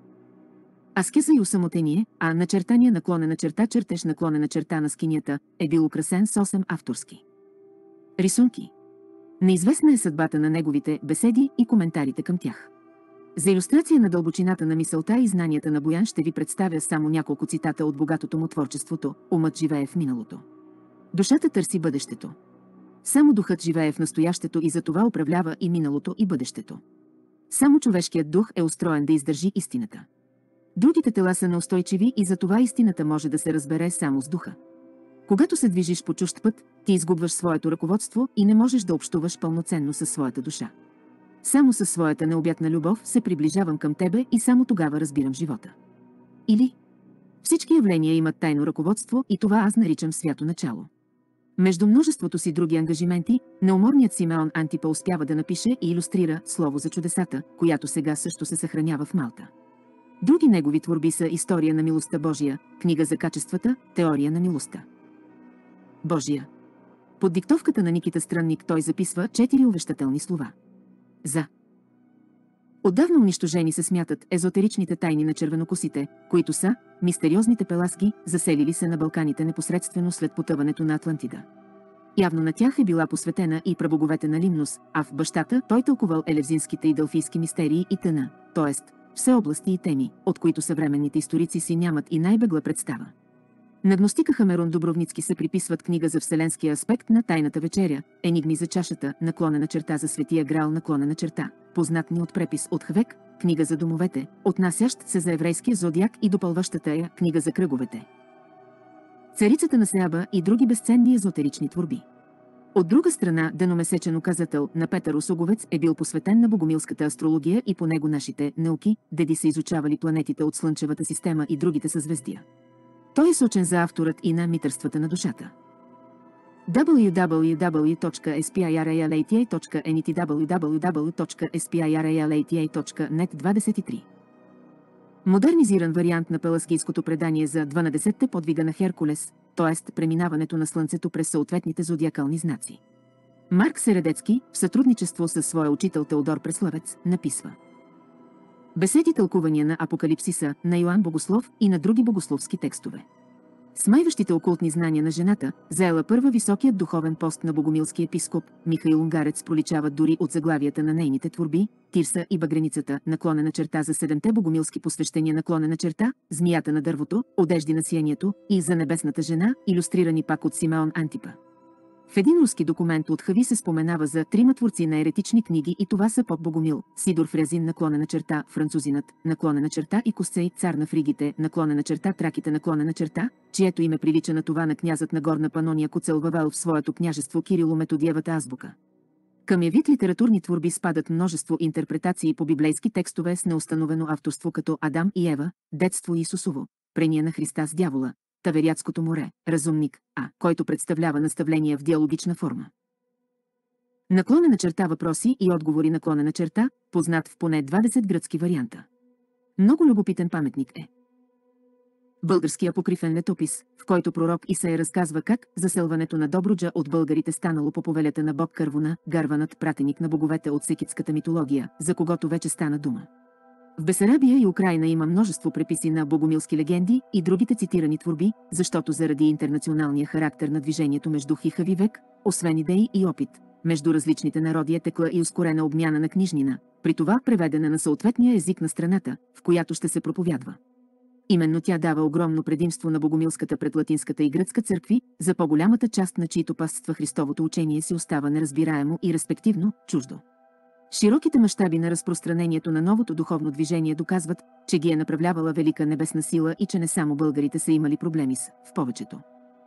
аскеза и усамотение, а начертания наклонена черта чертеж наклонена черта на скинията е бил украсен с осем авторски рисунки. Неизвестна е съдбата на неговите беседи и коментарите към тях. За илюстрация на дълбочината на мисълта и знанията на Боян ще ви представя само няколко цитата от богатото му творчеството. Умът живее в миналото. Душата търси бъдещето. Само духът живее в настоящето и затова управлява и миналото и бъдещето. Само човешкият дух е устроен да издържи истината. Другите тела са неустойчиви и затова истината може да се разбере само с духа. Когато се движиш по чужд път, ти изгубваш своето ръководство и не можеш да общуваш пълноценно със своята душа. Само със своята необятна любов се приближавам към тебе и само тогава разбирам живота. Или всички явления имат тайно ръководство и това аз наричам свято начало. Между множеството си други ангажименти, неуморният Симеон Антипа успява да напише и илюстрира Слово за чудесата, която сега също се съхранява в Малта. Други негови творби са История на милостта Божия, Книга за качествата, Теория на милостта Божия. Под диктовката на Никита Странник той записва четири увещателни слова. За отдавна унищожени се смятат езотеричните тайни на червенокосите, които са мистериозните пеласки, заселили се на Балканите непосредствено след потъването на Атлантида. Явно на тях е била посветена и прабоговете на Лимнос, а в бащата той тълкувал елевзинските и делфийски мистерии и т.н., т.е. все области и теми, от които съвременните историци си нямат и най-бегла представа. На гностика Хамерон Дубровницки се приписват книга за вселенския аспект на Тайната вечеря, енигми за чашата, наклонена черта за Светия Грал, наклонена черта, познат ни от препис от Хвек, книга за домовете, отнасящ се за еврейския зодиак и допълващата я книга за кръговете. Царицата на Сеаба и други безценни езотерични творби. От друга страна, деномесечен указател на Петър Осоговец е бил посветен на богомилската астрология и по него нашите науки, деди са изучавали планетите от Слънчевата система и другите съзвездия. Той е сочен за авторът и на митърствата на душата. дабъл ю дабъл ю дабъл ю точка спиралата точка нет дабъл ю дабъл ю дабъл ю точка спиралата точка нет двадесет и три. Модернизиран вариант на пеласкийското предание за дванадесетте подвига на Херкулес, т.е. преминаването на Слънцето през съответните зодиакални знаци. Марк Середецки, в сътрудничество със своя учител Теодор Преславец, написва беседи тълкувания на Апокалипсиса, на Йоан Богослов и на други богословски текстове. Смайващите окултни знания на жената, заела първа високият духовен пост на богомилски епископ, Михаил Унгарец, проличават дори от заглавията на нейните творби, Тирса и Багреницата, наклонена черта за седемте богомилски посвещения, наклонена черта, Змията на дървото, Одежди на сиянието и за небесната жена, илюстрирани пак от Симеон Антипа. В един руски документ от Хави се споменава за трима творци на еретични книги и това са Поп Богомил, Сидор Фрязин, наклонена черта, французинът, наклонена черта и Косцей, цар на фригите, наклонена черта, траките, наклонена черта, чието име прилича на това на князът на Горна Панония Коцел Вавел в своето княжество Кирило-Методиевата азбука. Към явит литературни творби спадат множество интерпретации по библейски текстове с неустановено авторство като Адам и Ева, Детство Исусово, Прения на Христа с дявола, Таверятското море, Разумник, А, който представлява наставления в диалогична форма. Наклонена черта въпроси и отговори, наклонена черта, познат в поне двадесет гръцки варианта. Много любопитен паметник е български апокрифен летопис, в който пророк Исаия разказва как заселването на Добруджа от българите станало по повелята на бог Кървуна, Гарванът, пратеник на боговете от секитската митология, за когото вече стана дума. В Бесарабия и Украйна има множество преписи на богомилски легенди и другите цитирани творби, защото заради интернационалния характер на движението между хихави век, освен идеи и опит, между различните народи е текла и ускорена обмяна на книжнина, при това преведена на съответния език на страната, в която ще се проповядва. Именно тя дава огромно предимство на богомилската пред латинската и гръцка църкви, за по-голямата част на чието паства Христовото учение си остава неразбираемо и респективно чуждо. Широките мащаби на разпространението на новото духовно движение доказват, че ги е направлявала велика небесна сила и че не само българите са имали проблеми с, в повечето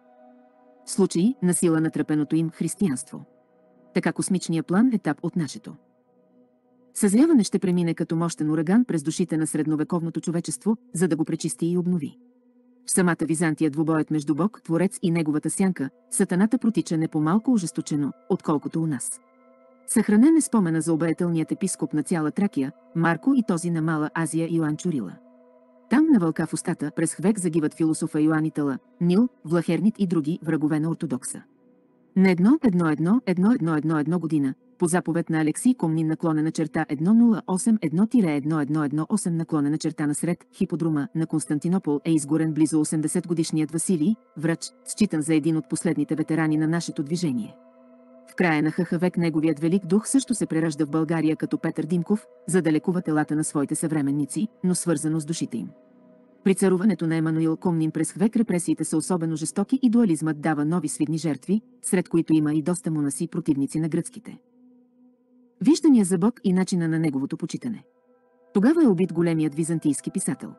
случаи, на сила на тръпеното им християнство. Така космичният план етап от нашето съзряване ще премине като мощен ураган през душите на средновековното човечество, за да го пречисти и обнови. В самата Византия двубоят между Бог, Творец и неговата сянка, сатаната протича не по-малко ожесточено, отколкото у нас. Съхранен е спомена за обаятелният епископ на цяла Тракия, Марко и този на Мала Азия Йоан Чурила. Там на вълка в устата през век загиват философа Йоан Итала, Нил, Влахернит и други врагове на ортодокса. На едно едно едно едно едно едно едно година, по заповед на Алексий Комнин наклонена черта едно нула осем едно едно едно едно осем наклонена черта насред хиподрума на Константинопол е изгорен близо осемдесет годишният Василий, врач, считан за един от последните ветерани на нашето движение. В края на ХХ век неговият велик дух също се преражда в България като Петър Димков, за да лекува телата на своите съвременници, но свързано с душите им. При царуването на Емануил Комнин през век репресиите са особено жестоки и дуализмът дава нови свидни жертви, сред които има и доста монаси противници на гръцките виждания за Бог и начина на неговото почитане. Тогава е убит големият византийски писател.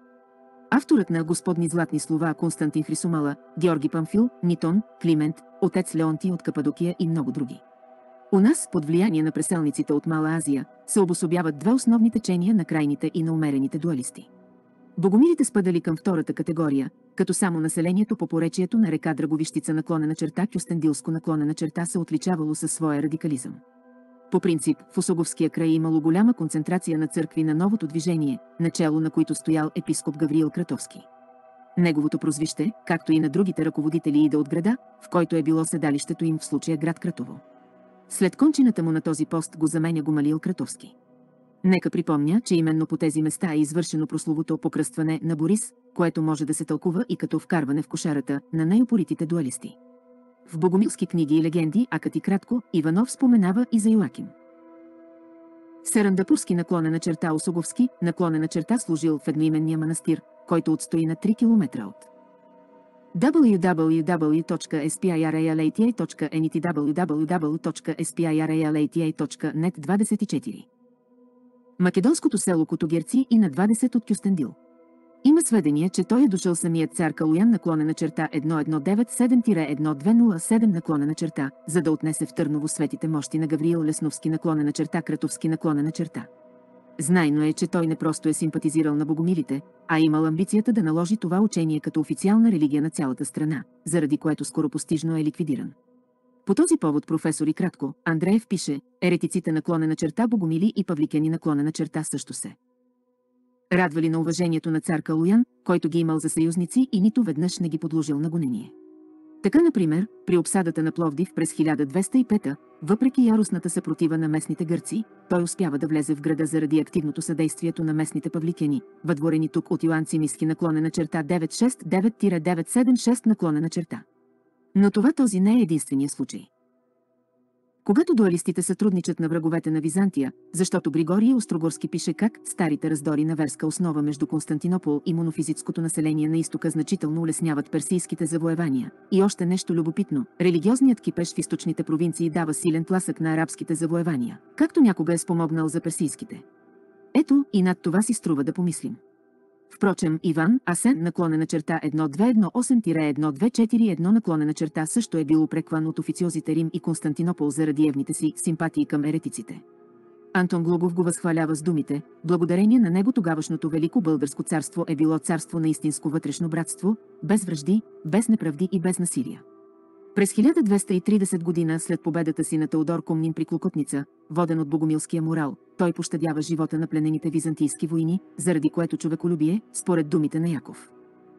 Авторът на Господни златни слова Константин Хрисомала, Георги Памфил, Нитон, Климент, отец Леонти от Кападокия и много други. У нас, под влияние на преселниците от Мала Азия, се обособяват две основни течения на крайните и на умерените дуалисти. Богомилите спадали към втората категория, като само населението по поречието на река Драговищица наклонена черта Кюстендилско наклонена черта се отличавало със своя радикализъм. По принцип, в Осоговския край имало голяма концентрация на църкви на новото движение, начело на които стоял епископ Гавриил Кратовски. Неговото прозвище, както и на другите ръководители, иде от града, в който е било седалището им, в случая град Кратово. След кончината му на този пост го заменя Гомалил Кратовски. Нека припомня, че именно по тези места е извършено прословото покръстване на Борис, което може да се тълкува и като вкарване в кошарата на най-упоритите дуалисти. В богомилски книги и легенди, акати кратко, Иванов споменава и за Йоаким Серандапурски наклонена черта Осоговски, наклонена черта служил в едноименния манастир, който отстои на три километра от дабъл ю дабъл ю дабъл ю точка ес пи ай ар ей ел ей ти ей точка ен и ти дабъл ю дабъл ю дабъл ю точка ес пи ай ар ей ел ей ти ей точка нет двадесет и четири. Македонското село Котогерци и на двадесет от Кюстендил. Има сведения, че той е дошъл самият цар Калуян наклонена черта едно едно девет седем едно две нула седем наклонена черта, за да отнесе в Търново светите мощи на Гавриил Лесновски наклонена черта Кратовски наклонена черта. Знайно е, че той не просто е симпатизирал на богомилите, а имал амбицията да наложи това учение като официална религия на цялата страна, заради което скоропостижно е ликвидиран. По този повод професор и кратко, Андреев пише, еретиците наклонена черта богомили и павликени наклонена черта също се радвали на уважението на цар Калуян, който ги имал за съюзници и нито веднъж не ги подложил на гонение. Така, например, при обсадата на Пловдив през хиляда двеста и пета, въпреки яростната съпротива на местните гърци, той успява да влезе в града заради активното съдействието на местните павликени, въдворени тук от Йоан Цимиски наклонена черта девет шест девет девет седем шест наклонена черта. Но това този не е единствения случай. Когато дуалистите сътрудничат на враговете на Византия, защото Григорий Острогорски пише как старите раздори на верска основа между Константинопол и монофизитското население на изтока значително улесняват персийските завоевания. И още нещо любопитно, религиозният кипеж в източните провинции дава силен тласък на арабските завоевания, както някога е спомогнал за персийските. Ето, и над това си струва да помислим. Впрочем, Иван Асен наклонена черта едно две едно осем едно две четири едно наклонена черта също е бил упрекван от официозите Рим и Константинопол заради евните си симпатии към еретиците. Антон Глугов го възхвалява с думите: благодарение на него тогавашното Велико българско царство е било царство на истинско вътрешно братство, без вражди, без неправди и без насилие. През хиляда двеста и тридесета година след победата си на Теодор Комнин при Клокотница, воден от богомилския морал, той пощадява живота на пленените византийски войни, заради което човеколюбие, според думите на Яков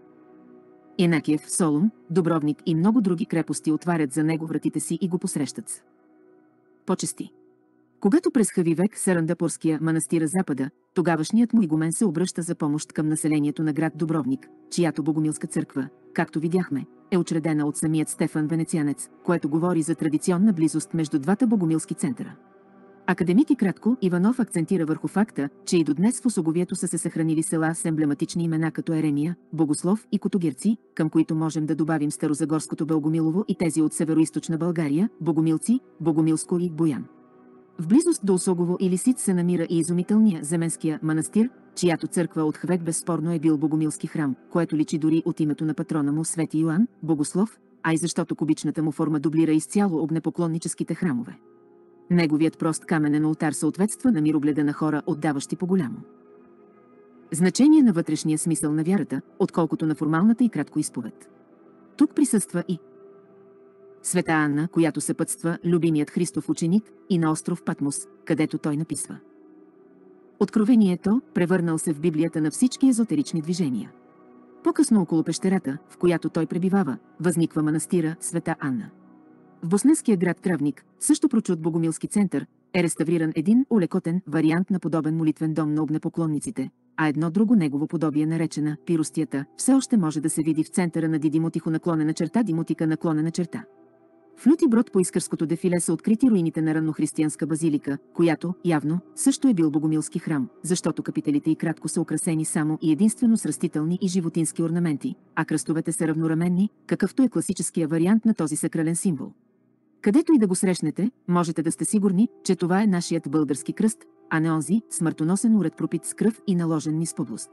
Енакиев, Солун, Дубровник и много други крепости отварят за него вратите си и го посрещат с почести. Когато през Хавивек Сарандапурския манастира Запада, тогавашният му игумен се обръща за помощ към населението на град Дубровник, чиято богомилска църква, както видяхме, е учредена от самият Стефан Венецианец, което говори за традиционна близост между двата богомилски центъра. Академик и кратко Иванов акцентира върху факта, че и до днес в Осоговието са се съхранили села с емблематични имена като Еремия, Богослов и Котогирци, към които можем да добавим Старозагорското Белгомилово и тези от североизточна България, Богомилци, Богомилско и Боян. В близост до Осогово и Лисиц се намира и изумителния Земенския манастир, чиято църква от Хвек безспорно е бил богомилски храм, което личи дори от името на патрона му Свети Йоан, Богослов, а и защото кубичната му форма дублира изцяло огнепоклонническите храмове. Неговият прост каменен олтар съответства на мирогледа на хора, отдаващи по-голямо значение на вътрешния смисъл на вярата, отколкото на формалната и кратко изповед. Тук присъства и Света Анна, която съпътства любимият Христов ученик, и на остров Патмос, където той написва. Откровението превърнал се в Библията на всички езотерични движения. По-късно около пещерата, в която той пребивава, възниква манастира Света Анна. В босненския град Травник, също прочут богомилски център, е реставриран един улекотен вариант на подобен молитвен дом на огнепоклонниците, а едно друго негово подобие, наречена Пиростията, все още може да се види в центъра на Дидимотихо наклонена черта Димотика наклонена черта. В Люти Брод по Искърското дефиле са открити руините на раннохристиянска базилика, която, явно, също е бил богомилски храм, защото капителите и кратко са украсени само и единствено с растителни и животински орнаменти, а кръстовете са равнораменни, какъвто е класическия вариант на този сакрален символ. Където и да го срещнете, можете да сте сигурни, че това е нашият български кръст, а не онзи, смъртоносен уред пропит с кръв и наложен ни с подлост.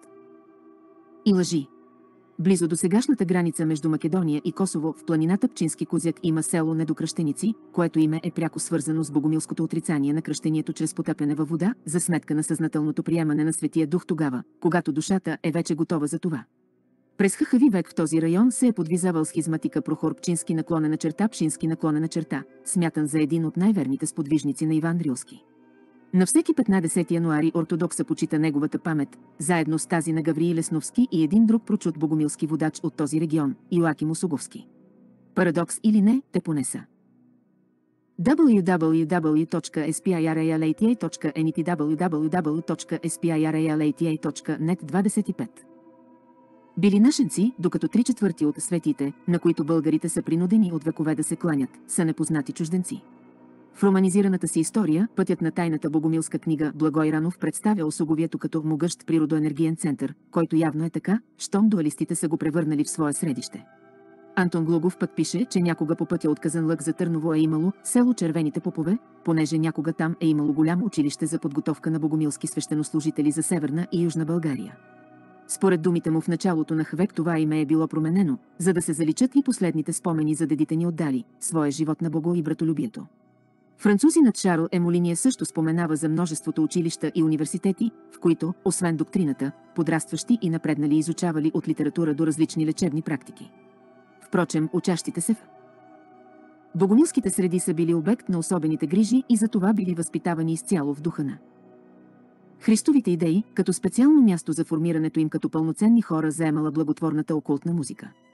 И лъжи. Близо до сегашната граница между Македония и Косово, в планината Пчински Кузяк има село Недокръщеници, което име е пряко свързано с богомилското отрицание на кръщението чрез потъпяне във вода, за сметка на съзнателното приемане на Светия Дух тогава, когато душата е вече готова за това. През хахави век в този район се е подвизавал схизматика Прохор Пчински наклонена черта Пшински наклонена черта, смятан за един от най-верните сподвижници на Иван Рилски. На всеки петнадесети януари ортодокса почита неговата памет, заедно с тази на Гаврий Лесновски и един друг прочут богомилски водач от този регион, Йоаким Осоговски. Парадокс или не, те понеса. дабъл ю дабъл ю дабъл ю точка ес пи ай ар ей ел ей ти ей точка ен и ти дабъл ю дабъл ю дабъл ю точка ес пи ай ар ей ел ей ти ей точка нет двадесет и пет. Били нашенци, докато три четвърти от светите, на които българите са принудени от векове да се кланят, са непознати чужденци. В романизираната си история, Пътят на тайната богомилска книга, Благой Ранов представя Осоговието като могъщ природоенергиен център, който явно е така, щом дуалистите са го превърнали в свое средище. Антон Глугов пък пише, че някога по пътя от Казанлък за Търново е имало село Червените попове, понеже някога там е имало голямо училище за подготовка на богомилски свещенослужители за Северна и Южна България. Според думите му в началото на Хвек това име е било променено, за да се заличат и последните спомени за дедите ни отдали своя живот на бого и братолюбието. Французинът Шарл Емолиния също споменава за множеството училища и университети, в които, освен доктрината, подрастващи и напреднали изучавали от литература до различни лечебни практики. Впрочем, учащите се в богомилските среди са били обект на особените грижи и за това били възпитавани изцяло в духа на Христовите идеи, като специално място за формирането им като пълноценни хора заемала благотворната окултна музика.